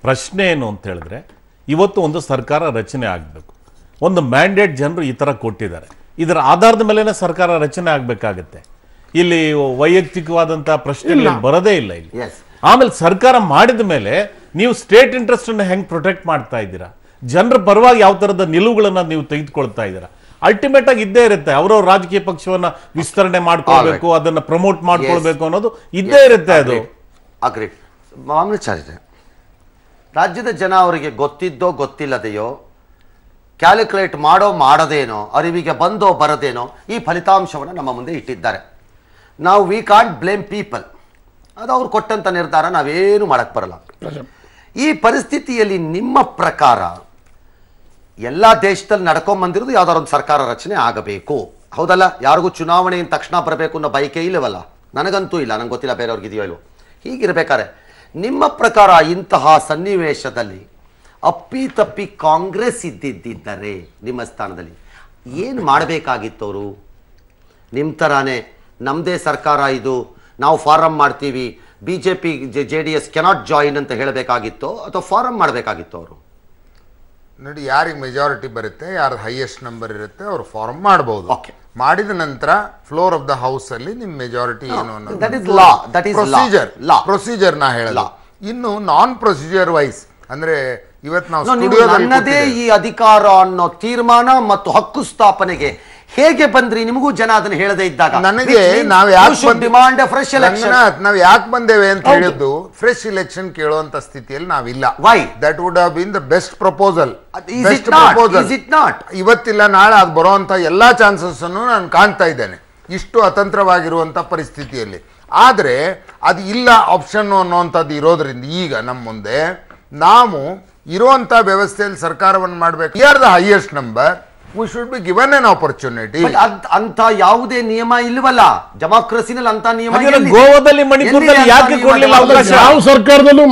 ಪ್ರಶ್ನೆ ಏನು ಅಂತ ಹೇಳಿದ್ರೆ, ಇವತ್ತು ಒಂದು ಸರ್ಕಾರ ರಚನೆ ಆಗಬೇಕು, ಒಂದು ಮ್ಯಾಂಡೇಟ್ ಜನರು ಈ ಥರ ಕೊಟ್ಟಿದ್ದಾರೆ, ಇದರ ಆಧಾರದ ಮೇಲೆ ಸರ್ಕಾರ ರಚನೆ ಆಗಬೇಕಾಗತ್ತೆ. ಇಲ್ಲಿ ವೈಯಕ್ತಿಕವಾದಂಥ ಪ್ರಶ್ನೆಗಳು ಬರೋದೇ ಇಲ್ಲ ಇಲ್ಲಿ. ಆಮೇಲೆ ಸರ್ಕಾರ ಮಾಡಿದ ಮೇಲೆ ನೀವು ಸ್ಟೇಟ್ ಇಂಟ್ರೆಸ್ಟ್ ಅನ್ನು ಹೆಂಗೆ ಪ್ರೊಟೆಕ್ಟ್ ಮಾಡ್ತಾ ಇದ್ದೀರಾ, ಜನರ ಪರವಾಗಿ ಯಾವ ಥರದ ನಿಲುವುಗಳನ್ನ ನೀವು ತೆಗೆದುಕೊಳ್ತಾ ಇದ್ದೀರಾ. ಅಲ್ಟಿಮೇಟ್ ಆಗಿ ಇದ್ದೇ ಇರುತ್ತೆ, ಅವರವ್ರ ರಾಜಕೀಯ ಪಕ್ಷವನ್ನ ವಿಸ್ತರಣೆ ಮಾಡ್ಕೊಳ್ಬೇಕು, ಅದನ್ನ ಪ್ರಮೋಟ್ ಮಾಡ್ಕೊಳ್ಬೇಕು ಅನ್ನೋದು ಇದ್ದೇ ಇರುತ್ತೆ. ಅದು ಅಗ್ರೀಡ್. ಮಾಮೂಲಾಚಾರ್ಯ, ರಾಜ್ಯದ ಜನ ಅವರಿಗೆ ಗೊತ್ತಿದ್ದೋ ಗೊತ್ತಿಲ್ಲದೆಯೋ, ಕ್ಯಾಲ್ಕುಲೇಟ್ ಮಾಡದೇನೋ, ಅರಿವಿಗೆ ಬಂದೋ ಬರದೇನೋ ಈ ಫಲಿತಾಂಶವನ್ನು ನಮ್ಮ ಮುಂದೆ ಇಟ್ಟಿದ್ದಾರೆ. ನಾವು ವಿ ಕಾಂಟ್ ಬ್ಲೇಮ್ ಪೀಪಲ್, ಅದು ಅವ್ರು ಕೊಟ್ಟಂತ ನಿರ್ಧಾರ, ನಾವೇನು ಮಾಡಕ್ ಬರಲ್ಲ. ಈ ಪರಿಸ್ಥಿತಿಯಲ್ಲಿ ನಿಮ್ಮ ಪ್ರಕಾರ ಎಲ್ಲ ದೇಶದಲ್ಲಿ ನಡ್ಕೊಂಬಂದಿರೋದು ಯಾವ್ದಾದ್ರು ಒಂದು ಸರ್ಕಾರ ರಚನೆ ಆಗಬೇಕು, ಹೌದಲ್ಲ? ಯಾರಿಗೂ ಚುನಾವಣೆಯಿಂದ ತಕ್ಷಣ ಬರಬೇಕು ಅನ್ನೋ ಬಯಕೆ ಇಲ್ಲವಲ್ಲ, ನನಗಂತೂ ಇಲ್ಲ, ನಂಗೆ ಗೊತ್ತಿಲ್ಲ ಬೇರೆಯವ್ರಿಗಿದೆಯೋ ಇಲ್ವೋ. ಹೀಗಿರ್ಬೇಕಾದ್ರೆ ನಿಮ್ಮ ಪ್ರಕಾರ ಇಂತಹ ಸನ್ನಿವೇಶದಲ್ಲಿ ಅಪ್ಪಿತಪ್ಪಿ ಕಾಂಗ್ರೆಸ್ ಇದ್ದಿದ್ದರೆ ನಿಮ್ಮ ಸ್ಥಾನದಲ್ಲಿ ಏನು ಮಾಡಬೇಕಾಗಿತ್ತು ಅವರು? ನಿಮ್ಮ ಥರಾನೇ ನಮ್ಮದೇ ಸರ್ಕಾರ ಇದು, ನಾವು ಫಾರಮ್ ಮಾಡ್ತೀವಿ, BJP JDS ಕೆನಾಟ್ ಜಾಯಿನ್ ಅಂತ ಹೇಳಬೇಕಾಗಿತ್ತು ಅಥವಾ ಫಾರಮ್ ಮಾಡಬೇಕಾಗಿತ್ತು ಅವರು? ನೋಡಿ, ಯಾರಿಗೆ ಮೆಜಾರಿಟಿ ಬರುತ್ತೆ, ಯಾರು ಹೈಯೆಸ್ಟ್ ನಂಬರ್ ಇರುತ್ತೆ, ಅವರು ಫಾರ್ಮ್ ಮಾಡಬಹುದು. ಮಾಡಿದ ನಂತರ ಫ್ಲೋರ್ ಆಫ್ ದ ಹೌಸ್ ಅಲ್ಲಿ ನಿಮ್ ಮೆಜಾರಿಟಿ ಏನು ಅನ್ನೋದು ಪ್ರೊಸೀಜರ್ ನಾ ಹೇಳಲ್ಲ. ಇನ್ನು ನಾನ್ ಪ್ರೊಸೀಜರ್ ವೈಸ್ ಅಂದ್ರೆ ಇವತ್ತು ನಾವು ನನ್ನದೇ ಈ ಅಧಿಕಾರ ಅನ್ನೋ ತೀರ್ಮಾನ ಮತ್ತು ಹಕ್ಕು ಸ್ಥಾಪನೆಗೆ ಹೇಗೆ ಬಂದ್ರಿ? ನಿಮಗೂ ಜನ ಅದನ್ನ ಹೇಳದೇ ಇದ್ದಾಗ ನನಗೆ ನಾವ್ ಯಾಕೆ ಬಂದೇವೆ ಅಂತ ಹೇಳಿದ್ದು, ಫ್ರೆಶ್ ಇಲೆಕ್ಷನ್ ಕೇಳುವಂತ ಸ್ಥಿತಿಯಲ್ಲಿ ನಾವಿಲ್ಲ. Why? That would have been the best proposal. ಇವತ್ತಿಲ್ಲ ನಾಳೆ ಅದು ಬರುವಂತ ಎಲ್ಲಾ ಚಾನ್ಸಸ್ ಅನ್ನು ನಾನು ಕಾಣ್ತಾ ಇದ್ದೇನೆ, ಇಷ್ಟು ಅತಂತ್ರವಾಗಿರುವಂತ ಪರಿಸ್ಥಿತಿಯಲ್ಲಿ. ಆದ್ರೆ ಅದು ಇಲ್ಲ ಆಪ್ಷನ್ ಅನ್ನುವಂಥದ್ದು ಇರೋದ್ರಿಂದ ಈಗ ನಮ್ಮ ಮುಂದೆ ನಾವು ಇರುವಂತ ವ್ಯವಸ್ಥೆಯಲ್ಲಿ ಸರ್ಕಾರವನ್ನು ಮಾಡಬೇಕು. We are the highest number, we should be given an opportunity. ಅಂತ ಯಾವುದೇ ನಿಯಮ ಇಲ್ವಲ್ಲ ಡೆಮಾಕ್ರಸಿನಲ್ಲಿ, ಅಂತ ನಿಯಮ ಗೋವಾದಲ್ಲಿ ಮಣಿಪುರದಲ್ಲಿ ಯಾಕೆ ಕೊಡಲಿಲ್ಲ ಅವಕಾಶ? ಯಾವ ಸರ್ಕಾರದಲ್ಲೂ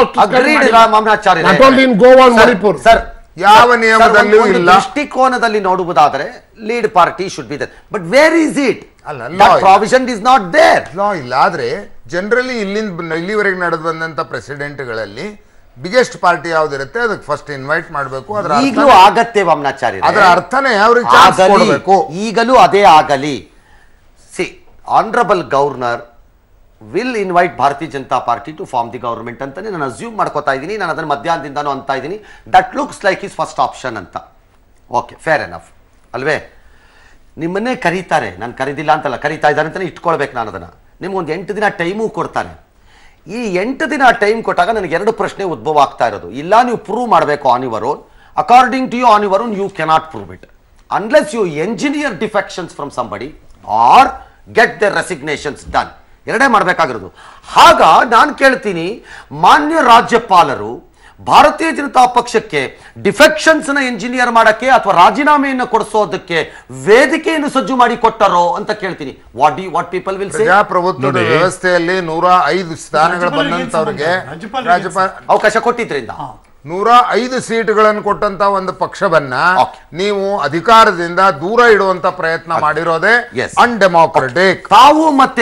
ಮಣಿಪುರ್ ಸರ್ ಯಾವ ನಿಯಮದಲ್ಲೂ ಇಲ್ಲ. ದೃಷ್ಟಿಕೋನದಲ್ಲಿ ನೋಡುವುದಾದರೆ lead party should be there, but where is it? Provision is not there. Law ಇಲ್ಲ. ಆದ್ರೆ ಜನರಲಿ ಇಲ್ಲಿವರೆಗೆ ನಡೆದು ಬಂದಂತ ಪ್ರೆಸಿಡೆಂಟ್ಗಳಲ್ಲಿ ಬಿಗ್ಗೆಸ್ಟ್ ಪಾರ್ಟಿ ಯಾವ್ದಿರುತ್ತೆ ಅದಕ್ಕೆ ಫಸ್ಟ್ ಇನ್ವೈಟ್ ಮಾಡಬೇಕು. ಈಗಲೂ ಆಗತ್ತೆ ವಾಮನಾಚಾರ್ಯ, ಅದರ ಅರ್ಥನೇ ಅವ್ರಿಗೆ ಚಾನ್ಸ್ ಕೊಡಬೇಕು. ಈಗಲೂ ಅದೇ ಆಗಲಿ. See, honourable governor will invite Bharatiya Janata Party to form the government ಅಂತಾನೆ ನಾನು ಅಸ್ಯೂಮ್ ಮಾಡ್ಕೋತಾ ಇದ್ದೀನಿ. ನಾನು ಅದನ್ನು ಮಧ್ಯಾಹ್ನದಿಂದಾನು ಅಂತ ಇದ್ದೀನಿ. That looks like is first option ಅಂತ. ಓಕೆ, ಫೇರ್ ಎನಫ್ ಅಲ್ವೇ? ನಿಮ್ಮನ್ನೇ ಕರೀತಾರೆ, ನಾನು ಕರೀದಿಲ್ಲ ಅಂತಲ್ಲ, ಕರೀತಾ ಇದ್ದಾರೆ ಅಂತಲೇ ಇಟ್ಕೊಳ್ಬೇಕು. ನಾನು ಅದನ್ನು ನಿಮ್ಗೊಂದು 8 ದಿನ ಟೈಮು ಕೊಡ್ತಾರೆ. ಈ 8 ದಿನ ಟೈಮ್ ಕೊಟ್ಟಾಗ ನನಗೆ 2 ಪ್ರಶ್ನೆ ಉದ್ಭವ ಆಗ್ತಾ ಇರೋದು. ಇಲ್ಲ, ನೀವು ಪ್ರೂವ್ ಮಾಡಬೇಕು on your own. According to you on your own you cannot prove it unless you engineer defections from somebody or get the resignations done. ಎರಡೇ ಮಾಡಬೇಕಾಗಿರೋದು. ಆಗ ನಾನು ಕೇಳ್ತೀನಿ, ಮಾನ್ಯ ರಾಜ್ಯಪಾಲರು ಭಾರತೀಯ ಜನತಾ ಪಕ್ಷಕ್ಕೆ ಡಿಫೆಕ್ಷನ್ಸ್ ನ ಎಂಜಿನಿಯರ್ ಮಾಡಕ್ಕೆ ಅಥವಾ ರಾಜೀನಾಮೆಯನ್ನು ಕೊಡಿಸೋದಕ್ಕೆ ವೇದಿಕೆಯನ್ನು ಸಜ್ಜು ಮಾಡಿ ಕೊಟ್ಟರೋ ಅಂತ ಕೇಳ್ತೀನಿ. What people will say? ಪ್ರಜಾಪ್ರಭುತ್ವದ ವ್ಯವಸ್ಥೆಯಲ್ಲಿ 105 ಸ್ಥಾನಗಳು ಬಂದಂತವ್ರಿಗೆ ರಾಜ್ಯಪಾಲ ಅವಕಾಶ ಕೊಟ್ಟಿದ್ರಿಂದ 105 ಸೀಟ್ಗಳನ್ನು ಕೊಟ್ಟಂತ ಒಂದು ಪಕ್ಷವನ್ನ ನೀವು ಅಧಿಕಾರದಿಂದ ದೂರ ಇಡುವಂತ ಪ್ರಯತ್ನ ಮಾಡಿರೋದೇ ಅನ್ಡೆಮಾಕ್ರೆಟಿಕ್. ತಾವು ಮತ್ತೆ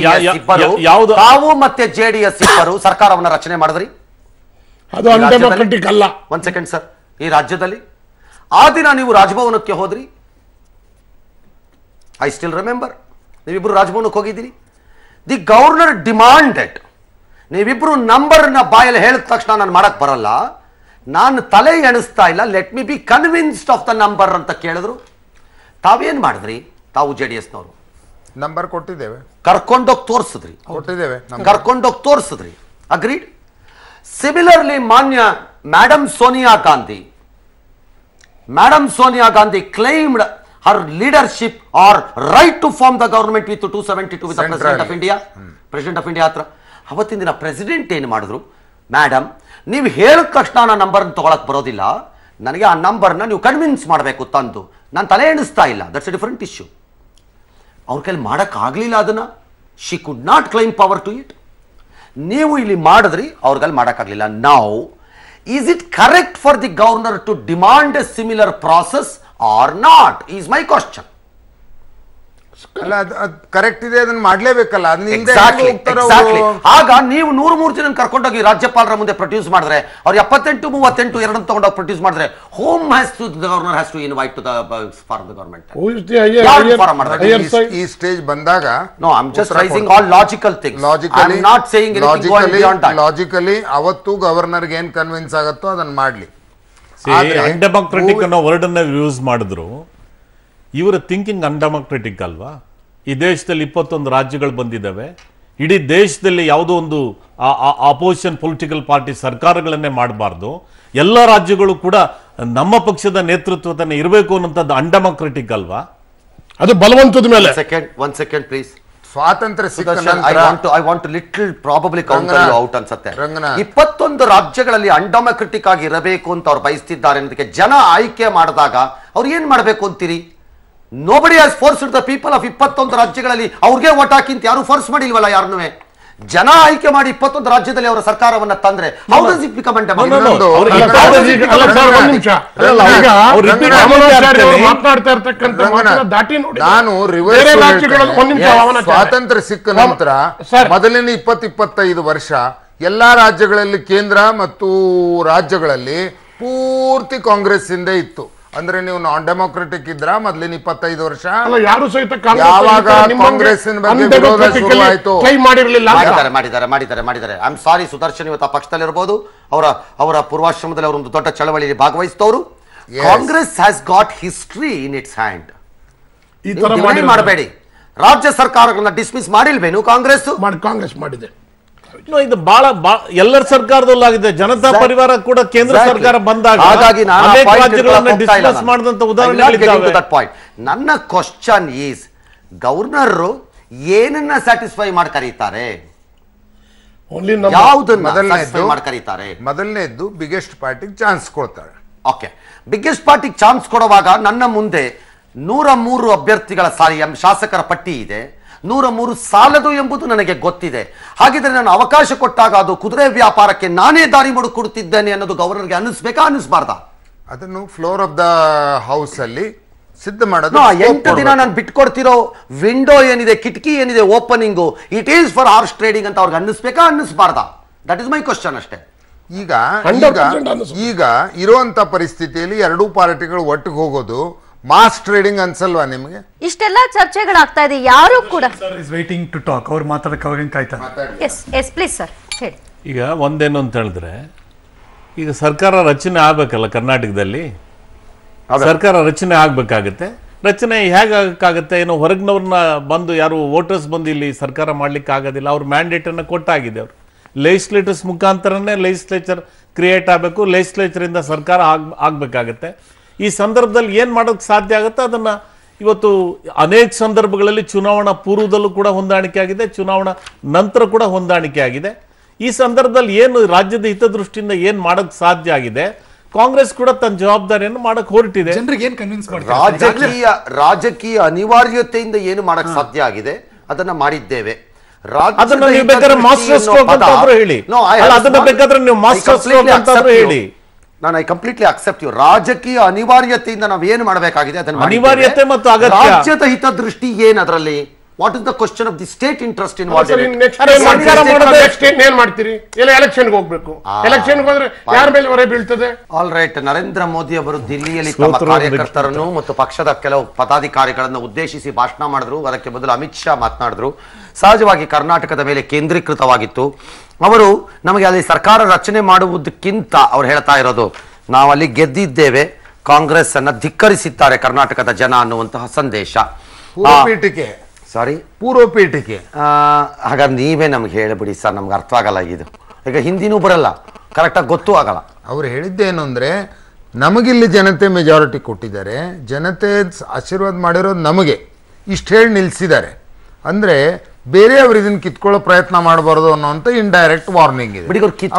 ಜೆಡಿಎಸ್ ಇಬ್ಬರು ಸರ್ಕಾರವನ್ನ ರಚನೆ ಮಾಡಿದ್ರಿ. ಅದು ಅನ್ಡೆಮಾಕ್ರೆಟಿಕ್ ಅಲ್ಲ. ಒಂದ್ ಸೆಕೆಂಡ್ ಸರ್, ಈ ರಾಜ್ಯದಲ್ಲಿ ಆ ದಿನ ನೀವು ರಾಜಭವನಕ್ಕೆ ಹೋದ್ರಿ. ಐ ಸ್ಟಿಲ್ ರಿಮೆಂಬರ್, ನೀವಿಬ್ರು ರಾಜಭವನಕ್ಕೆ ಹೋಗಿದ್ದೀರಿ. ದಿ ಗವರ್ನರ್ ಡಿಮಾಂಡೆಡ್, ನೀವಿಬ್ರು ನಂಬರ್ನ ಬಾಯಲ್ಲಿ ಹೇಳಿದ ತಕ್ಷಣ ನಾನು ಮಾಡಕ್ ಬರಲ್ಲ, ನಾನು ತಲೆ ಎಣಿಸ್ತಾ ಇಲ್ಲ, let me be convinced of the number ಅಂತ ಕೇಳಿದ್ರು. ತಾವೇನ್ ಮಾಡಿದ್ರಿ? ತಾವು JDSನವರು ನಂಬರ್ ಕೊಟ್ಟಿದ್ದೇವೆ, ಕರ್ಕೊಂಡೋಗಿ ತೋರಿಸಿದ್ರಿ. ಕರ್ಕೊಂಡೋಗಿ ತೋರಿಸಿದ್ರಿ. ಅಗ್ರೀಡ್. ಸಿಮಿಲರ್ಲಿ ಮಾನ್ಯ Madam Sonia Gandhi claimed her leadership or right to form the government with 272 with the President of India. President of India hatra ಅವತ್ತಿನ ದಿನ ಪ್ರೆಸಿಡೆಂಟ್ ಏನು ಮಾಡಿದ್ರು? ಮೇಡಮ್, ನೀವು ಹೇಳಿದ ತಕ್ಷಣ ನಾನು ನಂಬರ್ ತಗೊಳಕ್ ಬರೋದಿಲ್ಲ, ನನಗೆ ಆ ನಂಬರ್ನ ನೀವು ಕನ್ವಿನ್ಸ್ ಮಾಡಬೇಕು ತಂದು. ನಾನು ತಲೆ ಎಣಿಸ್ತಾ ಇಲ್ಲ, ದಟ್ಸ್ ಎ ಡಿಫರೆಂಟ್ ಇಶ್ಯೂ. ಅವ್ರ ಕೈಲಿ ಮಾಡಕ್ ಆಗ್ಲಿಲ್ಲ ಅದನ್ನ. She could not claim power to it. ನೀವು ಇಲ್ಲಿ ಮಾಡಿದ್ರಿ, ಅವ್ರಿಗಲ್ಲಿ ಮಾಡೋಕ್ಕಾಗಲಿಲ್ಲ. Now is it correct for the governor to demand a similar process or not is my question. ಅಲ್ಲ ಅದು ಕರೆಕ್ಟ್ ಇದೆ, ಅದನ್ನ ಮಾಡ್ಲೇಬೇಕಲ್ಲ. ಆಗ ನೀವು 103 ಜನ ಕರ್ಕೊಂಡೋಗಿ ರಾಜ್ಯಪಾಲರ ಮುಂದೆ ಪ್ರೊಡ್ಯೂಸ್ ಮಾಡಿದ್ರೆ ಅವ್ರು 78, 38 ಎರಡನ್ನು ತಗೊಂಡೋಗಿ ಪ್ರೊಡ್ಯೂಸ್ ಮಾಡಿದ್ರೆ home governor has to invite to the for the government. ಈ ಸ್ಟೇಜ್ ಬಂದಾಗ no I am just raising all logical things. I am not saying anything going beyond that. Logically ಅವತ್ತು ಗವರ್ನರ್ ಗೆ ಏನ್ ಕನ್ವಿನ್ಸ್ ಆಗುತ್ತೋ ಅದನ್ನ ಮಾಡ್ಲಿ. Undemocratic ಅನ್ನೋ word ಅನ್ನ ಯೂಸ್ ಮಾಡಿದ್ರು. ಇವರ ಥಿಂಕಿಂಗ್ ಅನ್ಡೆಮೋಕ್ರೆಟಿಕ್ ಅಲ್ವಾ? ಈ ದೇಶದಲ್ಲಿ 21 ರಾಜ್ಯಗಳು ಬಂದಿದ್ದಾವೆ. ಇಡೀ ದೇಶದಲ್ಲಿ ಯಾವುದೋ ಒಂದು ಅಪೋಸಿಷನ್ ಪೊಲಿಟಿಕಲ್ ಪಾರ್ಟಿ ಸರ್ಕಾರಗಳನ್ನೇ ಮಾಡಬಾರ್ದು. ಎಲ್ಲ ರಾಜ್ಯಗಳು ಕೂಡ ನಮ್ಮ ಪಕ್ಷದ ನೇತೃತ್ವದನ್ನೇ ಇರಬೇಕು ಅನ್ನೋಂಥದ್ದು ಅನ್ಡೆಮೋಕ್ರೆಟಿಕ್ ಅಲ್ವಾ? ಅದು ಬಲವಂತದ ಮೇಲೆ. One second please. ಸ್ವಾತಂತ್ರ್ಯ I want little probably counter you out ಅನ್ಸುತ್ತೆ. 21 ರಾಜ್ಯಗಳಲ್ಲಿ ಅನ್ಡೆಮೋಕ್ರೆಟಿಕ್ ಆಗಿ ಇರಬೇಕು ಅಂತ ಅವ್ರು ಬಯಸ್ತಿದ್ದಾರೆ ಅನ್ನೋದಕ್ಕೆ ಜನ ಆಯ್ಕೆ ಮಾಡಿದಾಗ ಅವ್ರು ಏನ್ ಮಾಡಬೇಕು ಅಂತೀರಿ? Nobody has forced the people of 21 ರಾಜ್ಯಗಳಲ್ಲಿ ಅವ್ರಿಗೆ ವೋಟ್ ಹಾಕಿ ಅಂತ ಯಾರು ಫೋರ್ಸ್ ಮಾಡಿಲ್ವಲ್ಲ ಯಾರನ್ನೂ. ಜನ ಆಯ್ಕೆ ಮಾಡಿ 21 ರಾಜ್ಯದಲ್ಲಿ ಅವರ ಸರ್ಕಾರವನ್ನ ತಂದ್ರೆ how does it become undemocratic? ನಾನು ಸ್ವಾತಂತ್ರ್ಯ ಸಿಕ್ಕ ನಂತರ ಮೊದಲಿನ 20-25 ವರ್ಷ ಎಲ್ಲಾ ರಾಜ್ಯಗಳಲ್ಲಿ ಕೇಂದ್ರ ಮತ್ತು ರಾಜ್ಯಗಳಲ್ಲಿ ಪೂರ್ತಿ ಕಾಂಗ್ರೆಸ್ ಇಂದೇ ಇತ್ತು. ಅಂದ್ರೆ ನೀವು ನಾನ್ ಡೆಮೋಕ್ರೆಟಿಕ್ ಇದ್ರ ಮೊದಲಿನ 25 ವರ್ಷ ಯಾರು ಸಹಿತ ಯಾವಾಗ ಕಾಂಗ್ರೆಸ್ಸಿನ ಬಗ್ಗೆ ವಿರೋಧ ಶುರುವಾಯಿತು ಮಾಡಿದ್ದಾರೆ. ಐ ಆಮ್ ಸಾರಿ, ಸುದರ್ಶನ್ ಇವತ್ತು ಆ ಪಕ್ಷದಲ್ಲಿ ಇರಬಹುದು, ಅವರ ಪೂರ್ವಾಶ್ರಮದಲ್ಲಿ ಅವರೊಂದು ದೊಡ್ಡ ಚಳವಳಿಯಲ್ಲಿ ಭಾಗವಹಿಸಿದವರು. Congress has got history in its hand. ಈ ತರ ಮಾಡಬೇಡಿ. ರಾಜ್ಯ ಸರ್ಕಾರಗಳನ್ನ ಡಿಸ್ಮಿಸ್ ಮಾಡಿಲ್ವೇನು ಕಾಂಗ್ರೆಸ್ ಮಾಡಿದೆ. ಇದು ಬಹಳ ಎಲ್ಲರ ಸರ್ಕಾರದಲ್ಲಾಗಿದೆ. ಜನತಾ ಪರಿವಾರ ಕೂಡ ಕೇಂದ್ರ ಸರ್ಕಾರ ಬಂದಾಗ ಮಾಡಿದಂತ ಉದಾಹರಣೆ. ನನ್ನ ಕ್ವಶನ್ ಈಸ್, ಗವರ್ನರ್ ಏನನ್ನ ಸ್ಯಾಟಿಸ್ಫೈ ಮಾಡಿ ಕರೀತಾರೆ? ಮೊದಲನೇದ್ದು ಬಿಗ್ಗೆಸ್ಟ್ ಪಾರ್ಟಿಗೆ ಚಾನ್ಸ್ ಕೊಡ್ತಾರೆ. ಓಕೆ, ಬಿಗ್ಗೆಸ್ಟ್ ಪಾರ್ಟಿಗೆ ಚಾನ್ಸ್ ಕೊಡುವಾಗ ನನ್ನ ಮುಂದೆ 103 ಅಭ್ಯರ್ಥಿಗಳ ಶಾಸಕರ ಪಟ್ಟಿ ಇದೆ. 103 ಸಾಲದು ಎಂಬುದು ನನಗೆ ಗೊತ್ತಿದೆ. ಹಾಗಿದ್ರೆ ನಾನು ಅವಕಾಶ ಕೊಟ್ಟಾಗ ಅದು ಕುದುರೆ ವ್ಯಾಪಾರಕ್ಕೆ ನಾನೇ ದಾರಿ ಮಾಡಿಕೊಡುತ್ತಿದ್ದೇನೆ ಅನ್ನೋದು ಗವರ್ನರ್ಗೆ ಅನ್ನಿಸ್ಬೇಕಾ ಅನ್ನಿಸ್ಬಾರ್ದಾ? ಅದನ್ನು ಫ್ಲೋರ್ ಆಫ್ ದ ಹೌಸ್ ಅಲ್ಲಿ ಸಿದ್ಧ ಮಾಡೋದು. 8 ದಿನ ನಾನು ಬಿಟ್ಕೊಡ್ತಿರೋ ವಿಂಡೋ ಏನಿದೆ, ಕಿಟಕಿ ಏನಿದೆ, opening, it is for horse trading ಅಂತ ಅವ್ರಿಗೆ ಅನ್ನಿಸ್ಬೇಕಾ ಅನ್ನಿಸ್ಬಾರ್ದಾ? ದಟ್ ಇಸ್ ಮೈ ಕ್ವಶನ್ ಅಷ್ಟೇ. ಈಗ ಇರುವಂತ ಪರಿಸ್ಥಿತಿಯಲ್ಲಿ ಎರಡೂ ಪಾರ್ಟಿಗಳು ಒಟ್ಟಿಗೆ ಹೋಗೋದು ಮಾಸ್ ಟ್ರೇಡಿಂಗ್ ಅನ್ಸಲ್ವಾ ನಿಮಗೆ? ಇಷ್ಟೆಲ್ಲ ಚರ್ಚೆಗಳಾಗ್ತಾ ಇದೆ, ಯಾರು ಕೂಡ ವೇಟಿಂಗ್ ಟು ಟಾಕ್. ಅವ್ರು ಮಾತಾಡಕ್ಕೆ ಕಾಯ್ತಾರೆ. ಎಸ್ ಪ್ಲೀಸ್ ಸರ್ ಹೇಳಿ. ಈಗ ಒಂದೇನು ಅಂತ ಹೇಳಿದ್ರೆ, ಈಗ ಸರ್ಕಾರ ರಚನೆ ಆಗ್ಬೇಕಲ್ಲ ಕರ್ನಾಟಕದಲ್ಲಿ. ಸರ್ಕಾರ ರಚನೆ ಆಗ್ಬೇಕಾಗತ್ತೆ. ರಚನೆ ಹೇಗಾಗಕ್ಕಾಗತ್ತೆ? ಏನೋ ಹೊರಗಿನವ್ರನ್ನ ಬಂದು ಯಾರು ವೋಟರ್ಸ್ ಬಂದು ಇಲ್ಲಿ ಸರ್ಕಾರ ಮಾಡ್ಲಿಕ್ಕೆ ಆಗೋದಿಲ್ಲ. ಅವ್ರ ಮ್ಯಾಂಡೇಟ್ ಅನ್ನ ಕೊಟ್ಟಾಗಿದೆ. ಅವರು ಲೆಜಿಸ್ಲೇಟರ್ಸ್ ಮುಖಾಂತರನೇ ಲೆಜಿಸ್ಲೇಚರ್ ಕ್ರಿಯೇಟ್ ಆಗಬೇಕು. ಲೆಜಿಸ್ಲೇಚರ್ ಇಂದ ಸರ್ಕಾರ ಆಗ್ಬೇಕಾಗತ್ತೆ. ಈ ಸಂದರ್ಭದಲ್ಲಿ ಏನ್ ಮಾಡೋಕ್ಕೆ ಸಾಧ್ಯ ಆಗುತ್ತೆ ಅದನ್ನ ಇವತ್ತು ಅನೇಕ ಸಂದರ್ಭಗಳಲ್ಲಿ ಚುನಾವಣಾ ಪೂರ್ವದಲ್ಲೂ ಕೂಡ ಹೊಂದಾಣಿಕೆ ಆಗಿದೆ, ಚುನಾವಣಾ ನಂತರ ಕೂಡ ಹೊಂದಾಣಿಕೆ ಆಗಿದೆ. ಈ ಸಂದರ್ಭದಲ್ಲಿ ಏನು ರಾಜ್ಯದ ಹಿತದೃಷ್ಟಿಯಿಂದ ಏನ್ ಮಾಡೋಕ್ಕೆ ಸಾಧ್ಯ ಆಗಿದೆ, ಕಾಂಗ್ರೆಸ್ ಕೂಡ ತನ್ನ ಜವಾಬ್ದಾರಿಯನ್ನು ಮಾಡಕ್ ಹೊರಟಿದೆ. ಜನರಿಗೆ ಏನ್ ಕನ್ವಿನ್ಸ್ ಮಾಡ್ತಾರೆ? ರಾಜಕೀಯ ಅನಿವಾರ್ಯತೆಯಿಂದ ಏನು ಮಾಡಕ್ ಸಾಧ್ಯ ಆಗಿದೆ ಅದನ್ನ ಮಾಡಿದ್ದೇವೆ. ಅದನ್ನ ನೀವು ಬೇಕಾದ್ರೆ ಮಾಸ್ಟರ್ ಸ್ಟ್ರೋಕ್ ಅಂತಾದ್ರೂ ಹೇಳಿ. ಅದನ್ನ ಬೇಕಾದ್ರೆ ನೀವು ಮಾಸ್ಟರ್ ಸ್ಟ್ರೋಕ್ ಅಂತಾದ್ರೂ ಹೇಳಿ. ನಾನು ಐ ಕಂಪ್ಲೀಟ್ಲಿ ಅಕ್ಸೆಪ್ಟ್ ಯು. ರಾಜಕೀಯ ಅನಿವಾರ್ಯತೆಯಿಂದ ನಾವು ಏನು ಮಾಡಬೇಕಾಗಿದೆ ಅದನ್ನ ಅನಿವಾರ್ಯತೆ ಮತ್ತು ಅಗತ್ಯ. ರಾಜ್ಯದ ಹಿತದೃಷ್ಟಿ ಏನು ಅದರಲ್ಲಿ? What is the question of the state interest in what? ಏನ್ ಮಾಡ್ತೀರಿ? ಎಲೆಕ್ಷನ್ ಹೋಗ್ಬೇಕು. ಎಲೆಕ್ಷನ್ ಹೋದ್ರೆ ಯಾರ ಮೇಲೆ ಹೊರೆ ಬೀಳ್ತದೆ? All right. ನರೇಂದ್ರ ಮೋದಿ ಅವರು ದಿಲ್ಲಿಯಲ್ಲಿ ತಮ್ಮ ಕಾರ್ಯಕರ್ತರನ್ನು ಮತ್ತು ಪಕ್ಷದ ಕೆಲವು ಪದಾಧಿಕಾರಿಗಳನ್ನು ಉದ್ದೇಶಿಸಿ ಭಾಷಣ ಮಾಡಿದ್ರು. ಅದಕ್ಕೆ ಮೊದಲು ಅಮಿತ್ ಶಾ ಮಾತನಾಡಿದ್ರು. ಸಹಜವಾಗಿ ಕರ್ನಾಟಕದ ಮೇಲೆ ಕೇಂದ್ರೀಕೃತವಾಗಿತ್ತು. ಅವರು ನಮಗೆ ಅಲ್ಲಿ ಸರ್ಕಾರ ರಚನೆ ಮಾಡುವುದಕ್ಕಿಂತ ಅವ್ರು ಹೇಳ್ತಾ ಇರೋದು, ನಾವು ಅಲ್ಲಿ ಗೆದ್ದಿದ್ದೇವೆ, ಕಾಂಗ್ರೆಸ್ ಅನ್ನ ಧಿಕ್ಕರಿಸಿದ್ದಾರೆ ಕರ್ನಾಟಕದ ಜನ ಅನ್ನುವಂತಹ ಸಂದೇಶ. ಪೂರ್ವಪೀಠಿಕೆ ಸಾರಿ ಪೂರ್ವಪೀಠಿಕೆ. ಹಾಗಾದ್ರೆ ನೀವೇ ನಮ್ಗೆ ಹೇಳಿಬಿಡಿ ಸರ್, ನಮ್ಗೆ ಅರ್ಥವಾಗಲ್ಲ ಇದು. ಈಗ ಹಿಂದಿನೂ ಬರಲ್ಲ, ಕರೆಕ್ಟಾಗಿ ಗೊತ್ತೂ ಆಗಲ್ಲ. ಅವ್ರು ಹೇಳಿದ್ದೇನು ಅಂದ್ರೆ, ನಮಗಿಲ್ಲಿ ಜನತೆ ಮೆಜಾರಿಟಿ ಕೊಟ್ಟಿದ್ದಾರೆ, ಜನತೆ ಆಶೀರ್ವಾದ ಮಾಡಿರೋದು ನಮಗೆ, ಇಷ್ಟು ಹೇಳಿ ನಿಲ್ಸಿದ್ದಾರೆ. ಅಂದ್ರೆ ಬೇರೆಯವರು ಇದನ್ನ ಕಿತ್ಕೊಳ್ಳೋ ಪ್ರಯತ್ನ ಮಾಡಬಾರ್ದು ಅನ್ನೋಂಥ ಇಂಡೈರೆಕ್ಟ್ ವಾರ್ನಿಂಗ್ ಇದೆ.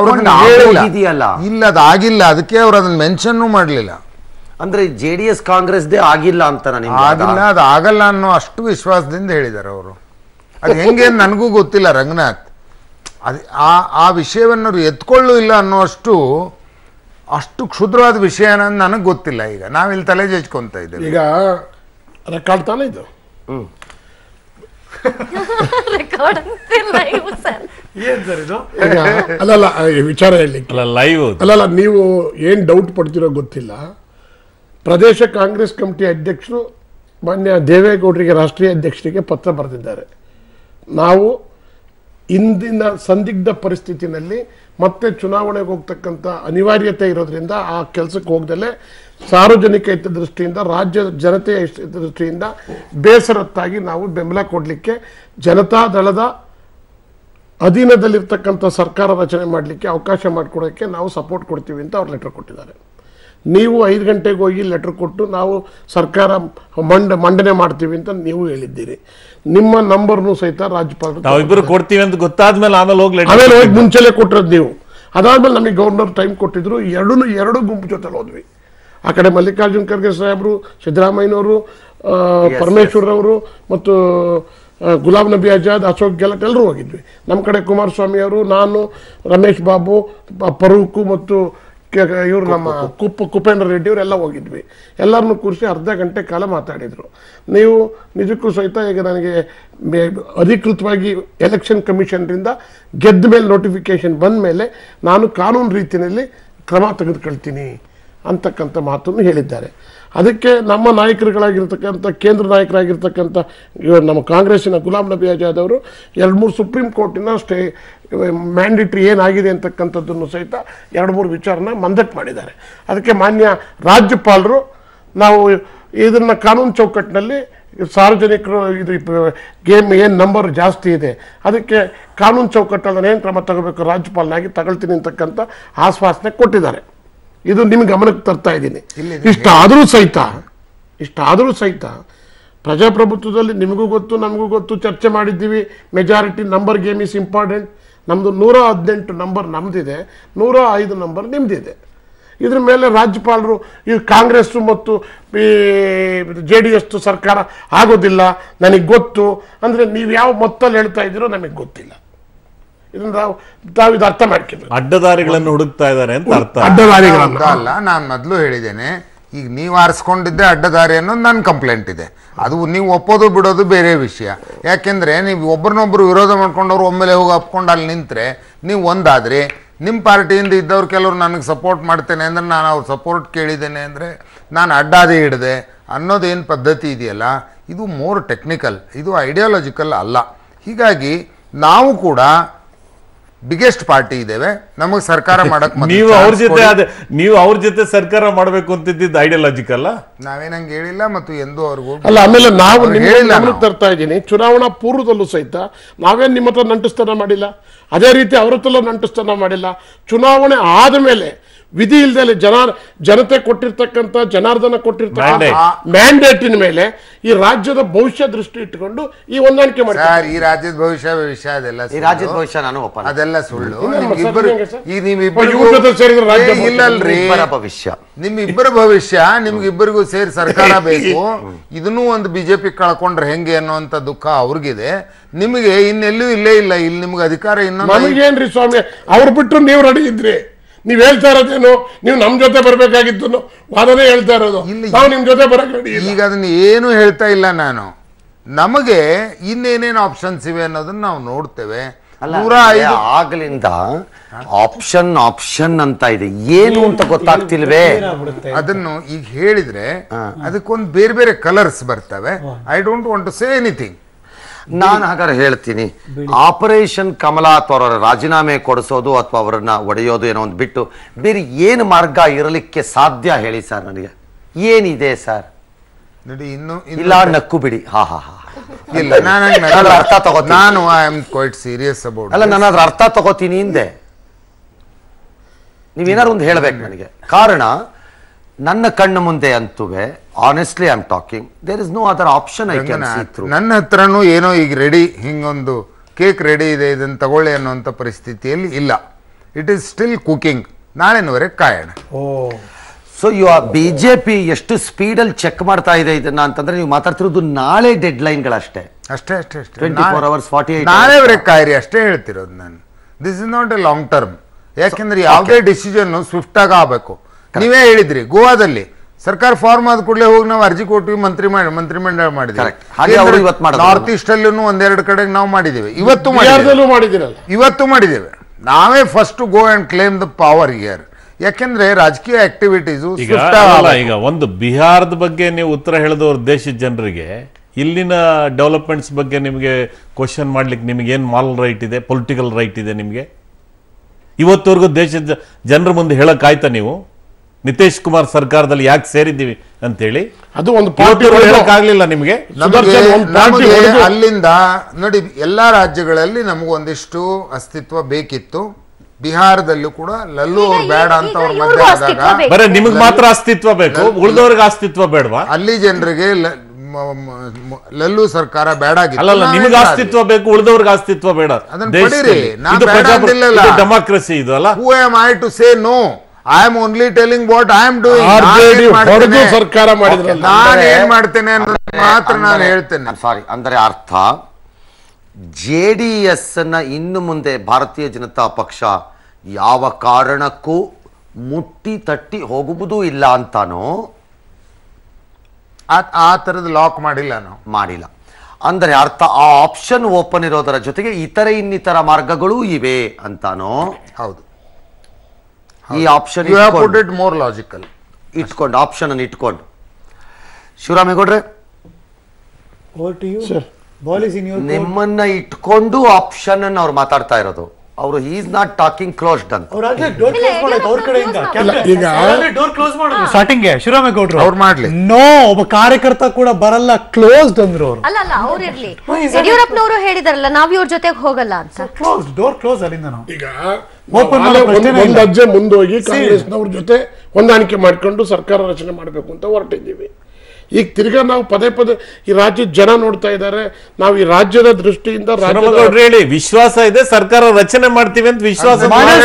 ಇಲ್ಲ, ಅದಾಗಿಲ್ಲ. ಅದಕ್ಕೆ ಅವ್ರು ಅದನ್ನ ಮೆನ್ಷನ್ ಮಾಡಲಿಲ್ಲ. ಅಂದ್ರೆ JDS ಕಾಂಗ್ರೆಸ್ದೇ ಆಗಿಲ್ಲ ಅಂತ ಆಗಿಲ್ಲ, ಅದು ಆಗಲ್ಲ ಅನ್ನೋ ಅಷ್ಟು ವಿಶ್ವಾಸದಿಂದ ಹೇಳಿದ್ದಾರೆ ಅವರು. ಅದು ಹೆಂಗೆ ನನಗೂ ಗೊತ್ತಿಲ್ಲ ರಂಗನಾಥ್. ಅದು ಆ ವಿಷಯವನ್ನು ಎತ್ಕೊಳ್ಳೂ ಇಲ್ಲ ಅನ್ನೋ ಅಷ್ಟು ಕ್ಷುದ್ರವಾದ ವಿಷಯ ನನಗೆ ಗೊತ್ತಿಲ್ಲ. ಈಗ ನಾವಿಲ್ಲಿ ತಲೆ ಜಜ್ಕೊಂತ ಇದ್ದೇವೆ. ಈಗ ರೆಕಾರ್ಡ್ ತಾನೇ ಇದು. ಏನ್ ಸರ್ ಇದು? ಅಲ್ಲಲ್ಲ ವಿಚಾರ ಹೇಳಲಿಕ್ಕೆ ಲೈವ್ ಅಲ್ಲಲ್ಲ, ನೀವು ಏನ್ ಡೌಟ್ ಪಡ್ತಿರೋ ಗೊತ್ತಿಲ್ಲ. ಪ್ರದೇಶ ಕಾಂಗ್ರೆಸ್ ಕಮಿಟಿ ಅಧ್ಯಕ್ಷರು ಮಾನ್ಯ ದೇವೇಗೌಡರಿಗೆ, ರಾಷ್ಟ್ರೀಯ ಅಧ್ಯಕ್ಷರಿಗೆ ಪತ್ರ ಬರೆದಿದ್ದಾರೆ. ನಾವು ಇಂದಿನ ಸಂದಿಗ್ಧ ಪರಿಸ್ಥಿತಿನಲ್ಲಿ ಮತ್ತೆ ಚುನಾವಣೆಗೆ ಹೋಗ್ತಕ್ಕಂಥ ಅನಿವಾರ್ಯತೆ ಇರೋದ್ರಿಂದ ಆ ಕೆಲಸಕ್ಕೆ ಹೋಗದಲ್ಲೇ ಸಾರ್ವಜನಿಕ ಹಿತದೃಷ್ಟಿಯಿಂದ, ರಾಜ್ಯದ ಜನತೆಯ ಹಿತದೃಷ್ಟಿಯಿಂದ ಬೇಸರತ್ತಾಗಿ ನಾವು ಬೆಂಬಲ ಕೊಡಲಿಕ್ಕೆ ಜನತಾದಳದ ಅಧೀನದಲ್ಲಿರ್ತಕ್ಕಂಥ ಸರ್ಕಾರ ರಚನೆ ಮಾಡಲಿಕ್ಕೆ ಅವಕಾಶ ಮಾಡಿಕೊಡೋಕ್ಕೆ ನಾವು ಸಪೋರ್ಟ್ ಕೊಡ್ತೀವಿ ಅಂತ ಅವ್ರು ಲೆಟರ್ ಕೊಟ್ಟಿದ್ದಾರೆ. ನೀವು 5 ಗಂಟೆಗೆ ಹೋಗಿ ಲೆಟರ್ ಕೊಟ್ಟು ನಾವು ಸರ್ಕಾರ ಮಂಡನೆ ಮಾಡ್ತೀವಿ ಅಂತ ನೀವು ಹೇಳಿದ್ದೀರಿ. ನಿಮ್ಮ ನಂಬರ್ನು ಸಹಿತ ರಾಜ್ಯಪಾಲರು ಕೊಡ್ತೀವಿ ಅಂತ ಗೊತ್ತಾದ್ಮೇಲೆ ಆಮೇಲೆ ಹೋಗಿ ಮುಂಚೆಲೆ ಕೊಟ್ಟಿರೋದು ನೀವು. ಅದಾದ್ಮೇಲೆ ನಮಗೆ ಗವರ್ನರ್ ಟೈಮ್ ಕೊಟ್ಟಿದ್ರು. ಎರಡು ಗುಂಪು ಜೊತೆ ಹೋದ್ವಿ. ಆ ಕಡೆ ಮಲ್ಲಿಕಾರ್ಜುನ್ ಖರ್ಗೆ ಸಾಹೇಬರು, ಸಿದ್ದರಾಮಯ್ಯನವರು, ಪರಮೇಶ್ವರ್ ಅವರು ಮತ್ತು ಗುಲಾಂ ನಬಿ ಆಜಾದ್, ಅಶೋಕ್ ಗೆಹ್ಲೋಟ್ ಎಲ್ಲರೂ ಹೋಗಿದ್ವಿ. ನಮ್ಮ ಕಡೆ ಕುಮಾರಸ್ವಾಮಿ ಅವರು, ನಾನು, ರಮೇಶ್ ಬಾಬು, ಫರೂಕು ಮತ್ತು ಇವರು ನಮ್ಮ ಕುಪೇಂದ್ರ ರೆಡ್ಡಿ ಅವರೆಲ್ಲ ಹೋಗಿದ್ವಿ. ಎಲ್ಲರನ್ನೂ ಕೂರಿಸಿ ಅರ್ಧ ಗಂಟೆ ಕಾಲ ಮಾತಾಡಿದರು. ನೀವು ನಿಜಕ್ಕೂ ಸಹಿತ ಈಗ ನನಗೆ ಅಧಿಕೃತವಾಗಿ ಎಲೆಕ್ಷನ್ ಕಮಿಷನ್ರಿಂದ ಗೆದ್ದ ಮೇಲೆ ನೋಟಿಫಿಕೇಶನ್ ಬಂದ ಮೇಲೆ ನಾನು ಕಾನೂನು ರೀತಿಯಲ್ಲಿ ಕ್ರಮ ತೆಗೆದುಕೊಳ್ತೀನಿ ಅಂತಕ್ಕಂಥ ಮಾತನ್ನು ಹೇಳಿದ್ದಾರೆ. ಅದಕ್ಕೆ ನಮ್ಮ ನಾಯಕರುಗಳಾಗಿರ್ತಕ್ಕಂಥ, ಕೇಂದ್ರ ನಾಯಕರಾಗಿರ್ತಕ್ಕಂಥ ನಮ್ಮ ಕಾಂಗ್ರೆಸ್ಸಿನ ಗುಲಾಂ ನಬಿ ಆಜಾದ್ ಅವರು 2-3 ಸುಪ್ರೀಂ ಕೋರ್ಟಿನ ಮ್ಯಾಂಡೇಟ್ರಿ ಏನಾಗಿದೆ ಅಂತಕ್ಕಂಥದ್ದನ್ನು ಸಹಿತ 2-3 ವಿಚಾರನ ಮಂದಕ್ಕೆ ಮಾಡಿದ್ದಾರೆ. ಅದಕ್ಕೆ ಮಾನ್ಯ ರಾಜ್ಯಪಾಲರು ನಾವು ಇದನ್ನು ಕಾನೂನು ಚೌಕಟ್ಟಿನಲ್ಲಿ ಸಾರ್ವಜನಿಕರು ಇದು ಗೇಮ್ ಏನು ನಂಬರ್ ಜಾಸ್ತಿ ಇದೆ, ಅದಕ್ಕೆ ಕಾನೂನು ಚೌಕಟ್ಟಲ್ಲಿ ಏನು ಕ್ರಮ ತಗೋಬೇಕು ರಾಜ್ಯಪಾಲನಾಗಿ ತಗೊಳ್ತೀನಿ ಅಂತಕ್ಕಂಥ ಆಶ್ವಾಸನೆ ಕೊಟ್ಟಿದ್ದಾರೆ. ಇದು ನಿಮ್ಗೆ ಗಮನಕ್ಕೆ ತರ್ತಾ ಇದ್ದೀನಿ. ಇಷ್ಟಾದರೂ ಸಹಿತ ಪ್ರಜಾಪ್ರಭುತ್ವದಲ್ಲಿ ನಿಮಗೂ ಗೊತ್ತು, ನಮಗೂ ಗೊತ್ತು, ಚರ್ಚೆ ಮಾಡಿದ್ದೀವಿ. Majority number game is important. ನಮ್ಮದು 118 ನಂಬರ್ ನಮ್ಮದಿದೆ, 105 ನಂಬರ್ ನಿಮ್ಮದಿದೆ. ಇದ್ರ ಮೇಲೆ ರಾಜ್ಯಪಾಲರು ಈ ಕಾಂಗ್ರೆಸ್ಸು ಮತ್ತು JDS ಸರ್ಕಾರ ಆಗೋದಿಲ್ಲ ನನಗೆ ಗೊತ್ತು ಅಂದರೆ ನೀವು ಯಾವ ಮೊತ್ತಲ್ಲಿ ಹೇಳ್ತಾ ಇದ್ದೀರೋ ನಮಗೆ ಗೊತ್ತಿಲ್ಲ. ಇದನ್ನ ತಾವು ಇದು ಅರ್ಥ ಮಾಡ್ಕೊಂಡು ಅಡ್ಡದಾರಿಗಳನ್ನು ಹುಡುಕ್ತಾ ಇದ್ದಾರೆ ಅಂತ ಅರ್ಥ. ಅಡ್ಡದಾರಿಗಳಲ್ಲ, ನಾನು ಮೊದಲು ಹೇಳಿದ್ದೇನೆ. ಈಗ ನೀವು ಆರಿಸ್ಕೊಂಡಿದ್ದೆ ಅಡ್ಡದಾರಿ ಅನ್ನೋದು ನನ್ನ ಕಂಪ್ಲೇಂಟ್ ಇದೆ. ಅದು ನೀವು ಒಪ್ಪೋದು ಬಿಡೋದು ಬೇರೆ ವಿಷಯ. ಯಾಕೆಂದರೆ ನೀವು ಒಬ್ಬರನ್ನೊಬ್ಬರು ವಿರೋಧ ಮಾಡ್ಕೊಂಡವ್ರು ಒಮ್ಮೆಲೆ ಹೋಗಿ ಅಪ್ಕೊಂಡು ಅಲ್ಲಿ ನಿಂತರೆ ನೀವು ಒಂದಾದ್ರಿ, ನಿಮ್ಮ ಪಾರ್ಟಿಯಿಂದ ಇದ್ದವ್ರು ಕೆಲವರು ನನಗೆ ಸಪೋರ್ಟ್ ಮಾಡ್ತೇನೆ ಅಂದರೆ ನಾನು ಅವ್ರ ಸಪೋರ್ಟ್ ಕೇಳಿದ್ದೇನೆ ಅಂದರೆ ನಾನು ಅಡ್ಡಾದಿ ಹಿಡಿದೆ ಅನ್ನೋದೇನು ಪದ್ಧತಿ ಇದೆಯಲ್ಲ, ಇದು ಮೋರ್ ಟೆಕ್ನಿಕಲ್, ಇದು ಐಡಿಯಾಲಜಿಕಲ್ ಅಲ್ಲ. ಹೀಗಾಗಿ ನಾವು ಕೂಡ ಬಿಗ್ಗೆಸ್ಟ್ ಪಾರ್ಟಿ ಇದ್ದೇವೆ, ನಮಗೆ ಸರ್ಕಾರ ಮಾಡಕ್ ನೀವು ಅವ್ರ ಜೊತೆ ಸರ್ಕಾರ ಮಾಡಬೇಕು ಅಂತಿದ್ದು ಐಡಿಯಾಲಜಿಕಲ್ ನಾವೇನಂಗೆ ಹೇಳಿಲ್ಲ ಮತ್ತು ಎಂದು ಅವ್ರಿಗೂ ಅಲ್ಲ. ಆಮೇಲೆ ನಾವು ತರ್ತಾ ಇದ್ದೀನಿ, ಚುನಾವಣಾ ಪೂರ್ವದಲ್ಲೂ ಸಹಿತ ನಾವೇನು ನಿಮ್ಮ ಹತ್ರ ನಂಟುಸ್ತನ ಮಾಡಿಲ್ಲ, ಅದೇ ರೀತಿ ಅವ್ರ ಹತ್ರ ನಂಟುಸ್ತನ ಮಾಡಿಲ್ಲ. ಚುನಾವಣೆ ಆದ ಮೇಲೆ ವಿಧಿ ಇಲ್ಲದೆ ಜನತೆ ಕೊಟ್ಟಿರ್ತಕ್ಕಂಥ, ಜನಾರ್ದನ ಕೊಟ್ಟಿರ್ತಕ್ಕಂಥ ಮ್ಯಾಂಡೇಟಿನ ಮೇಲೆ ಈ ರಾಜ್ಯದ ಭವಿಷ್ಯ ದೃಷ್ಟಿ ಇಟ್ಟುಕೊಂಡು ಈ ಹೊಂದಾಣಿಕೆ ಮಾಡ್ತಾರೆ. ಈ ರಾಜ್ಯದ ಭವಿಷ್ಯ ಅದೆಲ್ಲ ಅದೆಲ್ಲ ಸುಳ್ಳು. ನಿಮ್ಮಿಬ್ಬರ ಭವಿಷ್ಯ ನಿಮ್ಗಿಬ್ಬರಿಗೂ ಸೇರಿ ಸರ್ಕಾರ ಬೇಕು. ಇದನ್ನೂ ಒಂದು ಬಿಜೆಪಿ ಕಳ್ಕೊಂಡ್ರೆ ಹೆಂಗೆ ಅನ್ನುವಂತ ದುಃಖ ಅವ್ರಿಗಿದೆ. ನಿಮಗೆ ಇನ್ನೆಲ್ಲೂ ಇಲ್ಲೇ ಇಲ್ಲ. ಇಲ್ಲಿ ನಿಮ್ಗೆ ಅಧಿಕಾರ ಇನ್ನೊಂದು ನಮಗೇನ್ರಿ ಸ್ವಾಮಿ, ಅವ್ರು ಬಿಟ್ಟರು ನೀವು ರೆಡಿ ಇದ್ರಿ. ನೀವ್ ಹೇಳ್ತಾ ಇರೋದೇನು, ನೀವು ನಮ್ ಜೊತೆ ಬರ್ಬೇಕಾಗಿತ್ತು ವಾದನೇ ಹೇಳ್ತಾ ಇರೋದು. ನಾವು ನಿಮ್ ಜೊತೆ ಬರಕ್ ಈಗ ಅದನ್ನ ಏನು ಹೇಳ್ತಾ ಇಲ್ಲ ನಾನು. ನಮಗೆ ಇನ್ನೇನೇನು ಆಪ್ಷನ್ಸ್ ಇವೆ ಅನ್ನೋದನ್ನ ನಾವು ನೋಡ್ತೇವೆ. ಆಗ್ಲಿಂದ ಆಪ್ಷನ್ ಅಂತ ಇದೆ, ಏನು ಅಂತ ಗೊತ್ತಾಗ್ತಿಲ್ವೇ. ಅದನ್ನು ಈಗ ಹೇಳಿದ್ರೆ ಅದಕ್ಕೊಂದು ಬೇರೆ ಬೇರೆ ಕಲರ್ಸ್ ಬರ್ತವೆ. I don't want to say anything. ನಾನು ಹಾಗಾದ್ರೆ ಹೇಳ್ತೀನಿ, ಆಪರೇಷನ್ ಕಮಲ ಅಥವಾ ಅವರ ರಾಜೀನಾಮೆ ಕೊಡಿಸೋದು ಅಥವಾ ಅವರನ್ನ ಒಡೆಯೋದು ಏನೋ ಒಂದು ಬಿಟ್ಟು ಬೇರೆ ಏನು ಮಾರ್ಗ ಇರಲಿಕ್ಕೆ ಸಾಧ್ಯ ಹೇಳಿ ಸರ್. ನನಗೆ ಏನಿದೆ ಸರ್? ನೋಡಿ, ಇಲ್ಲ ನಕ್ಕು ಬಿಡಿ. ಇಲ್ಲ, ಅರ್ಥ ತಗೋ. ನಾನು I am quite serious about. ಅಲ್ಲ, ನಾನು ಅದ್ರ ಅರ್ಥ ತಗೋತೀನಿ ಹಿಂದೆ. ನೀವೇನಾದ್ರು ಒಂದು ಹೇಳ್ಬೇಕು ನನಗೆ. ಕಾರಣ ನನ್ನ ಕಣ್ಣು ಮುಂದೆ ಅಂತುವೆ, honestly I am talking, there is no other option I can see through. ನನ್ನ ಹತ್ರನೂ ಏನೋ ಈಗ ರೆಡಿ, ಹಿಂಗೊಂದು ಕೇಕ್ ರೆಡಿ ಇದೆ, ಇದನ್ನು ತಗೊಳ್ಳಿ ಅನ್ನೋಂಥ ಪರಿಸ್ಥಿತಿಯಲ್ಲಿ ಇಲ್ಲ. It is still cooking. ನಾಳೆನವರೆಗೆ ಕಾಯೋಣ. ಸೊ ಬಿಜೆಪಿ ಎಷ್ಟು ಸ್ಪೀಡಲ್ಲಿ ಚೆಕ್ ಮಾಡ್ತಾ ಇದೆ ಇದನ್ನ ಅಂತಂದ್ರೆ, ನೀವು ಮಾತಾಡ್ತಿರೋದು ನಾಳೆ ಡೆಡ್ ಲೈನ್ಗಳಷ್ಟೇ. ಅಷ್ಟೇ 24 hours 48 ನಾಳೆವರೆಗೆ ಕಾಯಿರಿ ಅಷ್ಟೇ ಹೇಳ್ತಿರೋದು ನಾನು. This is not a long term. ಯಾಕೆಂದ್ರೆ ಯಾವುದೇ ಡಿಸಿಷನ್ ಸ್ವಿಫ್ಟ್ ಆಗಿ ಆಗಬೇಕು. ನೀವೇ ಹೇಳಿದ್ರಿ, ಗೋವಾದಲ್ಲಿ ಸರ್ಕಾರ ಫಾರ್ಮ್ ಆದ ಕೂಡಲೇ ಹೋಗಿ ನಾವು ಅರ್ಜಿ ಕೊಟ್ಟಿವಿ, ಮಂತ್ರಿಮಂಡಲ ಮಾಡಿದ್ವಿ. ನಾರ್ತ್ ಈಸ್ಟ್ ಅಲ್ಲೂ ಒಂದೆರಡು ಕಡೆಗೆ ನಾವು ಮಾಡಿದ್ದೇವೆ, ಇವತ್ತು ಮಾಡಿದ್ದೇವೆ. ನಾವೇ first go and claim the power here. ಯಾಕೆಂದ್ರೆ ರಾಜಕೀಯ ಆಕ್ಟಿವಿಟೀಸ್ ಈಗ ಒಂದು ಬಿಹಾರದ ಬಗ್ಗೆ ನೀವು ಉತ್ತರ ಹೇಳಿದವ್ರ ದೇಶದ ಜನರಿಗೆ ಇಲ್ಲಿನ ಡೆವಲಪ್ಮೆಂಟ್ಸ್ ಬಗ್ಗೆ ನಿಮಗೆ ಕ್ವಶನ್ ಮಾಡ್ಲಿಕ್ಕೆ ನಿಮ್ಗೆ ಏನ್ ಮಾರಲ್ ರೈಟ್ ಇದೆ, ಪೊಲಿಟಿಕಲ್ ರೈಟ್ ಇದೆ ನಿಮ್ಗೆ? ಇವತ್ತವರೆಗೂ ದೇಶದ ಜನರ ಮುಂದೆ ಹೇಳಕ್ ಆಯ್ತಾ ನೀವು ನಿತೀಶ್ ಕುಮಾರ್ ಸರ್ಕಾರದಲ್ಲಿ ಯಾಕೆ ಸೇರಿದ್ದೀವಿ ಅಂತೇಳಿ? ಅದು ಒಂದು ಹೇಳಕ್ಕಾಗ್ಲಿಲ್ಲ ನಿಮ್ಗೆ? ಅಲ್ಲಿಂದ ನೋಡಿ, ಎಲ್ಲಾ ರಾಜ್ಯಗಳಲ್ಲಿ ನಮಗೊಂದಿಷ್ಟು ಅಸ್ತಿತ್ವ ಬೇಕಿತ್ತು. ಬಿಹಾರದಲ್ಲೂ ಕೂಡ ಲಲ್ಲು ಅವ್ರು ಬೇಡ ಅಂತ ಅವ್ರ ಮಧ್ಯೆ ಆದಾಗ ಬರೀ ನಿಮ್ಗೆ ಮಾತ್ರ ಅಸ್ತಿತ್ವ ಬೇಕು, ಉಳಿದವ್ರಿಗೆ ಅಸ್ತಿತ್ವ ಬೇಡವಾ? ಅಲ್ಲಿ ಜನರಿಗೆ ಲಲ್ಲು ಸರ್ಕಾರ ಬೇಡ ಅಲ್ಲ, ನಿಮ್ಗೆ ಅಸ್ತಿತ್ವ ಬೇಕು, ಉಳಿದವ್ರಿಗೆ ಅಸ್ತಿತ್ವ ಬೇಡ. ಡೆಮಾಕ್ರಸಿ ಇದು ಅಲ್ಲ. Who am I to say no? I am only telling what I am doing. ಸರ್ಕಾರ ಮಾಡಿದ್ರೆ ನಾನು ಏನ್ ಮಾಡ್ತೇನೆ ಅನ್ನೋದು ಮಾತ್ರ ನಾನು ಹೇಳ್ತೇನೆ. ಸಾರಿ, ಅಂದರೆ ಅರ್ಥ JDS ನ ಇನ್ನು ಮುಂದೆ ಭಾರತೀಯ ಜನತಾ ಪಕ್ಷ ಯಾವ ಕಾರಣಕ್ಕೂ ಮುಟ್ಟಿ ತಟ್ಟಿ ಹೋಗುವುದೂ ಇಲ್ಲ ಅಂತಾನೋ? ಆ ತರದ ಲಾಕ್ ಮಾಡಿಲ್ಲ. ಅಂದರೆ ಅರ್ಥ ಆ ಆಪ್ಷನ್ ಓಪನ್ ಇರೋದರ ಜೊತೆಗೆ ಇನ್ನಿತರ ಮಾರ್ಗಗಳೂ ಇವೆ ಅಂತಾನೋ? ಹೌದು. ಈ ಆಪ್ಷನ್ ಮೋರ್ ಲಾಜಿಕಲ್ ಇಟ್ಕೊಂಡು, ಆಪ್ಷನ್ ಅನ್ನು ಇಟ್ಕೊಂಡು ಶಿವರಾಮೇಗೌಡ್ರೆ ನಿಮ್ಮನ್ನ ಇಟ್ಕೊಂಡು ಆಪ್ಷನ್ ಅನ್ನು ಅವ್ರು ಮಾತಾಡ್ತಾ ಇರೋದು. ಅವರು ಈಸ್ ನಾಟ್ ಟಾಕಿಂಗ್ ಕ್ಲೋಸ್ಡ್ ಅಂತ. ಸ್ಟಾರ್ಟಿಂಗ್ ಶಿವರಾಮೇಗೌಡರು ಅವ್ರು ಮಾಡ್ಲಿ, ನೋ ಒಬ್ಬ ಕಾರ್ಯಕರ್ತ ಕೂಡ ಬರಲ್ಲ, ಕ್ಲೋಸ್ಡ್ ಅಂದ್ರು ಅವರು. ಅಲ್ಲ ಅವ್ರು ಇರ್ಲಿ, ಯಡಿಯೂರಪ್ಪನವರು ಹೇಳಿದಾರಲ್ಲ ನಾವ್ ಇವ್ರ ಜೊತೆಗೆ ಹೋಗಲ್ಲ ಅಂತ. ಕ್ಲೋಸ್ ಡೋರ್ ಕ್ಲೋಸ್ ಅಲ್ಲಿಂದ ನಾವು ಈಗ ಒಂದು ಹೆಜ್ಜೆ ಮುಂದೋಗಿ ಕಾಂಗ್ರೆಸ್ನವ್ರ ಜೊತೆ ಹೊಂದಾಣಿಕೆ ಮಾಡ್ಕೊಂಡು ಸರ್ಕಾರ ರಚನೆ ಮಾಡಬೇಕು ಅಂತ ಹೊರಟಿದ್ದೀವಿ. ಈಗ ತಿರ್ಗಾ ನಾವು ಪದೇ ಈ ರಾಜ್ಯದ ಜನ ನೋಡ್ತಾ ಇದ್ದಾರೆ. ನಾವು ಈ ರಾಜ್ಯದ ದೃಷ್ಟಿಯಿಂದ ಹೇಳಿ ವಿಶ್ವಾಸ ಇದೆ, ಸರ್ಕಾರ ರಚನೆ ಮಾಡ್ತೀವಿ ಅಂತ ವಿಶ್ವಾಸ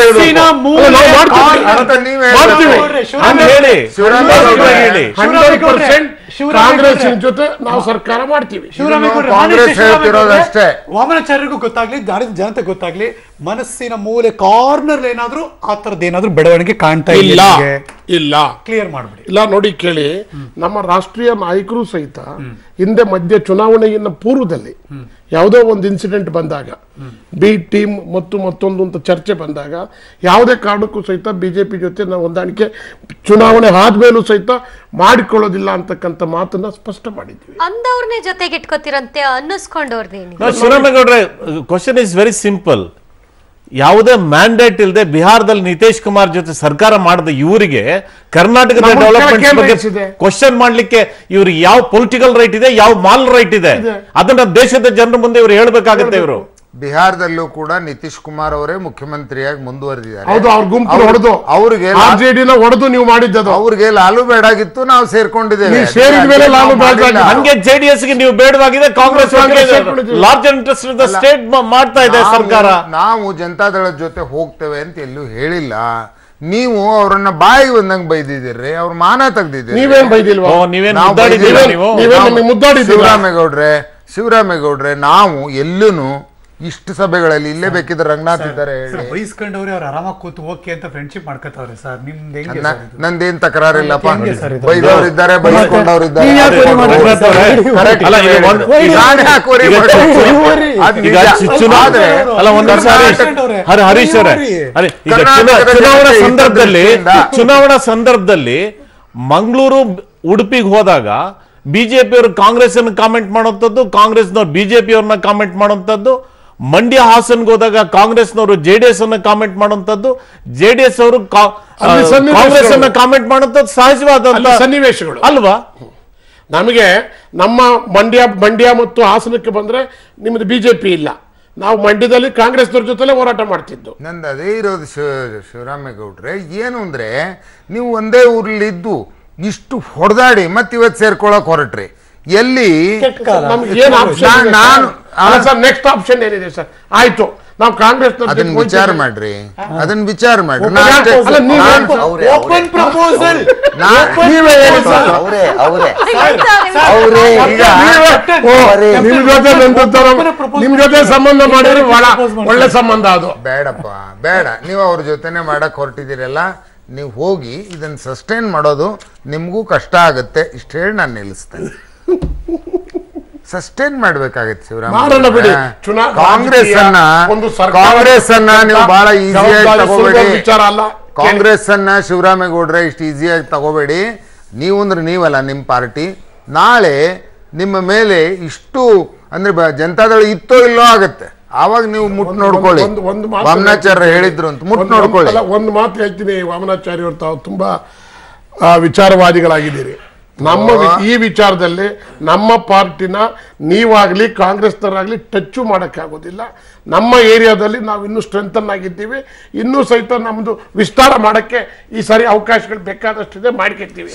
ಕಾಂಗ್ರೆಸ್ ಜೊತೆ ನಾವು ಸರ್ಕಾರ ಮಾಡ್ತೀವಿ. ವಾಮನಾಚಾರ್ಯರಿಗೂ ಗೊತ್ತಾಗ್ಲಿ, ಜನತೆ ಗೊತ್ತಾಗ್ಲಿ, ಮನಸ್ಸಿನ ಮೂಲೆ ಕಾರ್ನರ್ ಏನಾದ್ರೂ ಆ ತರದ್ ಏನಾದ್ರೂ ಬೆಳವಣಿಗೆ ಕಾಣ್ತಾ ಇಲ್ಲ ಕ್ಲಿಯರ್ ಮಾಡ್ಬಿಡಿ. ಇಲ್ಲ ನೋಡಿ ಕೇಳಿ, ನಮ್ಮ ರಾಷ್ಟ್ರೀಯ ನಾಯಕರು ಸಹಿತ ಹಿಂದೆ ಮಧ್ಯ ಚುನಾವಣೆಯ ಪೂರ್ವದಲ್ಲಿ ಯಾವುದೋ ಒಂದು ಇನ್ಸಿಡೆಂಟ್ ಬಂದಾಗ, ಬಿ ಟೀಮ್ ಮತ್ತು ಮತ್ತೊಂದು ಅಂತ ಚರ್ಚೆ ಬಂದಾಗ ಯಾವುದೇ ಕಾರಣಕ್ಕೂ ಸಹಿತ ಬಿಜೆಪಿ ಜೊತೆ ನಾವು ಹೊಂದಾಣಿಕೆ ಚುನಾವಣೆ ಆದ್ಮೇಲೂ ಸಹಿತ ಮಾಡಿಕೊಳ್ಳೋದಿಲ್ಲ ಅಂತಕ್ಕಂಥ ಮಾತನ್ನ ಸ್ಪಷ್ಟ ಮಾಡಿದ್ವಿ. ಅಂದವ್ರನ್ನೇ ಜೊತೆಗೆ ಇಟ್ಕೋತಿರಂತೆ ಅನ್ನಿಸ್ಕೊಂಡವ್ರದೇನು? ಶಿವರಾಮೇಗೌಡ್ರೆ, ಕ್ವಶನ್ ಇಸ್ ವೆರಿ ಸಿಂಪಲ್. ಯಾವುದೇ ಮ್ಯಾಂಡೇಟ್ ಇಲ್ಲದೆ ಬಿಹಾರದಲ್ಲಿ ನಿತೀಶ್ ಕುಮಾರ್ ಜೊತೆ ಸರ್ಕಾರ ಮಾಡಿದ ಇವರಿಗೆ ಕರ್ನಾಟಕದ ಡೆವಲಪ್ಮೆಂಟ್ ಬಗ್ಗೆ ಕ್ವಶನ್ ಮಾಡ್ಲಿಕ್ಕೆ ಇವ್ರಿಗೆ ಯಾವ ಪೊಲಿಟಿಕಲ್ ರೈಟ್ ಇದೆ, ಯಾವ ಮಾಲ್ ರೈಟ್ ಇದೆ? ಅದನ್ನ ದೇಶದ ಜನರ ಮುಂದೆ ಇವ್ರು ಹೇಳ್ಬೇಕಾಗುತ್ತೆ. ಇವರು ಬಿಹಾರದಲ್ಲೂ ಕೂಡ ನಿತೀಶ್ ಕುಮಾರ್ ಅವರೇ ಮುಖ್ಯಮಂತ್ರಿಯಾಗಿ ಮುಂದುವರೆದಿದ್ದಾರೆ. ಹೌದು, ಅವ್ರ ಗುಂಪು ಹೊಡೆದು ಅವ್ರಿಗೆ ಆರ್ಜೆಡಿನ ಹೊಡೆದು ನೀವು ಮಾಡಿದ್ದದು. ಅವ್ರಿಗೆ ಲಾಲು ಬೇಡಾಗಿತ್ತು, ನಾವು ಸೇರ್ಕೊಂಡಿದ್ದೇವೆ. ಹಂಗೆ JDS ಗೆ ನೀವು ಬೇಡವಾಗಿದೆ, ಕಾಂಗ್ರೆಸ್ ಲಾರ್ಜ್ ಇಂಟ್ರೆಸ್ಟ್ ಸ್ಟೇಟ್ ಮಾಡ್ತಾ ಇದೆ ಸರ್ಕಾರ. ನಾವು ಜನತಾದಳದ ಜೊತೆ ಹೋಗ್ತೇವೆ ಅಂತ ಎಲ್ಲೂ ಹೇಳಿಲ್ಲ. ನೀವು ಅವರನ್ನ ಬಾಯಿ ಬಂದಂಗ್ ಬೈದಿದ್ದೀರಿ, ಅವ್ರ ಮಾನ ತೆಗ್ದಿದ್ದೀರಿ. ನೀವೇನ್ ಬೈದಿಲ್ವಾ? ಶಿವರಾಮೇಗೌಡ್ರೆ, ನಾವು ಎಲ್ಲೂ ಇಷ್ಟು ಸಭೆಗಳಲ್ಲಿ ಇಲ್ಲೇ ಬೇಕಿದ್ರೆ ರಂಗನಾಥ್ ಇದ್ದಾರೆ ಬೈಸ್ಕೊಂಡವ್ರೆ, ಅವ್ರು ಆರಾಮಾಗಿ ಕೂತು ಓಕೆ ಅಂತ ಫ್ರೆಂಡ್ಶಿಪ್ ಮಾಡ್ಕೋತಾವ್ರೆ ಸರ್. ನಂದೇನ್ ತಕರಾರಿಲ್ಲಪ್ಪ, ಬೈದವ್ರಿದ್ದಾರೆ, ಬೈಸ್ಕೊಂಡವ್ರಿದ್ದಾರೆ. ಹರೀಶ್ ಅವರೇ, ಚುನಾವಣಾ ಸಂದರ್ಭದಲ್ಲಿ ಮಂಗಳೂರು ಉಡುಪಿಗೆ ಹೋದಾಗ ಬಿಜೆಪಿ ಅವರು ಕಾಂಗ್ರೆಸ್ ಅನ್ನು ಕಾಮೆಂಟ್ ಮಾಡುವಂತದ್ದು, ಕಾಂಗ್ರೆಸ್ನವ್ರು ಬಿಜೆಪಿ ಅವ್ರನ್ನ ಕಾಮೆಂಟ್ ಮಾಡುವಂತದ್ದು. ಮಂಡ್ಯ ಹಾಸನ್ಗೆ ಹೋದಾಗ ಕಾಂಗ್ರೆಸ್ನವರು JDS ಅನ್ನ ಕಾಮೆಂಟ್ ಮಾಡುವಂತದ್ದು, JDS ಅವರು ಕಾಂಗ್ರೆಸ್ ಅನ್ನ ಕಾಮೆಂಟ್ ಮಾಡುವಂತದ್ದು ಸಹಜವಾದ ಸನ್ನಿವೇಶಗಳು ಅಲ್ವಾ? ನಮಗೆ ನಮ್ಮ ಮಂಡ್ಯ ಮತ್ತು ಹಾಸನಕ್ಕೆ ಬಂದ್ರೆ ನಿಮ್ದು ಬಿಜೆಪಿ ಇಲ್ಲ, ನಾವು ಮಂಡ್ಯದಲ್ಲಿ ಕಾಂಗ್ರೆಸ್ನವ್ರ ಜೊತೆ ಹೋರಾಟ ಮಾಡ್ತಿದ್ದು. ನಂದು ಅದೇ ಇರೋದು ಶಿವರಾಮೇಗೌಡ್ರೆ. ಏನು ಅಂದ್ರೆ ನೀವು ಒಂದೇ ಊರ್ಲಿದ್ದು ಇಷ್ಟು ಹೊಡೆದಾಡಿ ಮತ್ತೆ ಇವತ್ತು ಸೇರ್ಕೊಳಕ್ ಹೊರಟ್ರಿ. ಎಲ್ಲಿ ನೆಕ್ಸ್ಟ್ ಆಪ್ಷನ್ ಏನಿದೆ ಸರ್? ಆಯ್ತು, ನಾವು ಕಾಂಗ್ರೆಸ್ ಅದನ್ನ ವಿಚಾರ ಮಾಡ್ರಿ. ನಿಮ್ ಜೊತೆ ಸಂಬಂಧ ಮಾಡಿದ್ರೆ ಒಳ್ಳೆ ಸಂಬಂಧ ಅದು. ಬೇಡಪ್ಪ, ಬೇಡ. ನೀವು ಅವ್ರ ಜೊತೆನೆ ಮಾಡಕ್ ಹೊರಟಿದ್ದೀರಲ್ಲ, ನೀವು ಹೋಗಿ ಇದನ್ನು ಸಸ್ಟೈನ್ ಮಾಡೋದು ನಿಮಗೂ ಕಷ್ಟ ಆಗುತ್ತೆ. ಇಷ್ಟು ಹೇಳಿ ನಾನು ನಿಲ್ಲಿಸ್ತೇನೆ. ಸಸ್ಟೈನ್ ಮಾಡ್ಬೇಕಾಗತ್ತೆ ಶಿವರಾಮ. ಕಾಂಗ್ರೆಸ್ ಅನ್ನ ನೀವು ಬಹಳ ಈಸಿಯಾಗಿ ತಗೋಬೇಡಿ. ಕಾಂಗ್ರೆಸ್ ಅನ್ನ ಶಿವರಾಮೇಗೌಡ್ರೆ ಇಷ್ಟು ಈಸಿಯಾಗಿ ತಗೋಬೇಡಿ. ನೀವು ಅಂದ್ರೆ ನೀವಲ್ಲ, ನಿಮ್ಮ ಪಾರ್ಟಿ ನಾಳೆ ನಿಮ್ಮ ಮೇಲೆ ಇಷ್ಟು ಅಂದ್ರೆ ಜನತಾದಳ ಇತ್ತೋ ಇಲ್ಲೋ ಆಗತ್ತೆ. ಆವಾಗ ನೀವು ಮುಟ್ ನೋಡ್ಕೊಳ್ಳಿ. ವಾಮನಾಚಾರ್ಯ ಹೇಳಿದ್ರು ಅಂತ ಮುಟ್ ನೋಡ್ಕೊಳ್ಳಿ. ಒಂದು ಮಾತು ಹೇಳ್ತೀನಿ, ವಾಮನಾಚಾರ್ಯ ಅವರು ತಾವು ತುಂಬಾ ವಿಚಾರವಾದಿಗಳಾಗಿದ್ದೀರಿ. ಈ ವಿಚಾರದಲ್ಲಿ ನಮ್ಮ ಪಾರ್ಟಿನ ನೀವಾಗ್ಲಿ ಕಾಂಗ್ರೆಸ್ನವರಾಗ್ಲಿ ಟಚ್ಚು ಮಾಡೋಕ್ಕಾಗೋದಿಲ್ಲ. ನಮ್ಮ ಏರಿಯಾದಲ್ಲಿ ನಾವು ಇನ್ನೂ ಸ್ಟ್ರೆಂಥನ್ ಆಗಿದ್ದೀವಿ. ಇನ್ನೂ ಸಹಿತ ನಮ್ದು ವಿಸ್ತಾರ ಮಾಡಕ್ಕೆ ಈ ಸಾರಿ ಅವಕಾಶಗಳು ಬೇಕಾದಷ್ಟಿದೆ, ಮಾಡ್ಕೊತೀವಿ.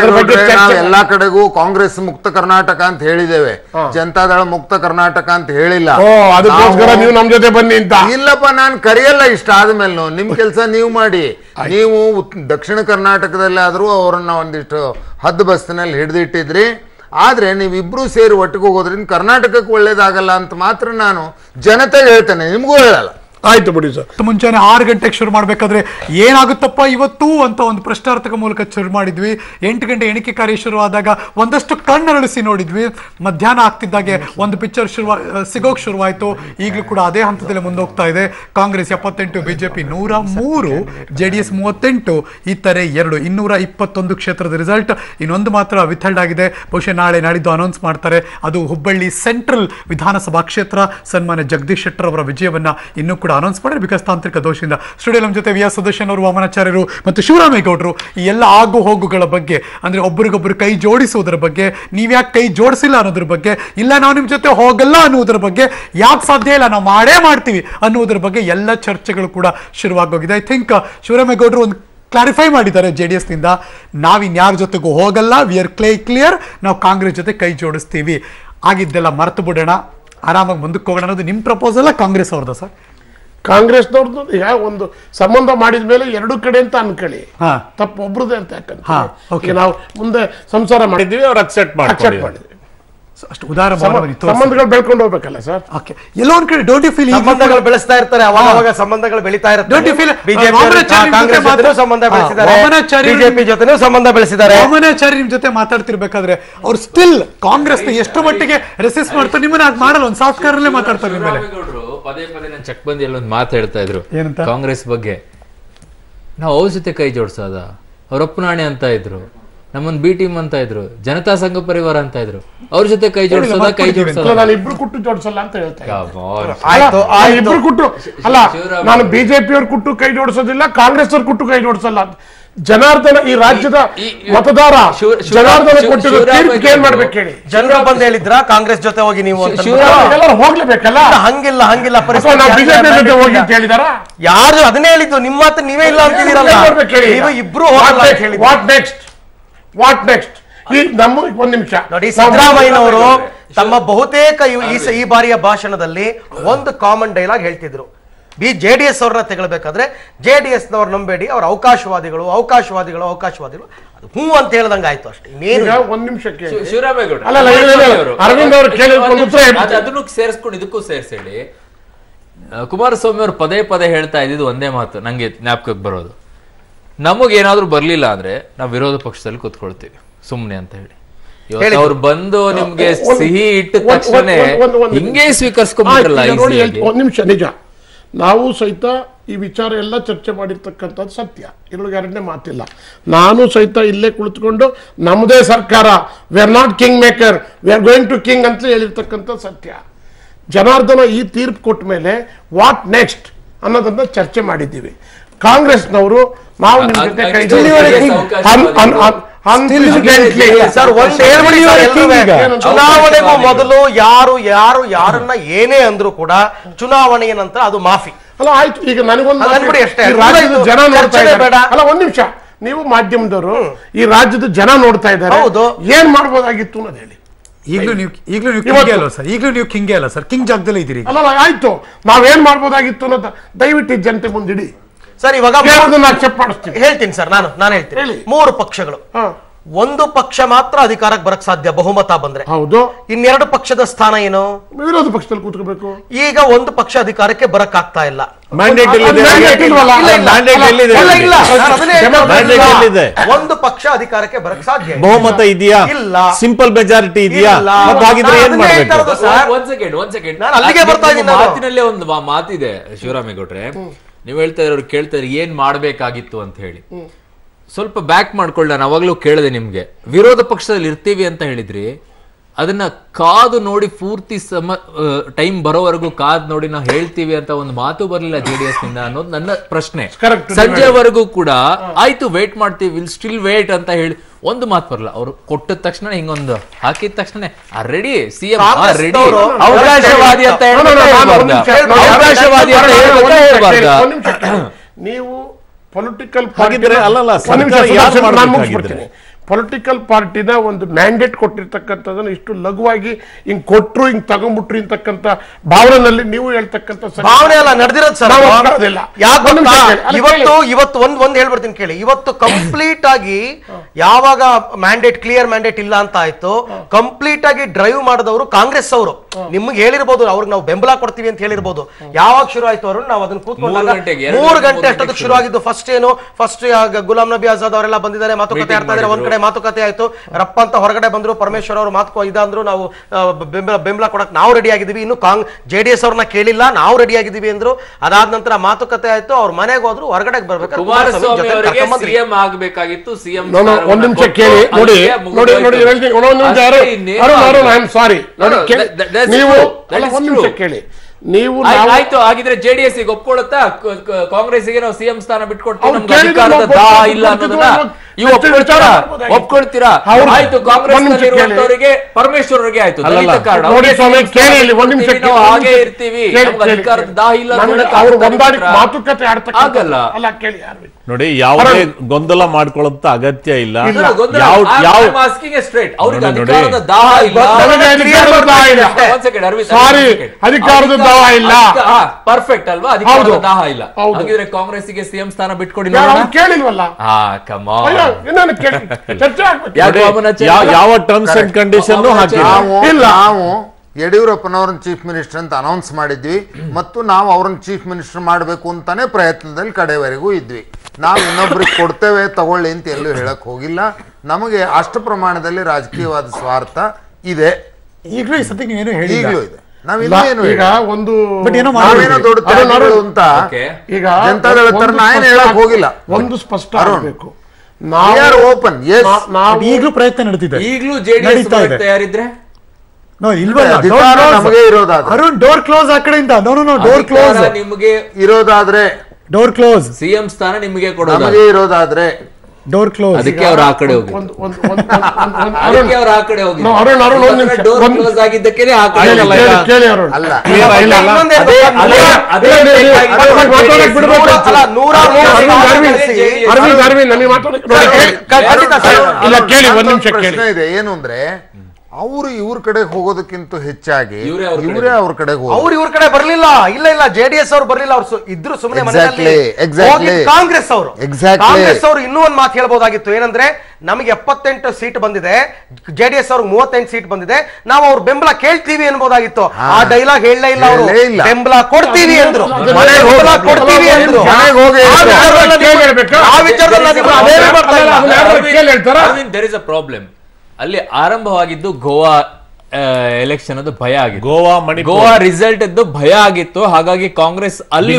ಎಲ್ಲಾ ಕಡೆಗೂ ಕಾಂಗ್ರೆಸ್ ಮುಕ್ತ ಕರ್ನಾಟಕ ಅಂತ ಹೇಳಿದ್ದೇವೆ, ಜನತಾದಳ ಮುಕ್ತ ಕರ್ನಾಟಕ ಅಂತ ಹೇಳಿಲ್ಲ. ಅದಕ್ಕೋಸ್ಕರ ನೀವು ನಮ್ ಜೊತೆ ಬನ್ನಿ ಅಂತ. ಇಲ್ಲಪ್ಪ, ನಾನು ಕರೆಯಲ್ಲ. ಇಷ್ಟ ಆದ್ಮೇಲೆ ನಿಮ್ ಕೆಲಸ ನೀವು ಮಾಡಿ. ನೀವು ದಕ್ಷಿಣ ಕರ್ನಾಟಕದಲ್ಲಿ ಆದ್ರೂ ಅವರನ್ನ ಒಂದಿಷ್ಟು ಹದ್ದು ಬಸ್ತಿನಲ್ಲಿ ಹಿಡಿದಿಟ್ಟಿದ್ರಿ. ಆದ್ರೆ ನೀವಿಬ್ರು ಸೇರಿ ಒಟ್ಟಿಗೆ ಹೋಗೋದ್ರಿಂದ ಕರ್ನಾಟಕಕ್ಕೆ ಒಳ್ಳೇದಾಗಲ್ಲ ಅಂತ ಮಾತ್ರ ನಾನು ಜನತೆಗೆ ಹೇಳ್ತೇನೆ, ನಿಮ್ಗೂ ಹೇಳಲ್ಲ. ಆಯ್ತು ಬಿಡಿ ಸರ್. ಮುಂಚೆನೆ 6 ಗಂಟೆಗೆ ಶುರು ಮಾಡ್ಬೇಕಾದ್ರೆ ಏನಾಗುತ್ತಪ್ಪ ಇವತ್ತು ಅಂತ ಒಂದು ಪ್ರಶ್ನಾರ್ಥಕ ಮೂಲಕ ಶುರು ಮಾಡಿದ್ವಿ. 8 ಗಂಟೆ ಎಣಿಕೆ ಕಾರ್ಯ ಶುರು ಆದಾಗ ಒಂದಷ್ಟು ಕಣ್ಣರಳಿಸಿ ನೋಡಿದ್ವಿ. ಮಧ್ಯಾಹ್ನ ಆಗ್ತಿದ್ದಾಗೆ ಒಂದು ಪಿಕ್ಚರ್ ಸಿಗೋಕ್ ಶುರುವಾಯಿತು. ಈಗಲೂ ಕೂಡ ಅದೇ ಹಂತದಲ್ಲಿ ಮುಂದೋಗ್ತಾ ಇದೆ. ಕಾಂಗ್ರೆಸ್ 78, ಬಿಜೆಪಿ 103, JDS 38, ಇತರೆ 2, 221 ಕ್ಷೇತ್ರದ ರಿಸಲ್ಟ್. ಇನ್ನೊಂದು ಮಾತ್ರ ವಿಥಲ್ಡ್ ಆಗಿದೆ. ಬಹುಶಃ ನಾಳೆ ನಾಡಿದ್ದು ಅನೌನ್ಸ್ ಮಾಡ್ತಾರೆ. ಅದು ಹುಬ್ಬಳ್ಳಿ ಸೆಂಟ್ರಲ್ ವಿಧಾನಸಭಾ ಕ್ಷೇತ್ರ. ಸನ್ಮಾನ್ಯ ಜಗದೀಶ್ ಶೆಟ್ಟರ್ ಅವರ ವಿಜಯವನ್ನ ಇನ್ನೂ ಕೂಡ ಅನೌನ್ಸ್ ಮಾಡಿದ್ರೆ ಬಿಕಾಸ್ ತಾಂತ್ರಿಕ ದೋಷದಿಂದ. ಸ್ಟುಡಿಯೋ ನಮ್ಮ ಜೊತೆ ವಿ.ಆರ್. ಸುದರ್ಶನ್ ಅವರು, ವಾಮನಾಚಾರ್ಯರು ಮತ್ತು ಶಿವರಾಮೇಗೌಡರು ಈ ಎಲ್ಲ ಆಗು ಹೋಗುಗಳ ಬಗ್ಗೆ, ಅಂದ್ರೆ ಒಬ್ಬರಿಗೊಬ್ಬರು ಕೈ ಜೋಡಿಸುವುದರ ಬಗ್ಗೆ, ನೀವ್ಯಾಕೆ ಕೈ ಜೋಡಿಸಿಲ್ಲ ಅನ್ನೋದ್ರ ಬಗ್ಗೆ, ಇಲ್ಲ ನಾವು ನಿಮ್ಮ ಜೊತೆ ಹೋಗಲ್ಲ ಅನ್ನುವುದರ ಬಗ್ಗೆ, ಯಾಕೆ ಸಾಧ್ಯ ಇಲ್ಲ ನಾವು ಮಾಡೇ ಮಾಡ್ತೀವಿ ಅನ್ನುವುದರ ಬಗ್ಗೆ ಎಲ್ಲ ಚರ್ಚೆಗಳು ಕೂಡ ಶುರುವಾಗೋಗಿದೆ. ಐ ಥಿಂಕ್ ಶಿವರಾಮೇಗೌಡರು ಒಂದು ಕ್ಲಾರಿಫೈ ಮಾಡಿದ್ದಾರೆ JDS ನಿಂದ, ನಾವಿನ್ಯಾರ ಜೊತೆಗೂ ಹೋಗಲ್ಲ, ವಿ ಆರ್ ಕ್ಲಿಯರ್, ನಾವು ಕಾಂಗ್ರೆಸ್ ಜೊತೆ ಕೈ ಜೋಡಿಸ್ತೀವಿ. ಆಗಿದ್ದೆಲ್ಲ ಮರೆತು ಬಿಡೋಣ, ಆರಾಮಾಗಿ ಮುಂದಕ್ಕೆ ಹೋಗೋಣ ಅನ್ನೋದು ನಿಮ್ಮ ಪ್ರಪೋಸಲ್. ಕಾಂಗ್ರೆಸ್ ಅವ್ರದ್ದು ಸರ್? ಕಾಂಗ್ರೆಸ್ನವ್ರದ್ದು ಈಗ ಒಂದು ಸಂಬಂಧ ಮಾಡಿದ ಮೇಲೆ ಎರಡು ಕಡೆ ಅಂತ ಅನ್ಕೊಳ್ಳಿ, ತಪ್ಪು ಒಬ್ರದೇ ಅಂತ ಯಾಕಂದ್ರೆ ನಾವು ಮುಂದೆ ಸಂಸಾರ ಮಾಡಿದ್ವಿ, ಅವ್ರು ಅಕ್ಸೆಪ್ಟ್ ಮಾಡಿದ್ವಿ. ಅಷ್ಟು ಉದಾರ ಸಂಬಂಧಗಳು ಬೆಳ್ಕೊಂಡು ಹೋಗ್ಬೇಕಲ್ಲ ಸರ್. ಎಲ್ಲೋ ಒಂದ್ ಕಡೆ ಡೋಂಟ್ ಯು ಫೀಲ್ ಸಂಬಂಧಗಳು ಬೆಳೆಸ್ತಾ ಇರ್ತಾರೆ, ಅವಾಗ ಸಂಬಂಧಗಳು ಬೆಳೀತಾ ಇರುತ್ತೆ. ಡೋಂಟ್ ಯು ಫೀಲ್ ಕಾಂಗ್ರೆಸ್ ಜೊತೆ ಸಂಬಂಧ ಬೆಳೆಸಿದ್ದಾರೆ, ಬಿಜೆಪಿ ಜೊತೆ ಸಂಬಂಧ ಬೆಳೆಸಿದ್ದಾರೆ. ವಾಮನಾಚಾರ್ಯ ನಿಮ್ ಜೊತೆ ಮಾತಾಡ್ತಿರ್ಬೇಕಾದ್ರೆ ಅವ್ರು ಸ್ಟಿಲ್ ಕಾಂಗ್ರೆಸ್ ಎಷ್ಟು ಮಟ್ಟಿಗೆ ರೆಸಿಸ್ಟ್ ಮಾಡ್ತಾರೆ, ನಿಮ್ಮನ್ನ ಅದ್ ಮಾಡಲ್ಲ, ಒಂದು ಸಾಫ್ಟ್ವೇರ್ ಮಾತಾಡ್ತಾರೆ ನಿಮ್ಮ ಮೇಲೆ. ಪದೇ ಪದೇ ನಾನು ಚಕ್ಬಂದಿಯಲ್ಲಿ ಒಂದು ಮಾತು ಹೇಳ್ತಾ ಇದ್ರು ಕಾಂಗ್ರೆಸ್ ಬಗ್ಗೆ. ನಾವು ಅವ್ರ ಜೊತೆ ಕೈ ಜೋಡ್ಸೋದ, ಅವ್ರಪ್ಪನಾಣೆ ಅಂತ ಇದ್ರು, ನಮ್ಮನ್ ಬಿ ಟೀಮ್ ಅಂತ ಇದ್ರು, ಜನತಾ ಸಂಘ ಪರಿವಾರ ಅಂತ ಇದ್ರು, ಅವ್ರ ಜೊತೆ ಕೈ ಜೋಡಿಸೋದ, ಕೈ ಜೋಡಿಸೋದ. ನಾನು ಇಬ್ರು ಕುಟ್ಟು ಜೋಡಿಸಲ್ಲ ಅಂತ ಹೇಳ್ತಾ ಇಬ್ರು ಕುಟ್ಟು ಅಲ್ಲ, ನಾನು ಬಿಜೆಪಿ ಅವ್ರ ಕುಟ್ಟು ಕೈ ಜೋಡಿಸೋದಿಲ್ಲ, ಕಾಂಗ್ರೆಸ್ ಅವ್ರ ಕುಟ್ಟು ಕೈ ಜೋಡಿಸಲ್ಲ. ಜನಾರ್ದನ ಈ ರಾಜ್ಯದ ಮತದಾರ ಜನಾರ್ದನ ಕೊಟ್ಟಿರೋ ತೀರ್ಪಿಗೆ ಏನ್ ಮಾಡ್ಬೇಕು ಹೇಳಿ? ಜನರು ಬಂದು ಹೇಳಿದ್ರ ಕಾಂಗ್ರೆಸ್ ಜೊತೆ ಹೋಗಿ ನೀವು ಎಲ್ಲರೂ ಹೋಗ್ಲೇಬೇಕಲ್ಲ. ಹಂಗಿಲ್ಲ ಬಿಜೆಪಿ ಜೊತೆ ಹೋಗಿ ಅಂತ ಹೇಳಿದಾರ? ಯಾರು ಅದನ್ನೇ ಹೇಳಿದ್ದು? ನಿಮ್ಮ ಮಾತು ನೀವೇ ಇಲ್ಲ ಅಂತಿದ್ದೀರಲ್ಲ, ನೀವು ಇಬ್ರು ವಾಟ್ ನೆಕ್ಸ್ಟ್? ನಮ್ಮ ಒಂದ್ ನಿಮಿಷ ನೋಡಿ, ಸಿದ್ದರಾಮಯ್ಯನವರು ತಮ್ಮ ಬಹುತೇಕ ಈ ಬಾರಿಯ ಭಾಷಣದಲ್ಲಿ ಒಂದು ಕಾಮನ್ ಡೈಲಾಗ್ ಹೇಳ್ತಿದ್ರು. JDS ಅವ್ರನ್ನ ತೆಗಳ್ಬೇಕಾದ್ರೆ JDS ನವ್ರು ನಂಬೇಡಿ, ಅವ್ರ ಅವಕಾಶವಾದಿಗಳು ಅದು ಹೂ ಅಂತ ಹೇಳ್ದಂಗ ಆಯ್ತು ಅಷ್ಟೇ. ಒಂದ್ ನಿಮಿಷಕ್ಕೆ ಶಿವರಾಮೇಗೌಡ ಅರವಿಂದ್ ಅವರು ಅದನ್ನು ಸೇರಿಸ್ಕೊಂಡು ಇದಕ್ಕೂ ಸೇರಿಸಿ ಕುಮಾರಸ್ವಾಮಿ ಅವರು ಪದೇ ಪದೇ ಹೇಳ್ತಾ ಇದ್ದಿದ್ದು ಒಂದೇ ಮಾತು ನಂಗೆ ಜ್ಞಾಪಕಕ್ಕೆ ಬರೋದು, ನಮಗೇನಾದ್ರೂ ಬರ್ಲಿಲ್ಲ ಅಂದ್ರೆ ನಾವು ವಿರೋಧ ಪಕ್ಷದಲ್ಲಿ ಕೂತ್ಕೊಳ್ತೀವಿ ಸುಮ್ನೆ ಅಂತ ಹೇಳಿ. ಇವತ್ತು ಅವ್ರು ಬಂದು ನಿಮ್ಗೆ ಸಿಹಿ ಇಟ್ಟ ತಕ್ಷಣ ಹಿಂಗೆ ಸ್ವೀಕರಿಸ್ಕೊಂಡ್ಬಿಟ್ರಲ್ಲ. ಒಂದ್ ನಿಮಿಷ, ನಿಜ ನಾವು ಸಹಿತ ಈ ವಿಚಾರ ಎಲ್ಲ ಚರ್ಚೆ ಮಾಡಿರ್ತಕ್ಕಂಥದ್ದು ಸತ್ಯ, ಇದ್ರೊಳಗೆ ಎರಡನೇ ಮಾತಿಲ್ಲ. ನಾನು ಸಹಿತ ಇಲ್ಲೇ ಕುಳಿತುಕೊಂಡು ನಮ್ಮದೇ ಸರ್ಕಾರ, we are not king maker, we are going to king ಅಂತ ಹೇಳಿರ್ತಕ್ಕಂಥ ಸತ್ಯ. ಜನಾರ್ದನ ಈ ತೀರ್ಪು ಕೊಟ್ಟ ಮೇಲೆ ವಾಟ್ ನೆಕ್ಸ್ಟ್ ಅನ್ನೋದನ್ನ ಚರ್ಚೆ ಮಾಡಿದ್ದೀವಿ. ಕಾಂಗ್ರೆಸ್ನವರು ನಾವು ನಿಮ್ಮ ಜೊತೆ ಕೈ ಚುನಾವಣೆಗೂ ಮೊದಲು ಯಾರನ್ನ ಏನೇ ಅಂದ್ರೂ ಕೂಡ ಚುನಾವಣೆಯ ನಂತರ ಅದು ಮಾಫಿ ಅಲ್ಲ. ಆಯ್ತು, ಈಗ ನನಗೊಂದು ಜನ ನೋಡ್ತಾ ಇದ್ದಾರೆ. ಅಲ್ಲ ಒಂದ್ ನಿಮಿಷ, ನೀವು ಮಾಧ್ಯಮದವರು ಈ ರಾಜ್ಯದ ಜನ ನೋಡ್ತಾ ಇದ್ದಾರೆ, ಹೌದು, ಏನ್ ಮಾಡ್ಬೋದಾಗಿತ್ತು ಅನ್ನೋದು ಹೇಳಿ. ಈಗಲೂ ನೀವು ಕಿಂಗೇ ಅಲ್ಲ ಸರ್, ಕಿಂಗ್ ಜಾಗದಲ್ಲೇ ಇದ್ದೀರಿ. ಅಲ್ಲ ಆಯ್ತು, ನಾವೇನ್ ಮಾಡ್ಬೋದಾಗಿತ್ತು ಅನ್ನೋದು ದಯವಿಟ್ಟು ಜನತೆ ಮುಂದಿಡಿ ಸರ್. ಇವಾಗ ಹೇಳ್ತೀನಿ ಸರ್, ನಾನು ಹೇಳ್ತೀನಿ. 3 ಪಕ್ಷಗಳು, ಒಂದು ಪಕ್ಷ ಮಾತ್ರ ಅಧಿಕಾರಕ್ಕೆ ಬರಕ್ ಸಾಧ್ಯ ಬಹುಮತ ಬಂದ್ರೆ. ಹೌದು. ಇನ್ನೆರಡು ಪಕ್ಷದ ಸ್ಥಾನ ಏನು? ವಿರೋಧ ಪಕ್ಷದಲ್ಲಿ ಕೂತ್ಕೋಬೇಕು. ಈಗ ಒಂದು ಪಕ್ಷ ಅಧಿಕಾರಕ್ಕೆ ಬರಕ್ ಆಗ್ತಾ ಇಲ್ಲ, ಒಂದು ಪಕ್ಷ ಅಧಿಕಾರಕ್ಕೆ ಬರಕ್ ಸಾಧ್ಯ ಬಹುಮತ ಇದೆಯಾ ಇಲ್ಲ ಸಿಂಪಲ್ ಮೆಜಾರಿಟಿ ಇದೆಯಾ ಹಾಗಿದ್ರೆ ಏನ್ ಮಾಡ್ಬೇಕು ಒಂದ್ ಸೆಕೆಂಡ್ ಅಲ್ಲಿಗೆ ಬರ್ತಾ ಇದ್ದೀನಿ ಮಾತಿನಲ್ಲೇ ಒಂದು ಮಾತಿದೆ ಶಿವರಾಮೇಗೌಡ್ರೆ ನೀವು ಹೇಳ್ತಾ ಇರೋರು ಕೇಳ್ತಾ ಇದ್ರಿ ಏನ್ ಮಾಡ್ಬೇಕಾಗಿತ್ತು ಅಂತ ಹೇಳಿ ಸ್ವಲ್ಪ ಬ್ಯಾಕ್ ಮಾಡ್ಕೊಳ್ಳ ನಾನು ಅವಾಗ್ಲೂ ಕೇಳಿದೆ ನಿಮ್ಗೆ ವಿರೋಧ ಪಕ್ಷದಲ್ಲಿ ಇರ್ತೀವಿ ಅಂತ ಹೇಳಿದ್ರಿ ಅದನ್ನ ಕಾದು ನೋಡಿ ಪೂರ್ತಿ ಟೈಮ್ ಬರೋವರೆಗೂ ಕಾದ್ ನೋಡಿ ನಾವು ಹೇಳ್ತೀವಿ ಅಂತ ಒಂದು ಮಾತು ಬರ್ಲಿಲ್ಲ ಜೆಡಿಎಸ್ ನಿಂದ ಅನ್ನೋದು ನನ್ನ ಪ್ರಶ್ನೆ ಸಂಜೆವರೆಗೂ ಕೂಡ ಆಯ್ತು ವೇಟ್ ಮಾಡ್ತೀವಿ ವಿಲ್ ಸ್ಟಿಲ್ ವೇಟ್ ಅಂತ ಹೇಳಿ ಒಂದು ಮಾತು ಬರಲ್ಲ ಅವ್ರು ಕೊಟ್ಟಿದ ತಕ್ಷಣ ಹಿಂಗೊಂದು ಹಾಕಿದ ತಕ್ಷಣ ರೆಡಿ ಸಿಎಂ ರೆಡಿ ಅವಕಾಶವಾದಿ ಅಂತ ಅವಕಾಶವಾದಿ ಅಂತ ಹೇಳ್ಬಾರ್ದ ನೀವು ಪೊಲಿಟಿಕಲ್ ಪೊಲಿಟಿಕಲ್ ಪಾರ್ಟಿನ ಒಂದು ಮ್ಯಾಂಡೇಟ್ ಕೊಟ್ಟಿರ್ತಕ್ಕಂಥದನ್ನ ಇಷ್ಟು ಲಘುವಾಗಿ ಹಿಂಗ್ ಕೊಟ್ರು ಹಿಂಗ್ ತಗೊಂಡ್ಬಿಟ್ರು ಅಂತಕ್ಕಂಥ ಭಾವನೆಯಲ್ಲಿ ನೀವು ಹೇಳ್ತಕ್ಕಂಥ ಭಾವನೆ ಅಲ್ಲ ನಡೆದಿರೋದು ಸರ್. ಇವತ್ತು ಒಂದ್ ಹೇಳ್ಬಿಡ್ತೀನಿ ಕೇಳಿ. ಇವತ್ತು ಕಂಪ್ಲೀಟ್ ಆಗಿ ಯಾವಾಗ ಕ್ಲಿಯರ್ ಮ್ಯಾಂಡೇಟ್ ಇಲ್ಲ ಅಂತ ಆಯ್ತು, ಕಂಪ್ಲೀಟ್ ಆಗಿ ಡ್ರೈವ್ ಮಾಡಿದವರು ಕಾಂಗ್ರೆಸ್ ಅವರು. ನಿಮ್ಗೆ ಹೇಳಿರ್ಬೋದು ಅವ್ರಿಗೆ ನಾವು ಬೆಂಬಲ ಕೊಡ್ತೀವಿ ಅಂತ ಹೇಳಿರ್ಬೋದು. ಯಾವಾಗ ಶುರು ಆಯ್ತು ಅವರು ನಾವು ಅದನ್ನ ಕೂತ್ಕೊಂಡಾಗ 3 ಗಂಟೆ ಅಷ್ಟೊತ್ತಿಗೆ ಶುರು ಆಗಿದ್ದು. ಫಸ್ಟ್ ಗುಲಾಂ ನಬಿ ಆಜಾದ್ ಅವರೆಲ್ಲ ಬಂದಿದ್ದಾರೆ, ಮಾತುಕತೆ ಆಡ್ತಾ ಇದ್ದಾರೆ. ಒಂದ್ ಕಡೆ ಮಾತುಕತೆ ಆಯ್ತು, ರಪ್ಪ ಅಂತ ಹೊರಗಡೆ ಬಂದ್ರು, ಪರಮೇಶ್ವರ್ ಅವರು ಇದಂದ್ರು ನಾವು ಬೆಂಬಲ ಕೊಡಕ್ ನಾವು ರೆಡಿ ಆಗಿದ್ದೀವಿ. ಇನ್ನು ಜೆಡಿಎಸ್ ಅವ್ರನ್ನ ಕೇಳಿಲ್ಲ, ನಾವು ರೆಡಿ ಆಗಿದ್ದೀವಿ ಅಂದ್ರು. ಅದಾದ ನಂತರ ಮಾತುಕತೆ ಆಯ್ತು, ಅವ್ರ ಮನೆಗೆ ಹೋದ್ರು, ಹೊರಗಡೆ ಬರ್ಬೇಕು. ಸಿಎಂ ಆಗಬೇಕಾಗಿತ್ತು. ಸಿಎಂ ಒಂದ್ ನಿಮಿಷ ಕೇಳಿ ನೋಡಿ ಸಾರಿ ನೀವು ಒಂದ್ ನಿಮಿಷ ಕೇಳಿ. ನೀವು ಆಯ್ತು ಆಗಿದ್ರೆ ಜೆಡಿಎಸ್ ಒಪ್ಕೊಳ್ಳುತ್ತಾ ಕಾಂಗ್ರೆಸ್ಗೆ ನಾವು ಸಿಎಂ ಸ್ಥಾನ ಬಿಟ್ಕೊಡ್ತೀವಿ, ನಮ್ಗೆ ಅಧಿಕಾರದ ದಾಹ ಇಲ್ಲ ಅನ್ನೋದನ್ನ ಒಪ್ಕೊಳ್ತೀರಾ? ಆಯ್ತು ಕಾಂಗ್ರೆಸ್ ಇರುವಂತವರಿಗೆ ಪರಮೇಶ್ವರ್ ಅವರಿಗೆ ಆಯ್ತು ಹಾಗೆ ಇರ್ತೀವಿ, ಅಧಿಕಾರದ ದಾಹ ಇಲ್ಲ ಮಾತುಕತೆ ಆಗಲ್ಲ. ನೋಡಿ ಯಾವುದೇ ಗೊಂದಲ ಮಾಡ್ಕೊಳ್ಳಂತ ಅಗತ್ಯ ಇಲ್ಲ. ಪರ್ಫೆಕ್ಟ್ ಅಲ್ವಾ? ಅಧಿಕಾರದ ದಾಹ ಇಲ್ಲ ಹಾಗಿದ್ರೆ ಕಾಂಗ್ರೆಸ್ಗೆ ಸಿಎಂ ಸ್ಥಾನ ಬಿಟ್ಕೊಡಿ. ಕೇಳಿಲ್ವಲ್ಲ ಯಾವ ಟರ್ಮ್ಸ್ ಅಂಡ್ ಕಂಡೀಷನ್ ನಾವು ಯಡಿಯೂರಪ್ಪನವ್ರನ್ನ ಚೀಫ್ ಮಿನಿಸ್ಟರ್ ಅಂತ ಅನೌನ್ಸ್ ಮಾಡಿದ್ವಿ ಮತ್ತು ನಾವು ಅವ್ರನ್ನ ಚೀಫ್ ಮಿನಿಸ್ಟರ್ ಮಾಡಬೇಕು ಅಂತಾನೆ ಪ್ರಯತ್ನದಲ್ಲಿ ಕಡೆವರೆಗೂ ಇದ್ವಿ. ನಾವು ಇನ್ನೊಬ್ರಿಗೆ ಕೊಡ್ತೇವೆ ತಗೊಳ್ಳಿ ಅಂತ ಎಲ್ಲೂ ಹೇಳಕ್ ಹೋಗಿಲ್ಲ. ನಮಗೆ ಅಷ್ಟು ಪ್ರಮಾಣದಲ್ಲಿ ರಾಜಕೀಯವಾದ ಸ್ವಾರ್ಥ ಇದೆ. ಈಗಲೂ ಈ ಸತಿ ನೀವೇನು ಹೇಳಿ ಈಗಲೂ ಇದೆ. ನಾವೇನು ಈಗ ಒಂದು ದೊಡ್ಡ ಅಂತ ಈಗ ಜನತಾದಳ ತರ ನಾವೇನು ಹೇಳಕ್ ಹೋಗಿಲ್ಲ. ಒಂದು ಸ್ಪಷ್ಟ ಆಗಬೇಕು, ಓಪನ್ ಈಗಲೂ ಪ್ರಯತ್ನ ನಡೀತಿದೆ. ಈಗಲೂ ಜೆಡಿಎಸ್ ತಯಾರಿದ್ರೆ ನಮಗೆ ಇರೋದಾದ್ರೆ ಅರುಣ್ ಡೋರ್ ಕ್ಲೋಸ್ ಆ ಕಡೆಯಿಂದ ಡೋರ್ ಕ್ಲೋಸ್ ನಿಮಗೆ ಇರೋದಾದ್ರೆ ಡೋರ್ ಕ್ಲೋಸ್ ಸಿಎಂ ಸ್ಥಾನ ನಿಮಗೆ ಕೊಡೋದು ನಮಗೆ ಇರೋದಾದ್ರೆ ಡೋರ್ ಕ್ಲೋಸ್. ಅದಕ್ಕೆ ಅವ್ರು ಆ ಕಡೆ ಹೋಗಿ ಅವ್ರು ಆ ಕಡೆ ಹೋಗಿ ಡೋರ್ ಕ್ಲೋಸ್ ಆಗಿದ್ದಕ್ಕೆ ಆ ಕಡೆ ಪ್ರಶ್ನೆ ಇದೆ. ಏನು ಅಂದ್ರೆ ಅವರು ಇವ್ರ ಕಡೆ ಹೋಗೋದಕ್ಕಿಂತ ಹೆಚ್ಚಾಗಿ ಇವರೇ ಅವ್ರ ಕಡೆ ಇವ್ರ ಕಡೆ ಬರ್ಲಿಲ್ಲ. ಇಲ್ಲ ಜೆಡಿಎಸ್ ಅವ್ರು ಬರ್ಲಿಲ್ಲ, ಅವ್ರು ಇದ್ರು ಸುಮ್ಮನೆ ಕಾಂಗ್ರೆಸ್ ಅವರು ಇನ್ನೂ ಒಂದ್ ಮಾತು ಹೇಳ್ಬೋದಾಗಿತ್ತು. ಏನಂದ್ರೆ ನಮಗೆ 78 ಸೀಟ್ ಬಂದಿದೆ, ಜೆಡಿಎಸ್ ಅವ್ರಿಗೆ 38 ಸೀಟ್ ಬಂದಿದೆ, ನಾವು ಅವ್ರ ಬೆಂಬಲ ಕೇಳ್ತೀವಿ ಅನ್ಬೋದಾಗಿತ್ತು. ಆ ಡೈಲಾಗ್ ಹೇಳಲೇ ಇಲ್ಲ ಅವರು. ಬೆಂಬಲ ಕೊಡ್ತೀವಿ ಅಂದ್ರು, ಕೊಡ್ತೀವಿ ಅಂದ್ರು. ಆ ವಿಚಾರದಲ್ಲಿ ಪ್ರಾಬ್ಲಮ್ ಅಲ್ಲಿ ಆರಂಭವಾಗಿದ್ದು ಗೋವಾ ಎಲೆಕ್ಷನ್ ಅದು ಭಯ ಆಗಿತ್ತು. ಗೋವಾ ರಿಸಲ್ಟ್ ಇದ್ದು ಭಯ ಆಗಿತ್ತು. ಹಾಗಾಗಿ ಕಾಂಗ್ರೆಸ್ ಅಲ್ಲಿ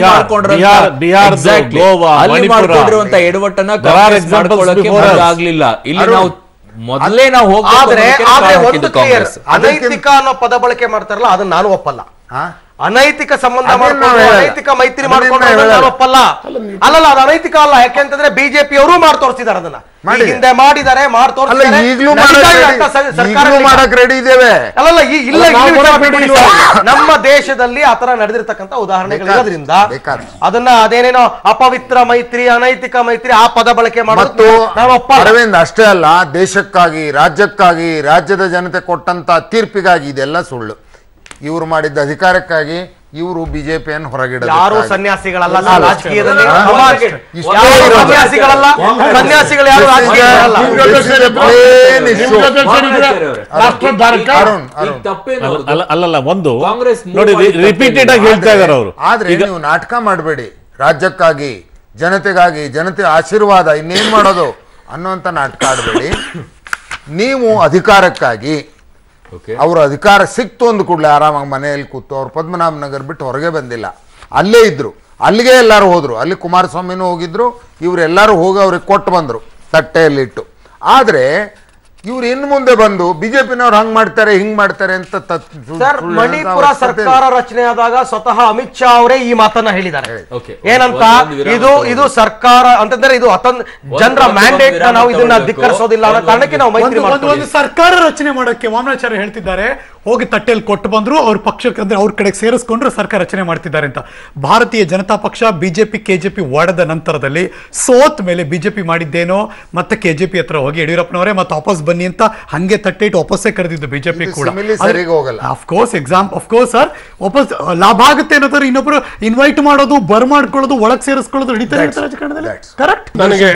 ಮಾಡ್ಕೊಂಡಿರುವಂತ ಎಡವಟ್ಟನ್ನ ಆಗ್ಲಿಲ್ಲ. ಇಲ್ಲಿ ನಾವು ಮೊದಲೇ ನಾವು ಅನೈತಿಕ ಅನ್ನೋ ಪದ ಬಳಕೆ ಮಾಡ್ತಾರಲ್ಲ, ಅದನ್ನ ನಾನು ಒಪ್ಪಲ್ಲ. ಅನೈತಿಕ ಸಂಬಂಧ ಮಾಡ್ಕೊಂಡು ಅನೈತಿಕ ಮೈತ್ರಿ ಮಾಡ್ಕೊಂಡು ಒಪ್ಪಲ್ಲ. ಅಲ್ಲ ಅದು ಅನೈತಿಕ ಅಲ್ಲ. ಯಾಕೆಂತಂದ್ರೆ ಬಿಜೆಪಿ ಅವರು ಮಾಡಿ ತೋರಿಸಿದಾರೆ, ಅದನ್ನ ಹಿಂದೆ ಮಾಡಿದ್ದಾರೆ, ನಮ್ಮ ದೇಶದಲ್ಲಿ ಆತರ ನಡೆದಿರ್ತಕ್ಕಂಥ ಉದಾಹರಣೆಗಳಿರೋದ್ರಿಂದ ಅದನ್ನ ಅದೇನೇನೋ ಅಪವಿತ್ರ ಮೈತ್ರಿ, ಅನೈತಿಕ ಮೈತ್ರಿ ಆ ಪದ ಬಳಕೆ ಮಾಡೋದು ಅರವಿಂದ್ ಅಷ್ಟೇ ಅಲ್ಲ, ದೇಶಕ್ಕಾಗಿ, ರಾಜ್ಯಕ್ಕಾಗಿ, ರಾಜ್ಯದ ಜನತೆ ಕೊಟ್ಟಂತ ತೀರ್ಪಿಗಾಗಿ ಇದೆಲ್ಲ ಸುಳ್ಳು. ಇವರು ಮಾಡಿದ್ದ ಅಧಿಕಾರಕ್ಕಾಗಿ, ಇವರು ಬಿಜೆಪಿಯನ್ನು ಹೊರಗಿಡ ಯಾರು ಸನ್ಯಾಸಿಗಳಲ್ಲ ರಾಜಕೀಯದಲ್ಲಿ ಸನ್ಯಾಸಿಗಳಲ್ಲ ಸನ್ಯಾಸಿಗಳು ಯಾರು ರಾಜಕೀಯಗಳಲ್ಲ ಅಲ್ಲಲ್ಲ ಒಂದು ನೋಡಿ ರಿಪೀಟೆಡ್ ಆಗಿ ಹೇಳ್ತಾ ಇದ್ದಾರೆ ಅವರು. ಆದ್ರೆ ನೀವು ನಾಟಕ ಮಾಡಬೇಡಿ, ರಾಜ್ಯಕ್ಕಾಗಿ ಜನತೆಗಾಗಿ ಜನತೆ ಆಶೀರ್ವಾದ ಇನ್ನೇನ್ ಮಾಡೋದು ಅನ್ನುವಂತ ನಾಟಕ ಆಡಬೇಡಿ. ನೀವು ಅಧಿಕಾರಕ್ಕಾಗಿ ಅವ್ರ ಅಧಿಕಾರ ಸಿಕ್ತು ಅಂದ ಕೂಡಲೇ ಆರಾಮಾಗಿ ಮನೆಯಲ್ಲಿ ಕೂತು ಅವ್ರು ಪದ್ಮನಾಭ ನಗರ್ ಬಿಟ್ಟು ಹೊರಗೆ ಬಂದಿಲ್ಲ, ಅಲ್ಲೇ ಇದ್ರು. ಅಲ್ಲಿಗೆ ಎಲ್ಲರೂ ಹೋದ್ರು, ಅಲ್ಲಿ ಕುಮಾರಸ್ವಾಮಿನೂ ಹೋಗಿದ್ರು, ಇವರೆಲ್ಲರೂ ಹೋಗಿ ಅವ್ರಿಗೆ ಕೊಟ್ಟು ಬಂದರು ತಟ್ಟೆಯಲ್ಲಿಟ್ಟು. ಆದರೆ ಇವ್ರು ಇನ್ನು ಮುಂದೆ ಬಂದು ಬಿಜೆಪಿನವ್ರು ಹಂಗ್ ಮಾಡ್ತಾರೆ ಹಿಂಗ್ ಮಾಡ್ತಾರೆ ಅಂತ ಸರ್, ಮಣಿಪುರ ಸರ್ಕಾರ ರಚನೆ ಆದಾಗ ಸ್ವತಃ ಅಮಿತ್ ಶಾ ಅವರೇ ಈ ಮಾತನ್ನ ಹೇಳಿದ್ದಾರೆ. ಏನಂತ, ಇದು ಸರ್ಕಾರ ಅಂತಂದ್ರೆ ಇದು ಜನರ ಮ್ಯಾಂಡೇಟ್, ನಾವು ಇದನ್ನ ಧಿಕ್ಕರಿಸೋದಿಲ್ಲ ಅನ್ನೋ ಕಾರಣಕ್ಕೆ ನಾವು ಮೈತ್ರಿ ಒಂದು ಸರ್ಕಾರ ರಚನೆ ಮಾಡೋಕೆ ವಾಮನಾಚಾರ್ಯ ಹೇಳ್ತಿದ್ದಾರೆ, ಹೋಗಿ ತಟ್ಟೆಯಲ್ಲಿ ಕೊಟ್ಟು ಬಂದ್ರು ಅವ್ರ ಪಕ್ಷಕ್ಕೆ ಅಂದ್ರೆ ಅವ್ರ ಕಡೆಗೆ ಸೇರಿಸ್ಕೊಂಡ್ರು ಸರ್ಕಾರ ರಚನೆ ಮಾಡ್ತಿದ್ದಾರೆ ಅಂತ. ಭಾರತೀಯ ಜನತಾ ಪಕ್ಷ ಬಿಜೆಪಿ ಕೆಜೆಪಿ ಒಡೆದ ನಂತರದಲ್ಲಿ ಸೋತ್ ಮೇಲೆ ಬಿಜೆಪಿ ಮಾಡಿದ್ದೇನೋ ಮತ್ತೆ ಕೆಜೆಪಿ ಹತ್ರ ಹೋಗಿ ಯಡಿಯೂರಪ್ಪನವರೇ ಮತ್ತೆ ವಾಪಸ್ ಬನ್ನಿ ಅಂತ ಹಂಗೆ ತಟ್ಟೆ ಇಟ್ಟು ವಾಪಸ್ಸೇ ಕರೆದಿದ್ದು ಬಿಜೆಪಿ ಕೂಡ. ಅಫ್ಕೋರ್ಸ್ ಸರ್, ವಾಪಸ್ ಲಾಭ ಆಗುತ್ತೆ ಅನ್ನೋದ್ರೆ ಇನ್ನೊಬ್ರು ಇನ್ವೈಟ್ ಮಾಡೋದು, ಬರ್ ಮಾಡ್ಕೊಳ್ಳೋದು, ಒಳಗ್ ಸೇರಿಸ್ಕೊಳ್ಳೋದು ನಡೀತಾ ಇರುತ್ತೆ ರಾಜಕಾರಣದಲ್ಲಿ. ಕರೆಕ್ಟ್. ನನಗೆ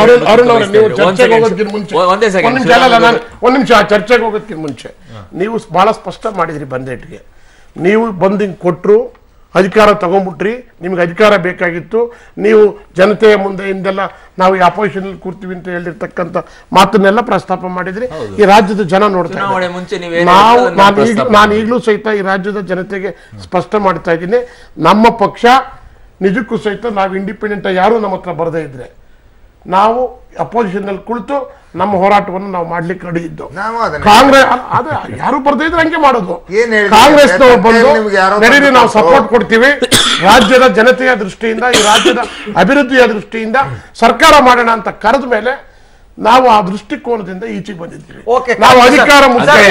ಒಂದ್ ನಿಮಿಷ ಚರ್ಚೆಗೆ ಹೋಗೋದಕ್ಕಿಂತ ಮುಂಚೆ ನೀವು ಬಹಳ ಸ್ಪಷ್ಟ ಮಾಡಿದ್ರಿ ಬಂದೇಟ್ಗೆ. ನೀವು ಬಂದು ಹಿಂಗೆ ಕೊಟ್ಟರು, ಅಧಿಕಾರ ತಗೊಂಡ್ಬಿಟ್ರಿ, ನಿಮ್ಗೆ ಅಧಿಕಾರ ಬೇಕಾಗಿತ್ತು, ನೀವು ಜನತೆಯ ಮುಂದೆ ಇಂದೆಲ್ಲ ನಾವು ಈ ಅಪೋಸಿಷನ್ ಕೂರ್ತೀವಿ ಅಂತ ಹೇಳಿರ್ತಕ್ಕಂಥ ಮಾತನ್ನೆಲ್ಲ ಪ್ರಸ್ತಾಪ ಮಾಡಿದ್ರಿ. ಈ ರಾಜ್ಯದ ಜನ ನೋಡ್ತಾ ಇದ್ದಾರೆ. ನಾನು ಈಗಲೂ ಸಹಿತ ಈ ರಾಜ್ಯದ ಜನತೆಗೆ ಸ್ಪಷ್ಟ ಮಾಡ್ತಾ ಇದ್ದೀನಿ, ನಮ್ಮ ಪಕ್ಷ ನಿಜಕ್ಕೂ ಸಹಿತ ನಾವು ಇಂಡಿಪೆಂಡೆಂಟ್ ಯಾರು ನಮ್ಮ ಹತ್ರ ಬರದೇ ಇದ್ರೆ ನಾವು ಅಪೋಸಿಷನ್ ನಲ್ಲಿ ಕುಳಿತು ನಮ್ಮ ಹೋರಾಟವನ್ನು ನಾವು ಮಾಡ್ಲಿಕ್ಕೆ ರೆಡಿ ಇದ್ದು. ಕಾಂಗ್ರೆಸ್ ಅದೇ ಯಾರು ಬರ್ದೇ ಇದ್ರೆ ಹಂಗೆ ಮಾಡೋದು. ಕಾಂಗ್ರೆಸ್ ಬಂದು ನಡೀರಿ ನಾವು ಸಪೋರ್ಟ್ ಕೊಡ್ತೀವಿ, ರಾಜ್ಯದ ಜನತೆಯ ದೃಷ್ಟಿಯಿಂದ ಈ ರಾಜ್ಯದ ಅಭಿವೃದ್ಧಿಯ ದೃಷ್ಟಿಯಿಂದ ಸರ್ಕಾರ ಮಾಡೋಣ ಅಂತ ಕರೆದ ಮೇಲೆ ನಾವು ಆ ದೃಷ್ಟಿಕೋನದಿಂದ ಈಚೆಗೆ ಬಂದಿದ್ದೀವಿ. ನಾವು ಅಧಿಕಾರ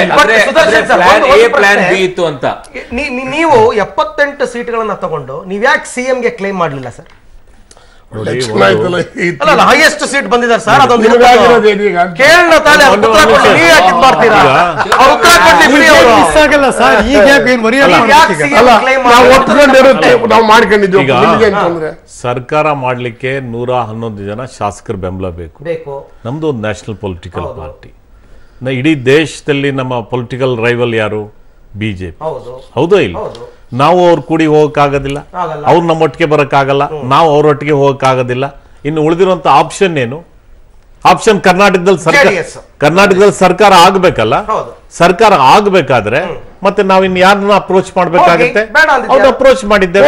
ನೀವು 78 ಸೀಟ್ಗಳನ್ನ ತಗೊಂಡು ನೀವ್ ಯಾಕೆ ಸಿಎಂಗೆ ಕ್ಲೈಮ್ ಮಾಡ್ಲಿಲ್ಲ ಸರ್? ಹೈಯೆಸ್ಟ್ ಸೀಟ್ ಬಂದಿದ್ದಾರೆ ಸರ್, ಅದೊಂದು ಕೇಳೋಣ ತಾನೇ. ನಾವು ಮಾಡ್ಕೊಂಡಿದ್ದೀವಿ. ಸರ್ಕಾರ ಮಾಡ್ಲಿಕ್ಕೆ 111 ಜನ ಶಾಸಕರ ಬೆಂಬಲ ಬೇಕು. ನಮ್ದು ಒಂದು ನ್ಯಾಷನಲ್ ಪೊಲಿಟಿಕಲ್ ಪಾರ್ಟಿ. ಇಡೀ ದೇಶದಲ್ಲಿ ನಮ್ಮ ಪೊಲಿಟಿಕಲ್ ರೈವಲ್ ಯಾರು? ಬಿಜೆಪಿ. ಹೌದೋ ಇಲ್ಲ? ನಾವು ಅವ್ರ ಕೂಡಿ ಹೋಗಕ್ಕಾಗೋದಿಲ್ಲ, ಅವ್ರು ನಮ್ಮೊಟ್ಟಿಗೆ ಬರೋಕ್ಕಾಗಲ್ಲ, ನಾವು ಅವ್ರೊಟ್ಟಿಗೆ ಹೋಗಕ್ಕಾಗೋದಿಲ್ಲ. ಇನ್ನು ಉಳಿದಿರುವಂತ ಆಪ್ಷನ್ ಏನು? ಆಪ್ಷನ್ ಕರ್ನಾಟಕದಲ್ಲಿ ಸರ್ಕಾರ ಆಗ್ಬೇಕಲ್ಲ. ಸರ್ಕಾರ ಆಗ್ಬೇಕಾದ್ರೆ ಮತ್ತೆ ನಾವ್ ಇನ್ ಯಾರನ್ನ ಅಪ್ರೋಚ್ ಮಾಡ್ಬೇಕಾಗತ್ತೆ? ಅವ್ರು ಅಪ್ರೋಚ್ ಮಾಡಿದ್ದೇವೆ.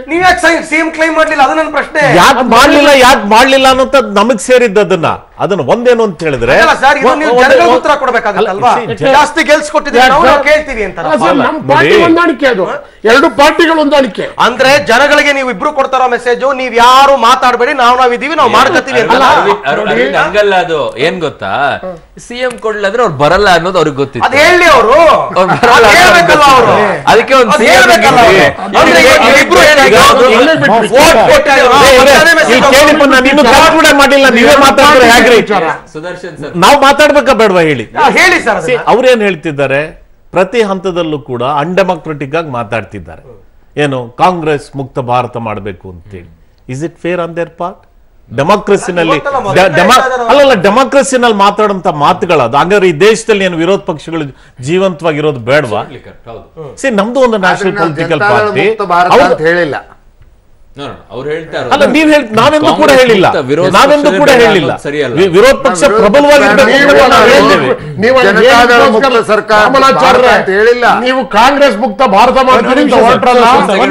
ಯಾಕೆ ಮಾಡ್ಲಿಲ್ಲ ಅನ್ನೋಂತ ನಮಗ್ ಸೇರಿದ್ದು ಅದನ್ನ ಒಂದೇನು ಅಂತ ಹೇಳಿದ್ರೆ ಉತ್ತರ ಕೊಡ್ಬೇಕಾಗತ್ತಲ್ವಾ? ಜಾಸ್ತಿ ಕೇಳ್ತೀವಿ ಅಂತ ಹೊಂದಾಣಿಕೆ, ಅದು ಎರಡು ಪಾರ್ಟಿಗಳು ಹೊಂದಾಣಿಕೆ. ಅಂದ್ರೆ ಜನಗಳಿಗೆ ನೀವು ಇಬ್ರು ಕೊಡ್ತಾರ ಮೆಸೇಜ್, ನೀವ್ ಯಾರು ಮಾತಾಡ್ಬೇಡಿ, ನಾವಿದೀವಿ, ನಾವು ಮಾಡ್ಕೊತೀವಿ ಅಂತ. ಹಂಗಲ್ಲ, ಅದು ಏನ್ ಗೊತ್ತಾ, ಸಿಎಂ ಕೊಡ್ಲಾದ್ರೆ ಅವ್ರು ಬರಲ್ಲ ಅನ್ನೋದು ಅವ್ರಿಗೆ ಗೊತ್ತಿತ್ತು. ಅದ್ ಹೇಳಿ ಅವರು ಅದಕ್ಕೆ ಒಂದು ನಾವು ಮಾತಾಡ್ಬೇಕಾ ಬೇಡವಾ ಹೇಳಿ? ಹೇಳಿ ಸರ್. ಅವ್ರೇನ್ ಹೇಳ್ತಿದ್ದಾರೆ, ಪ್ರತಿ ಹಂತದಲ್ಲೂ ಕೂಡ ಅನ್ಡೆಮೋಕ್ರೆಟಿಕ್ ಆಗಿ ಮಾತಾಡ್ತಿದ್ದಾರೆ. ಏನು ಕಾಂಗ್ರೆಸ್ ಮುಕ್ತ ಭಾರತ ಮಾಡಬೇಕು ಅಂತೇಳಿ. Is it fair on their part? ಡೆಮಾಕ್ರಸಿನಲ್ಲಿ ಡೆಮಾಕ್ರಸಿನಲ್ಲಿ ಮಾತಾಡುವಂತ ಮಾತುಗಳದು. ಹಾಗಾದ್ರೆ ಈ ದೇಶದಲ್ಲಿ ಏನು ವಿರೋಧ ಪಕ್ಷಗಳು ಜೀವಂತವಾಗಿರೋದು ಬೇಡವಾ? ನಮ್ದು ಒಂದು ನ್ಯಾಷನಲ್ ಪೊಲಿಟಿಕಲ್ ಪಾರ್ಟಿ ಹೇಳಿಲ್ಲ. ಅಲ್ಲ, ನೀವ್ ನಾವೆಂದು ಕೂಡ ಹೇಳಿಲ್ಲ, ವಿರೋಧ ಪಕ್ಷ ಹೇಳಿಲ್ಲ. ನೀವು ಕಾಂಗ್ರೆಸ್ ಮುಕ್ತ ಭಾರತ ಮಾಡ್ತೀರಿ ಅಂತ ಹೊರಟ್ರಲ್ಲ,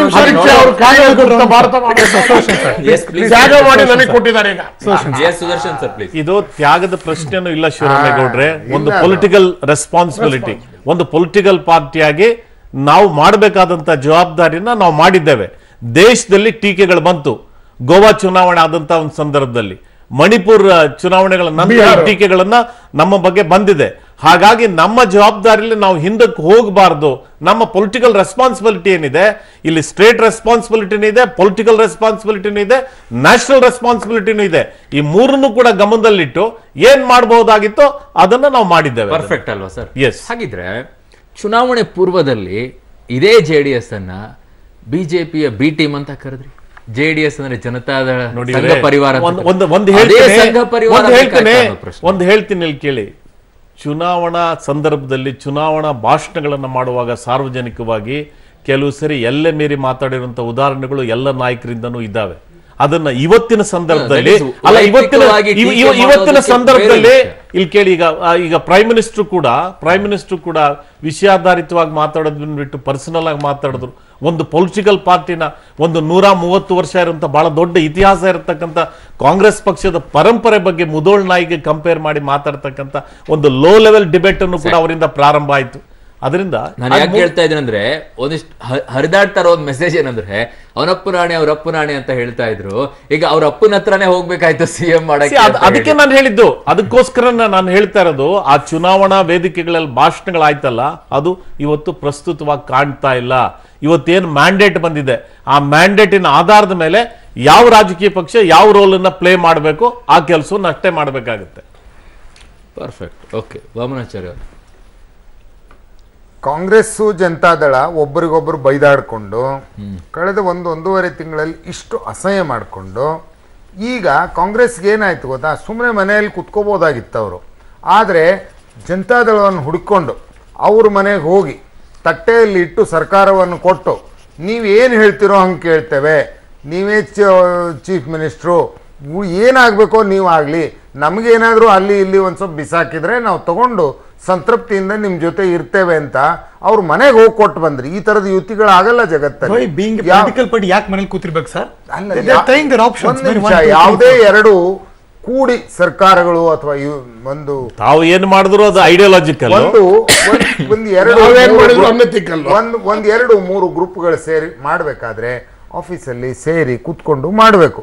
ತ್ಯಾಗ ಮಾಡಿ ನನಗೆ ಕೊಟ್ಟಿದ್ದಾರೆ. ಇದು ತ್ಯಾಗದ ಪ್ರಶ್ನೆನೂ ಇಲ್ಲ ಶಿವರಾಮೇಗೌಡ್ರೆ. ಒಂದು ಪೊಲಿಟಿಕಲ್ ರೆಸ್ಪಾನ್ಸಿಬಿಲಿಟಿ, ಒಂದು ಪೊಲಿಟಿಕಲ್ ಪಾರ್ಟಿಯಾಗಿ ನಾವು ಮಾಡಬೇಕಾದಂತ ಜವಾಬ್ದಾರಿನ ನಾವು ಮಾಡಿದ್ದೇವೆ. ದೇಶದಲ್ಲಿ ಟೀಕೆಗಳು ಬಂತು. ಗೋವಾ ಚುನಾವಣೆ ಆದಂತ ಒಂದು ಸಂದರ್ಭದಲ್ಲಿ, ಮಣಿಪುರ ಚುನಾವಣೆಗಳ ನಂತರ ಟೀಕೆಗಳನ್ನ ನಮ್ಮ ಬಗ್ಗೆ ಬಂದಿದೆ. ಹಾಗಾಗಿ ನಮ್ಮ ಜವಾಬ್ದಾರಿಯಲ್ಲಿ ನಾವು ಹಿಂದಕ್ಕೆ ಹೋಗಬಾರ್ದು. ನಮ್ಮ ಪೊಲಿಟಿಕಲ್ ರೆಸ್ಪಾನ್ಸಿಬಿಲಿಟಿ ಏನಿದೆ ಇಲ್ಲಿ, ಸ್ಟೇಟ್ ರೆಸ್ಪಾನ್ಸಿಬಿಲಿಟಿನೂ ಇದೆ, ಪೊಲಿಟಿಕಲ್ ರೆಸ್ಪಾನ್ಸಿಬಿಲಿಟಿನೂ ಇದೆ, ನ್ಯಾಷನಲ್ ರೆಸ್ಪಾನ್ಸಿಬಿಲಿಟಿನೂ ಇದೆ. ಈ ಮೂರನ್ನು ಕೂಡ ಗಮನದಲ್ಲಿಟ್ಟು ಏನ್ ಮಾಡಬಹುದಾಗಿತ್ತೋ ಅದನ್ನ ನಾವು ಮಾಡಿದ್ದೇವೆ. ಪರ್ಫೆಕ್ಟ್ ಅಲ್ವಾ ಸರ್? ಎಸ್. ಹಾಗಿದ್ರೆ ಚುನಾವಣೆ ಪೂರ್ವದಲ್ಲಿ ಇದೇ JDS ಅನ್ನ ಬಿಜೆಪಿಯ ಬಿ ಟೀಮ್ ಅಂತ ಕರೆದ್ರಿ. JDS ಅಂದ್ರೆ ಜನತಾದಳ ನೋಡಿ ಸಂಘ ಪರಿವಾರ. ಒಂದು ಹೇಳ್ತೀನಿ ಇಲ್ಲಿ ಕೇಳಿ. ಚುನಾವಣಾ ಸಂದರ್ಭದಲ್ಲಿ ಚುನಾವಣಾ ಭಾಷಣಗಳನ್ನು ಮಾಡುವಾಗ ಸಾರ್ವಜನಿಕವಾಗಿ ಕೆಲವು ಸರಿ ಎಲ್ಲೇ ಮೀರಿ ಮಾತಾಡಿರುವಂತಹ ಉದಾಹರಣೆಗಳು ಎಲ್ಲ ನಾಯಕರಿಂದನೂ ಇದ್ದಾವೆ. ಅದನ್ನ ಇವತ್ತಿನ ಸಂದರ್ಭದಲ್ಲಿ ಇವತ್ತಿನ ಸಂದರ್ಭದಲ್ಲಿ ಇಲ್ಲಿ ಕೇಳಿ, ಈಗ ಪ್ರೈಮ್ ಮಿನಿಸ್ಟರ್ ಕೂಡ ವಿಷಯಾಧಾರಿತವಾಗಿ ಮಾತಾಡೋದನ್ನ ಬಿಟ್ಟು ಪರ್ಸನಲ್ ಆಗಿ ಮಾತಾಡಿದ್ರು. ಒಂದು ಪೊಲಿಟಿಕಲ್ ಪಾರ್ಟಿನ ಒಂದು 130 ವರ್ಷ ಇರುವಂತ ಬಹಳ ದೊಡ್ಡ ಇತಿಹಾಸ ಇರತಕ್ಕಂಥ ಕಾಂಗ್ರೆಸ್ ಪಕ್ಷದ ಪರಂಪರೆ ಬಗ್ಗೆ ಮುದೋಳ್ ನಾಯಿಗೆ ಕಂಪೇರ್ ಮಾಡಿ ಮಾತಾಡ್ತಕ್ಕಂಥ ಒಂದು ಲೋ ಲೆವೆಲ್ ಡಿಬೇಟ್ ಅನ್ನು ಕೂಡ ಅವರಿಂದ ಪ್ರಾರಂಭ ಆಯ್ತು. ಅದರಿಂದ ನಾನು ಯಾಕೆ ಹೇಳ್ತಾ ಇದ್ದೀನಿ ಅಂದ್ರೆ, ಒಂದಿಷ್ಟು ಹರಿದಾಡ್ತಾರ ಒಂದ್ ಮೆಸೇಜ್ ಏನಂದ್ರೆ ಅವನಪ್ಪು ರಾಣಿ ಅವ್ರಪ್ಪು ರಾಣಿ ಅಂತ ಹೇಳ್ತಾ ಇದ್ರು. ಈಗ ಅವ್ರ ಅಪ್ಪನ ಹತ್ರನೇ ಹೋಗ್ಬೇಕಾಯ್ತು CM ಮಾಡಕ್ಕೆ. ಅದಕ್ಕೆ ನಾನು ಹೇಳಿದ್ದು, ಅದಕ್ಕೋಸ್ಕರ ನಾನು ಹೇಳ್ತಾ ಇರೋದು, ಆ ಚುನಾವಣಾ ವೇದಿಕೆಗಳಲ್ಲಿ ಭಾಷಣಗಳಾಯ್ತಲ್ಲ, ಅದು ಇವತ್ತು ಪ್ರಸ್ತುತವಾಗಿ ಕಾಣ್ತಾ ಇಲ್ಲ. ಇವತ್ತೇನು ಮ್ಯಾಂಡೇಟ್ ಬಂದಿದೆ, ಆ ಮ್ಯಾಂಡೇಟಿನ ಆಧಾರದ ಮೇಲೆ ಯಾವ ರಾಜಕೀಯ ಪಕ್ಷ ಯಾವ ರೋಲ್ ಅನ್ನ ಪ್ಲೇ ಮಾಡಬೇಕು ಆ ಕೆಲಸವನ್ನು ಅಷ್ಟೇ ಮಾಡಬೇಕಾಗುತ್ತೆ. ಪರ್ಫೆಕ್ಟ್. ಓಕೆ, ವಾಮನಾಚಾರ್ಯ ಅವರು. ಕಾಂಗ್ರೆಸ್ಸು ಜನತಾದಳ ಒಬ್ಬರಿಗೊಬ್ಬರು ಬೈದಾಡ್ಕೊಂಡು ಕಳೆದ ಒಂದೂವರೆ ತಿಂಗಳಲ್ಲಿ ಇಷ್ಟು ಅಸಹ್ಯ ಮಾಡಿಕೊಂಡು, ಈಗ ಕಾಂಗ್ರೆಸ್ಗೆ ಏನಾಯ್ತು ಗೊತ್ತಾ, ಸುಮ್ಮನೆ ಮನೆಯಲ್ಲಿ ಕುತ್ಕೋಬೋದಾಗಿತ್ತು ಅವರು. ಆದರೆ ಜನತಾದಳವನ್ನು ಹುಡುಕೊಂಡು ಅವ್ರ ಮನೆಗೆ ಹೋಗಿ ತಟ್ಟೆಯಲ್ಲಿ ಇಟ್ಟು ಸರ್ಕಾರವನ್ನು ಕೊಟ್ಟು, ನೀವೇನು ಹೇಳ್ತಿರೋ ಹಂಗೆ ಕೇಳ್ತೇವೆ, ನೀವೇ ಚೀಫ್ ಮಿನಿಸ್ಟ್ರು, ಏನಾಗಬೇಕೋ ನೀವು ಆಗಲಿ, ನಮಗೇನಾದರೂ ಅಲ್ಲಿ ಇಲ್ಲಿ ಒಂದು ಸ್ವಲ್ಪ ಬಿಸಾಕಿದ್ರೆ ನಾವು ತಗೊಂಡು ಸಂತೃಪ್ತಿಯಿಂದ ನಿಮ್ಮ ಜೊತೆ ಇರ್ತೇವೆ ಅಂತ ಅವ್ರ ಮನೆಗೆ ಹೋಗಿ ಕೊಟ್ಟು ಬಂದ್ರಿ. ಈ ತರದ ಯುತಿಗಳಾಗಲ್ಲ ಜಗತ್ತಲ್ಲಿ. ಯಾಕೆ ಮನೇಲಿ ಕೂತಿರ್ಬೇಕು ಸರ್? ಯಾವುದೇ ಎರಡು ಕೂಡಿ ಸರ್ಕಾರಗಳು ಅಥವಾ ಒಂದು ತಾವು ಏನು ಮಾಡಿದ್ರು ಅದು ಐಡಿಯಾಲಜಿಕಲ್, ಎರಡು ಮೂರು ಗ್ರೂಪ್ಗಳು ಸೇರಿ ಮಾಡ್ಬೇಕಾದ್ರೆ ಆಫೀಸಲ್ಲಿ ಸೇರಿ ಕೂತ್ಕೊಂಡು ಮಾಡಬೇಕು.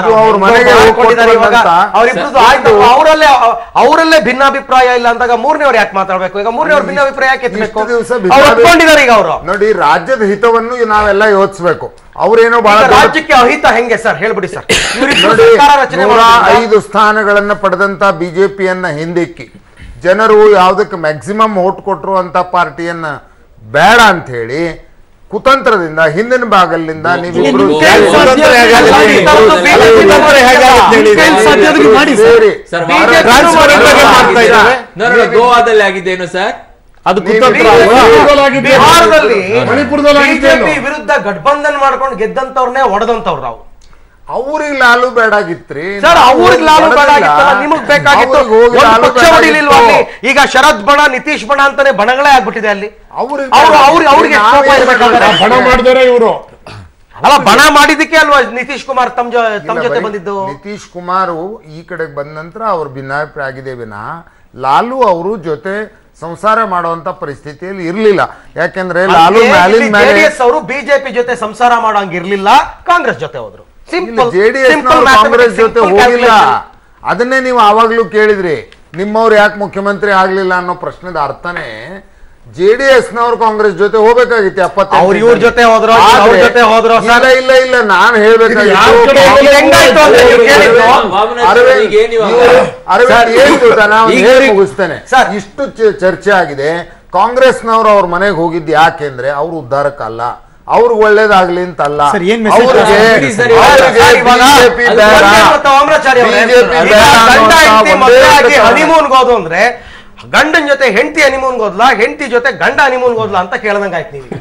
ಅವರಲ್ಲೇ ಭಿನ್ನಾಭಿಪ್ರಾಯ ಇಲ್ಲ ಅಂದಾಗ ಮೂರನೇವ್ರು ಯಾಕೆ ಮಾತಾಡ್ಬೇಕು? ಈಗ ಮೂರನೇವ್ರು ಭಿನ್ನಾಭಿಪ್ರಾಯ ಯಾಕೆ ನೋಡಿ, ರಾಜ್ಯದ ಹಿತವನ್ನು ನಾವೆಲ್ಲ ಯೋಚಿಸ್ಬೇಕು. ಅವ್ರೇನೋ ಬಹಳ ರಾಜ್ಯಕ್ಕೆ ಅಹಿತ ಹೆಂಗೆ ಸರ್ ಹೇಳ್ಬಿಡಿ ಸರ್. 5 ಸ್ಥಾನಗಳನ್ನ ಪಡೆದಂತ ಬಿಜೆಪಿಯನ್ನ ಹಿಂದಿಕ್ಕಿ ಜನರು ಯಾವ್ದಕ್ಕೆ ಮ್ಯಾಕ್ಸಿಮಮ್ ವೋಟ್ ಕೊಟ್ಟರು ಅಂತ ಪಾರ್ಟಿಯನ್ನ ಬೇಡ ಅಂತ ಹೇಳಿ ಕುತಂತ್ರದಿಂದ ಹಿಂದಿನ ಭಾಗದಿಂದ ನೀವಿಬ್ರು ಗೋವಾದಲ್ಲಿ ಆಗಿದ್ದೇನು ಸರ್? ಅದು ವಿರುದ್ಧ ಗಠಬಂಧನ್ ಮಾಡ್ಕೊಂಡು ಗೆದ್ದಂತವ್ರನ್ನೇ ಹೊಡೆದಂತವ್ರು ನಾವು. ಅವ್ರಿಗೆ ಲಾಲು ಬೇಡಾಗಿತ್ರಿ ಸರ್, ಅವ್ರಿಗೆ ಲಾಲು ಬೇಡಾಗಿತ್ತಲ್ಲ, ನಿಮಗ್ ಬೇಕಾಗಿತ್ತು. ಈಗ ಶರದ್ ಬಣ, ನಿತೀಶ್ ಬಣ ಅಂತಾನೆ ಬಣಗಳೇ ಆಗ್ಬಿಟ್ಟಿದೆ ಅಲ್ಲಿ. ಅವ್ರಿಗೆ ಬಣ ಮಾಡಿದಾರೆ ಇವರು. ಅಲ್ಲ, ಬಣ ಮಾಡಿದಕ್ಕೆ ಅಲ್ವಾ ನಿತೀಶ್ ಕುಮಾರ್ ತಮ್ಮ ಜೊತೆ ಬಂದಿದ್ದು. ನಿತೀಶ್ ಕುಮಾರ್ ಈ ಕಡೆಗೆ ಬಂದ ನಂತರ ಅವ್ರ ಭಿನ್ನಾಭಿಪ್ರಾಯ ಆಗಿದೆ ವಿನಃ ಲಾಲು ಅವರು ಜೊತೆ ಸಂಸಾರ ಮಾಡುವಂತ ಪರಿಸ್ಥಿತಿಯಲ್ಲಿ ಇರ್ಲಿಲ್ಲ. ಯಾಕೆಂದ್ರೆ ಲಾಲು ಜೆಡಿಎಸ್ ಅವರು ಬಿಜೆಪಿ ಜೊತೆ ಸಂಸಾರ ಮಾಡೋಂಗಿರ್ಲಿಲ್ಲ, ಕಾಂಗ್ರೆಸ್ ಜೊತೆ ಹೋದ್ರು. ಜೆಡಿಎಸ್ ಕಾಂಗ್ರೆಸ್ ಜೊತೆ ಹೋಗಿಲ್ಲ. ಅದನ್ನೇ ನೀವು ಆವಾಗ್ಲೂ ಕೇಳಿದ್ರಿ, ನಿಮ್ಮವ್ರು ಯಾಕೆ ಮುಖ್ಯಮಂತ್ರಿ ಆಗ್ಲಿಲ್ಲ ಅನ್ನೋ ಪ್ರಶ್ನೆದ ಅರ್ಥನೇ ಜೆಡಿಎಸ್ ನವರು ಕಾಂಗ್ರೆಸ್ ಜೊತೆ ಹೋಗ್ಬೇಕಾಗಿತ್ತು. 70 ಇವ್ರ ಜೊತೆ ಹೋದ್ರು, ಇಲ್ಲ ನಾನು ಹೇಳ್ಬೇಕಾಗಿತ್ತು ಮುಗಿಸ್ತೇನೆ. ಇಷ್ಟು ಚರ್ಚೆ ಆಗಿದೆ. ಕಾಂಗ್ರೆಸ್ನವರು ಅವ್ರ ಮನೆಗೆ ಹೋಗಿದ್ದು ಯಾಕೆಂದ್ರೆ ಅವ್ರು ಉದ್ಧಾರಕ್ಕಲ್ಲ, ಅವ್ರಿಗೆ ಒಳ್ಳೇದಾಗ್ಲಿ ಅಂತಲ್ಲ. ಹನಿಮೂನ್ಗೆ ಹೋದು ಅಂದ್ರೆ ಗಂಡನ ಜೊತೆ ಹೆಂಡತಿ ಹನಿಮೂನ್ಗೆ ಹೋದ್ಲಾ, ಹೆಂಡತಿ ಜೊತೆ ಗಂಡ ಹನಿಮೂನ್ಗೆ ಹೋದ್ಲಾ ಅಂತ ಕೇಳ್ದಂಗ ಆಯ್ತು. ನೀವು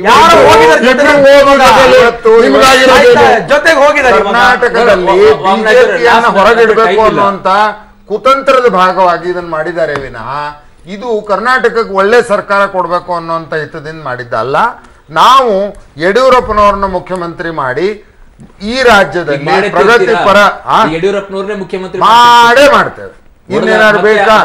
ಜೊತೆಗೆ ಹೋಗಿದ್ದಾರೆ. ಕರ್ನಾಟಕದಲ್ಲಿ ಬಿಜೆಪಿಯನ್ನು ಹೊರಗಿಡಬೇಕು ಅನ್ನುವಂತ ಕುತಂತ್ರದ ಭಾಗವಾಗಿ ಇದನ್ನ ಮಾಡಿದ್ದಾರೆ ವಿನಃ ಇದು ಕರ್ನಾಟಕಕ್ಕೆ ಒಳ್ಳೆ ಸರ್ಕಾರ ಕೊಡ್ಬೇಕು ಅನ್ನುವಂತ ಹಿತದಿಂದ ಮಾಡಿದ್ದಲ್ಲ. ನಾವು ಯಡಿಯೂರಪ್ಪನವ್ರನ್ನ ಮುಖ್ಯಮಂತ್ರಿ ಮಾಡಿ ಈ ರಾಜ್ಯದಲ್ಲಿ ಪ್ರಗತಿಪರ ಯಡಿಯೂರಪ್ಪನವ್ರನ್ನೇ ಮುಖ್ಯಮಂತ್ರಿ ಮಾಡೇ ಮಾಡ್ತೇವೆ. ಇನ್ನೇನಾದ್ರು ಬೇಕಾ?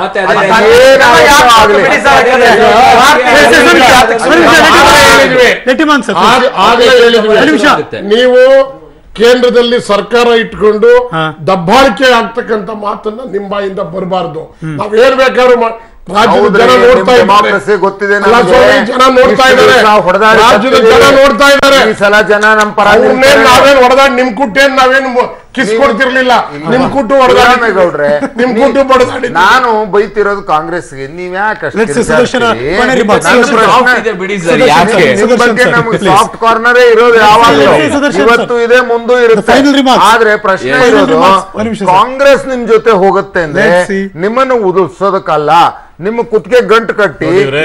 ನೀವು ಕೇಂದ್ರದಲ್ಲಿ ಸರ್ಕಾರ ಇಟ್ಕೊಂಡು ದಬ್ಬಾಳಿಕೆ ಆಗ್ತಕ್ಕಂಥ ಮಾತನ್ನ ನಿಮ್ಮ ಬಾಯಿಂದ ಬರಬಾರ್ದು. ನಾವ್ ಏನ್ ಬೇಕಾದ್ರೂ ರಾಜ್ಯದ ಜನ ನೋಡ್ತಾ ಇದ್ದಾರೆ, ಗೊತ್ತಿದೆ, ಜನ ನೋಡ್ತಾ ಇದ್ದಾರೆ, ರಾಜ್ಯದ ಜನ ನೋಡ್ತಾ ಇದ್ದಾರೆ. ಈ ಸಲ ಜನ ನಮ್ಮ ಪರ ನಾವೇನ್ ಹೊಡೆದಾಡ್ ನಿಮ್ ಕುಟ್ಟೇನ್ ನಾವೇನು ಕಿಸ್ ಕೊಡ್ತಿರ್ಲಿಲ್ಲ, ನಿಮ್ ಕುಟ್ಟು ಹೊಡೆದಾಡಿಗೌಡ್ರೆ, ನಿಮ್ ಕುಟ್ಟು ಹೊಡೆದಾಡಿ. ನಾನು ಬೈತಿರೋದು ಕಾಂಗ್ರೆಸ್ಗೆ, ನೀವ್ ಯಾಕೆ ಸಾಫ್ಟ್ ಕಾರ್ನರೇ ಇರೋದು ಯಾವಾಗಲೂ, ಇವತ್ತು ಇದೆ ಮುಂದೂ ಇರುತ್ತೆ. ಆದ್ರೆ ಪ್ರಶ್ನೆ ಇರೋದು ಕಾಂಗ್ರೆಸ್ ನಿಮ್ ಜೊತೆ ಹೋಗುತ್ತೆ ಅಂದ್ರೆ ನಿಮ್ಮನ್ನು ಉದುರ್ಸೋದಕ್ಕಲ್ಲ, ನಿಮ್ಮ ಕುತ್ತಿಗೆ ಗಂಟು ಕಟ್ಟಿ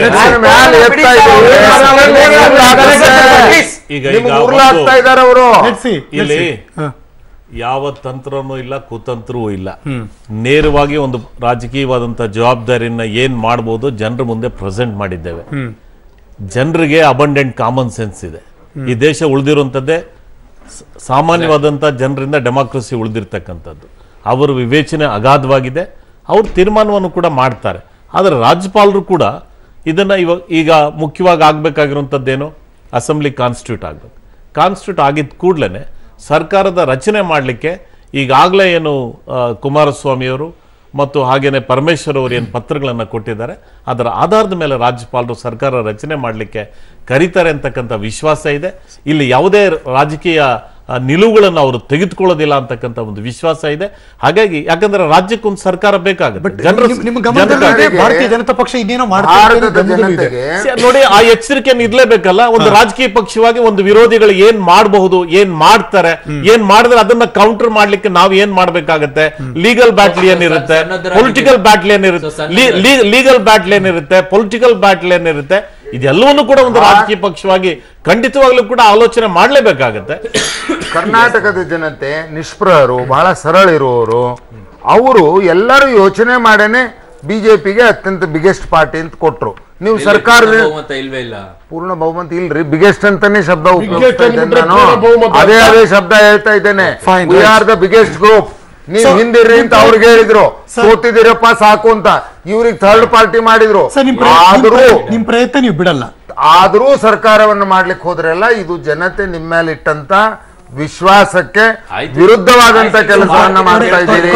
ಉರ್ಲಾಗ್ತಾ ಇದಾರೆ ಅವರು. ಇಲ್ಲಿ ಯಾವ ತಂತ್ರನೂ ಇಲ್ಲ, ಕುತಂತ್ರವೂ ಇಲ್ಲ. ನೇರವಾಗಿ ಒಂದು ರಾಜಕೀಯವಾದಂತಹ ಜವಾಬ್ದಾರಿಯನ್ನ ಏನ್ ಮಾಡಬಹುದು ಜನರ ಮುಂದೆ ಪ್ರೆಸೆಂಟ್ ಮಾಡಿದ್ದೇವೆ. ಜನರಿಗೆ ಅಬಂಡೆಂಟ್ ಕಾಮನ್ ಸೆನ್ಸ್ ಇದೆ. ಈ ದೇಶ ಉಳಿದಿರುವಂತದ್ದೇ ಸಾಮಾನ್ಯವಾದಂತ ಜನರಿಂದ ಡೆಮಾಕ್ರಸಿ ಉಳಿದಿರ್ತಕ್ಕಂಥದ್ದು. ಅವರ ವಿವೇಚನೆ ಅಗಾಧವಾಗಿದೆ, ಅವ್ರ ತೀರ್ಮಾನವನ್ನು ಕೂಡ ಮಾಡ್ತಾರೆ. ಆದರೆ ರಾಜ್ಯಪಾಲರು ಕೂಡ ಇದನ್ನ ಈಗ ಮುಖ್ಯವಾಗಿ ಆಗ್ಬೇಕಾಗಿರುವಂಥದ್ದೇನು, ಅಸೆಂಬ್ಲಿ ಕಾನ್ಸ್ಟಿಟ್ಯೂಟ್ ಆಗಬೇಕು. ಕಾನ್ಸ್ಟಿಟ್ಯೂಟ್ ಆಗಿದ್ದ ಕೂಡಲೇ ಸರ್ಕಾರದ ರಚನೆ ಮಾಡಲಿಕ್ಕೆ ಈಗಾಗಲೇ ಏನು ಕುಮಾರಸ್ವಾಮಿಯವರು ಮತ್ತು ಹಾಗೇನೆ ಪರಮೇಶ್ವರ್ ಅವರು ಏನು ಪತ್ರಗಳನ್ನು ಕೊಟ್ಟಿದ್ದಾರೆ, ಅದರ ಆಧಾರದ ಮೇಲೆ ರಾಜ್ಯಪಾಲರು ಸರ್ಕಾರ ರಚನೆ ಮಾಡಲಿಕ್ಕೆ ಕರೀತಾರೆ ಅಂತಕ್ಕಂಥ ವಿಶ್ವಾಸ ಇದೆ. ಇಲ್ಲಿ ಯಾವುದೇ ರಾಜಕೀಯ ನಿಲುವುಗಳನ್ನು ಅವರು ತೆಗೆದುಕೊಳ್ಳೋದಿಲ್ಲ ಅಂತಕ್ಕಂಥ ಒಂದು ವಿಶ್ವಾಸ ಇದೆ. ಹಾಗಾಗಿ ಯಾಕಂದ್ರೆ ರಾಜ್ಯಕ್ಕೊಂದು ಸರ್ಕಾರ ಬೇಕಾಗುತ್ತೆ. ಭಾರತೀಯ ಜನತಾ ಪಕ್ಷ ಇನ್ನೇನೋ ನೋಡಿ, ಆ ಎಚ್ಚರಿಕೆಯನ್ನು ಇರ್ಲೇಬೇಕಲ್ಲ. ಒಂದು ರಾಜಕೀಯ ಪಕ್ಷವಾಗಿ ಒಂದು ವಿರೋಧಿಗಳು ಏನ್ ಮಾಡಬಹುದು, ಏನ್ ಮಾಡ್ತಾರೆ, ಏನ್ ಮಾಡಿದ್ರೆ ಅದನ್ನ ಕೌಂಟರ್ ಮಾಡ್ಲಿಕ್ಕೆ ನಾವು ಏನ್ ಮಾಡ್ಬೇಕಾಗತ್ತೆ. ಲೀಗಲ್ ಬ್ಯಾಟ್ಲ್ ಏನಿರುತ್ತೆ, ಪೊಲಿಟಿಕಲ್ ಬ್ಯಾಟ್ಲ್ ಏನಿರುತ್ತೆ, ಲೀಗಲ್ ಬ್ಯಾಟ್ಲ್ ಏನಿರುತ್ತೆ, ಪೊಲಿಟಿಕಲ್ ಬ್ಯಾಟ್ಲ್ ಏನಿರುತ್ತೆ, ಇದೆಲ್ಲವನ್ನೂ ಕೂಡ ಒಂದು ರಾಜಕೀಯ ಪಕ್ಷವಾಗಿ ಖಂಡಿತವಾಗ್ಲೂ ಕೂಡ ಆಲೋಚನೆ ಮಾಡಲೇಬೇಕಾಗತ್ತೆ. ಕರ್ನಾಟಕದ ಜನತೆ ನಿಷ್ಪ್ರಹರು, ಬಹಳ ಸರಳ ಇರುವವರು, ಅವರು ಎಲ್ಲರೂ ಯೋಚನೆ ಮಾಡೇನೆ ಬಿಜೆಪಿಗೆ ಅತ್ಯಂತ ಬಿಗ್ಗೆಸ್ಟ್ ಪಾರ್ಟಿ ಅಂತ ಕೊಟ್ರು. ನೀವು ಸರ್ಕಾರ ಪೂರ್ಣ ಬಹುಮತ ಇಲ್ರಿ, ಬಿಗ್ಗೆಸ್ಟ್ ಅಂತಾನೆ ಶಬ್ದ ಉಪಯೋಗಿಸ್ತಾ ಇದ್ದೇನೆ ನಾನು. ಅದೇ ಶಬ್ದ ಹೇಳ್ತಾ ಇದ್ದೇನೆ. We are the biggest group. ನೀವು ಹಿಂದಿರ್ರಿ ಅಂತ ಅವ್ರಿಗೆ ಹೇಳಿದ್ರು, ಸೋತಿದಿರಪ್ಪ ಸಾಕು ಅಂತ. ಇವ್ರಿಗೆ ಥರ್ಡ್ ಪಾರ್ಟಿ ಮಾಡಿದ್ರು. ಆದ್ರೂ ನಿಮ್ ಪ್ರಯತ್ನ ನೀವು ಬಿಡಲ್ಲ. ಆದ್ರೂ ಸರ್ಕಾರವನ್ನು ಮಾಡ್ಲಿಕ್ಕೆ ಹೋದ್ರಲ್ಲ, ಇದು ಜನತೆ ನಿಮ್ಮ ಮೇಲೆ ಇಟ್ಟಂತ ವಿಶ್ವಾಸಕ್ಕೆ ವಿರುದ್ಧವಾದಂತ ಕೆಲಸವನ್ನ ಮಾಡ್ತಾ ಇದ್ದೀರಿ.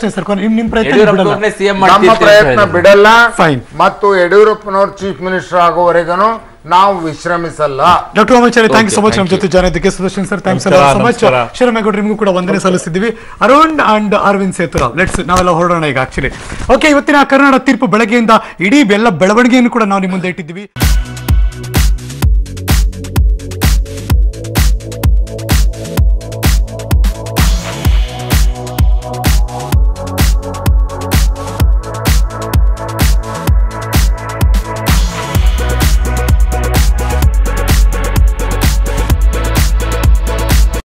ನಮ್ಮ ಪ್ರಯತ್ನ ಬಿಡಲ್ಲ ಮತ್ತು ಯಡಿಯೂರಪ್ಪನವ್ರು ಚೀಫ್ ಮಿನಿಸ್ಟರ್ ಆಗೋವರೆಗೂ ನಾವು ವಿಶ್ರಮಿಸಲ್ಲ. Doctor Vamacharya, thank you so much ನಮ್ಮ ಜೊತೆ join. Sudarshan sir, thanks so much. ಶಿವರಾಮೇಗೌಡರು, ನಿಮಗೂ ಕೂಡ ವಂದನೆ ಸಲ್ಲಿಸಿದ್ದೀವಿ. ಅರುಣ್ ಅಂಡ್ ಅರವಿಂದ್ ಸೇತುರಾವ್, ಲೆಟ್ಸ್ ನಾವೆಲ್ಲ ಹೊರಡೋಣ ಈಗ. ಆಕ್ಚುಲಿ ಓಕೆ, ಇವತ್ತಿನ ಕರ್ನಾಟಕ ತೀರ್ಪು ಬೆಳಗ್ಗೆಯಿಂದ ಇಡೀ ಎಲ್ಲ ಬೆಳವಣಿಗೆಯನ್ನು ಕೂಡ ನಾವು ನಿಮ್ಮ ಮುಂದೆ ಇಟ್ಟಿದ್ದೀವಿ.